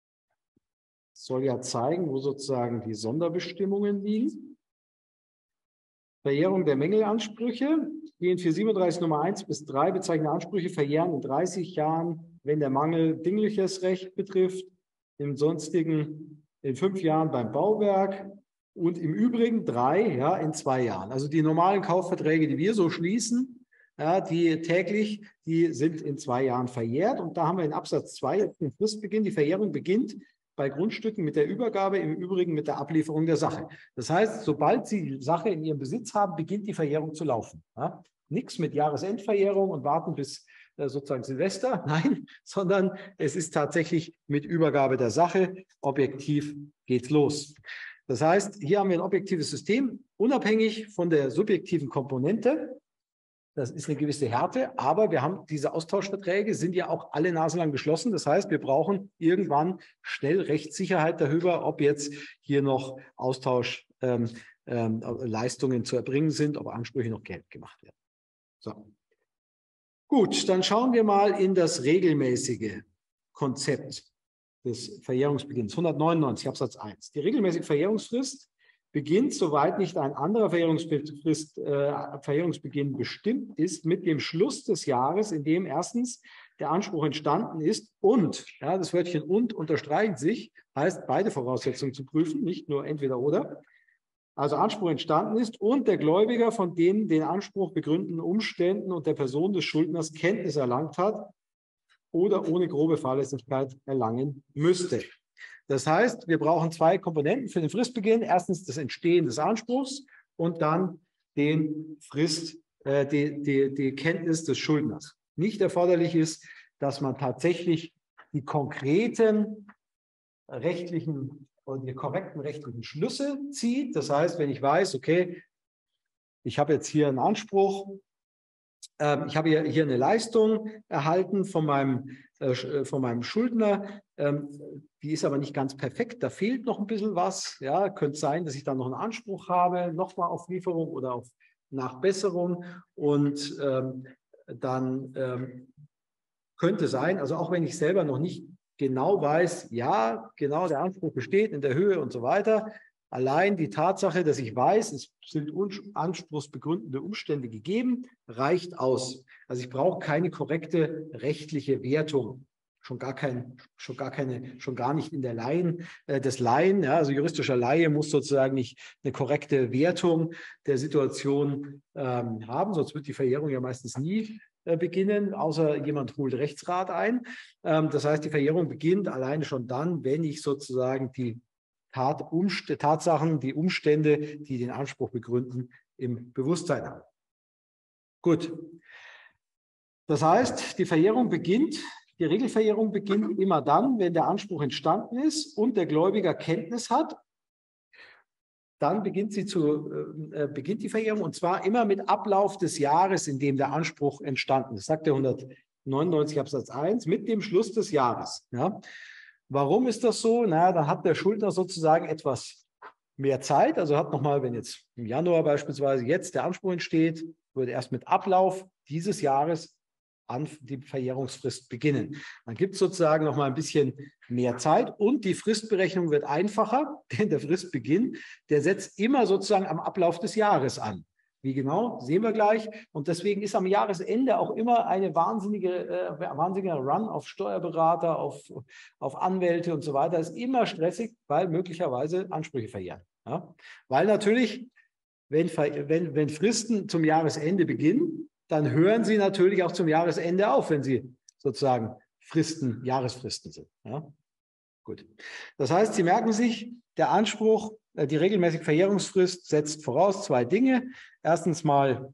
es soll ja zeigen, wo sozusagen die Sonderbestimmungen liegen. Verjährung der Mängelansprüche. Die in vierhundertsiebenunddreißig Nummer eins bis drei bezeichneten Ansprüche verjähren in dreißig Jahren, wenn der Mangel dingliches Recht betrifft, im sonstigen in fünf Jahren beim Bauwerk und im Übrigen drei ja, in zwei Jahren. Also die normalen Kaufverträge, die wir so schließen, ja, die täglich, die sind in zwei Jahren verjährt. Und da haben wir in Absatz zwei den Fristbeginn. Die Verjährung beginnt bei Grundstücken mit der Übergabe, im Übrigen mit der Ablieferung der Sache. Das heißt, sobald Sie die Sache in Ihrem Besitz haben, beginnt die Verjährung zu laufen. Ja? Nichts mit Jahresendverjährung und warten bis äh, sozusagen Silvester, nein, sondern es ist tatsächlich mit Übergabe der Sache. Objektiv geht's los. Das heißt, hier haben wir ein objektives System, unabhängig von der subjektiven Komponente. Das ist eine gewisse Härte, aber wir haben diese Austauschverträge, sind ja auch alle naselang geschlossen. Das heißt, wir brauchen irgendwann schnell Rechtssicherheit darüber, ob jetzt hier noch Austauschleistungen ähm, ähm, zu erbringen sind, ob Ansprüche noch geltend gemacht werden. So. Gut, dann schauen wir mal in das regelmäßige Konzept des Verjährungsbeginns. hundertneunundneunzig Absatz eins. Die regelmäßige Verjährungsfrist beginnt, soweit nicht ein anderer Verjährungsfrist, äh, Verjährungsbeginn bestimmt ist, mit dem Schluss des Jahres, in dem erstens der Anspruch entstanden ist und, ja, das Wörtchen und unterstreicht sich, heißt beide Voraussetzungen zu prüfen, nicht nur entweder oder. Also Anspruch entstanden ist und der Gläubiger von den den Anspruch begründeten Umständen und der Person des Schuldners Kenntnis erlangt hat oder ohne grobe Fahrlässigkeit erlangen müsste. Das heißt, wir brauchen zwei Komponenten für den Fristbeginn. Erstens das Entstehen des Anspruchs und dann den Frist, äh, die, die, die Kenntnis des Schuldners. Nicht erforderlich ist, dass man tatsächlich die konkreten rechtlichen oder die korrekten rechtlichen Schlüsse zieht. Das heißt, wenn ich weiß, okay, ich habe jetzt hier einen Anspruch äh, ich habe hier, hier eine Leistung erhalten von meinem, äh, von meinem Schuldner. Ähm, die ist aber nicht ganz perfekt. Da fehlt noch ein bisschen was. Ja, könnte sein, dass ich dann noch einen Anspruch habe, nochmal auf Lieferung oder auf Nachbesserung. Und ähm, dann ähm, könnte sein, also auch wenn ich selber noch nicht genau weiß, ja, genau, der Anspruch besteht in der Höhe und so weiter. Allein die Tatsache, dass ich weiß, es sind anspruchsbegründende Umstände gegeben, reicht aus. Also ich brauche keine korrekte rechtliche Wertung. Schon gar, kein, schon gar keine, schon gar nicht in der Laien, äh, des Laien. Ja, also juristischer Laie muss sozusagen nicht eine korrekte Wertung der Situation ähm, haben, sonst wird die Verjährung ja meistens nie äh, beginnen, außer jemand holt Rechtsrat ein. Ähm, das heißt, die Verjährung beginnt alleine schon dann, wenn ich sozusagen die Tat, Umst- Tatsachen, die Umstände, die den Anspruch begründen, im Bewusstsein habe. Gut. Das heißt, die Verjährung beginnt, die Regelverjährung beginnt immer dann, wenn der Anspruch entstanden ist und der Gläubiger Kenntnis hat. Dann beginnt, sie zu, äh, beginnt die Verjährung, und zwar immer mit Ablauf des Jahres, in dem der Anspruch entstanden ist. Sagt der hundertneunundneunzig Absatz eins, mit dem Schluss des Jahres. Ja. Warum ist das so? Na, dann hat der Schuldner sozusagen etwas mehr Zeit. Also hat nochmal, wenn jetzt im Januar beispielsweise jetzt der Anspruch entsteht, würde erst mit Ablauf dieses Jahres an die Verjährungsfrist beginnen. Dann gibt es sozusagen noch mal ein bisschen mehr Zeit und die Fristberechnung wird einfacher, denn der Fristbeginn, der setzt immer sozusagen am Ablauf des Jahres an. Wie genau, sehen wir gleich. Und deswegen ist am Jahresende auch immer eine wahnsinnige, äh, wahnsinniger Run auf Steuerberater, auf, auf Anwälte und so weiter. Das ist immer stressig, weil möglicherweise Ansprüche verjähren. Ja? Weil natürlich, wenn, wenn, wenn Fristen zum Jahresende beginnen, dann hören sie natürlich auch zum Jahresende auf, wenn sie sozusagen Fristen, Jahresfristen sind. Ja? Gut. Das heißt, Sie merken sich, der Anspruch, die regelmäßige Verjährungsfrist setzt voraus zwei Dinge. Erstens mal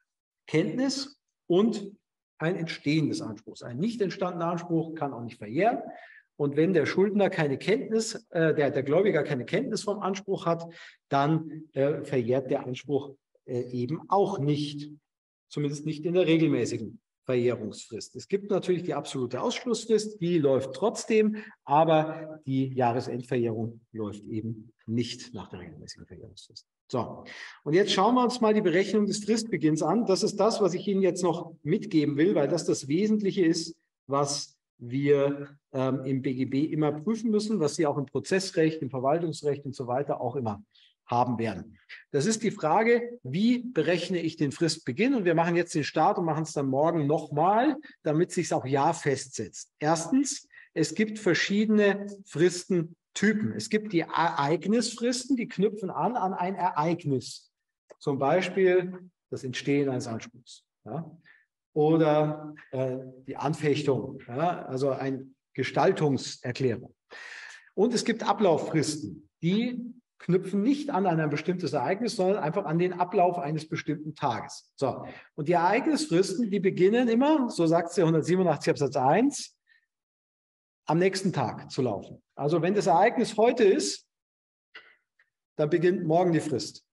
Kenntnis und ein Entstehen des Anspruchs. Ein nicht entstandener Anspruch kann auch nicht verjähren. Und wenn der Schuldner keine Kenntnis, äh, der, der Gläubiger keine Kenntnis vom Anspruch hat, dann äh, verjährt der Anspruch äh, eben auch nicht. Zumindest nicht in der regelmäßigen Verjährungsfrist. Es gibt natürlich die absolute Ausschlussfrist, die läuft trotzdem, aber die Jahresendverjährung läuft eben nicht nach der regelmäßigen Verjährungsfrist. So, und jetzt schauen wir uns mal die Berechnung des Fristbeginns an. Das ist das, was ich Ihnen jetzt noch mitgeben will, weil das das Wesentliche ist, was wir ähm, im B G B immer prüfen müssen, was Sie auch im Prozessrecht, im Verwaltungsrecht und so weiter auch immer haben werden. Das ist die Frage, wie berechne ich den Fristbeginn? Und wir machen jetzt den Start und machen es dann morgen nochmal, damit sich es auch ja festsetzt. Erstens, es gibt verschiedene Fristentypen. Es gibt die Ereignisfristen, die knüpfen an an ein Ereignis. Zum Beispiel das Entstehen eines Anspruchs. Ja? Oder äh, die Anfechtung, ja? Also eine Gestaltungserklärung. Und es gibt Ablauffristen, die knüpfen nicht an ein bestimmtes Ereignis, sondern einfach an den Ablauf eines bestimmten Tages. So, und die Ereignisfristen, die beginnen immer, so sagt es der hundertsiebenundachtzig Absatz eins, am nächsten Tag zu laufen. Also wenn das Ereignis heute ist, dann beginnt morgen die Frist.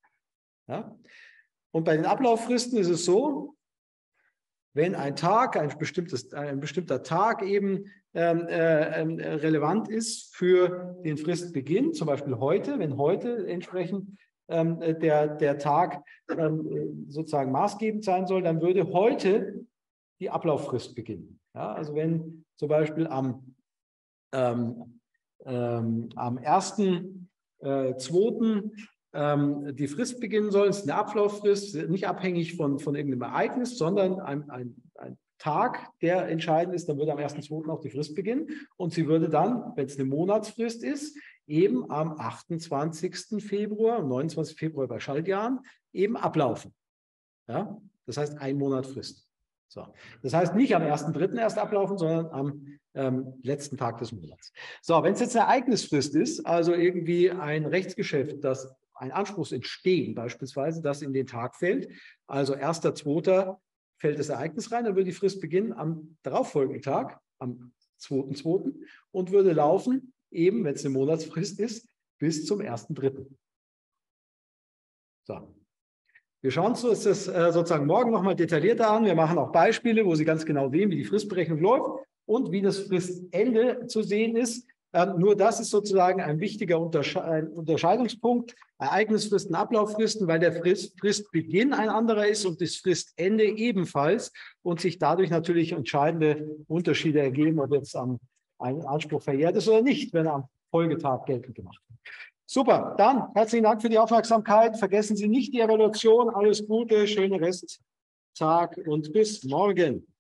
Ja? Und bei den Ablauffristen ist es so, wenn ein Tag, ein, bestimmtes, ein bestimmter Tag eben ähm, äh, relevant ist für den Fristbeginn, zum Beispiel heute, wenn heute entsprechend ähm, der, der Tag ähm, sozusagen maßgebend sein soll, dann würde heute die Ablauffrist beginnen. Ja, also wenn zum Beispiel am, ähm, ähm, am ersten zweiten Ähm, die Frist beginnen soll, ist eine Ablauffrist, nicht abhängig von, von irgendeinem Ereignis, sondern ein, ein, ein Tag, der entscheidend ist, dann würde am ersten zweiten auch die Frist beginnen und sie würde dann, wenn es eine Monatsfrist ist, eben am achtundzwanzigsten Februar, am neunundzwanzigsten Februar bei Schaltjahren eben ablaufen. Ja? Das heißt, ein Monat Frist. So. Das heißt nicht am ersten dritten erst ablaufen, sondern am ähm, letzten Tag des Monats. So, wenn es jetzt eine Ereignisfrist ist, also irgendwie ein Rechtsgeschäft, das ein Anspruchsentstehen beispielsweise, das in den Tag fällt, also erster zweiter fällt das Ereignis rein, dann würde die Frist beginnen am darauffolgenden Tag, am zweiten zweiten und würde laufen, eben wenn es eine Monatsfrist ist, bis zum ersten dritten So. Wir schauen uns das äh, sozusagen morgen nochmal detaillierter an. Wir machen auch Beispiele, wo Sie ganz genau sehen, wie die Fristberechnung läuft und wie das Fristende zu sehen ist. Ähm, nur das ist sozusagen ein wichtiger Untersche ein Unterscheidungspunkt. Ereignisfristen, Ablauffristen, weil der Frist Fristbeginn ein anderer ist und das Fristende ebenfalls und sich dadurch natürlich entscheidende Unterschiede ergeben, ob jetzt am ein Anspruch verjährt ist oder nicht, wenn er am Folgetag geltend gemacht wird. Super, dann herzlichen Dank für die Aufmerksamkeit. Vergessen Sie nicht die Evaluation. Alles Gute, schönen Resttag und bis morgen.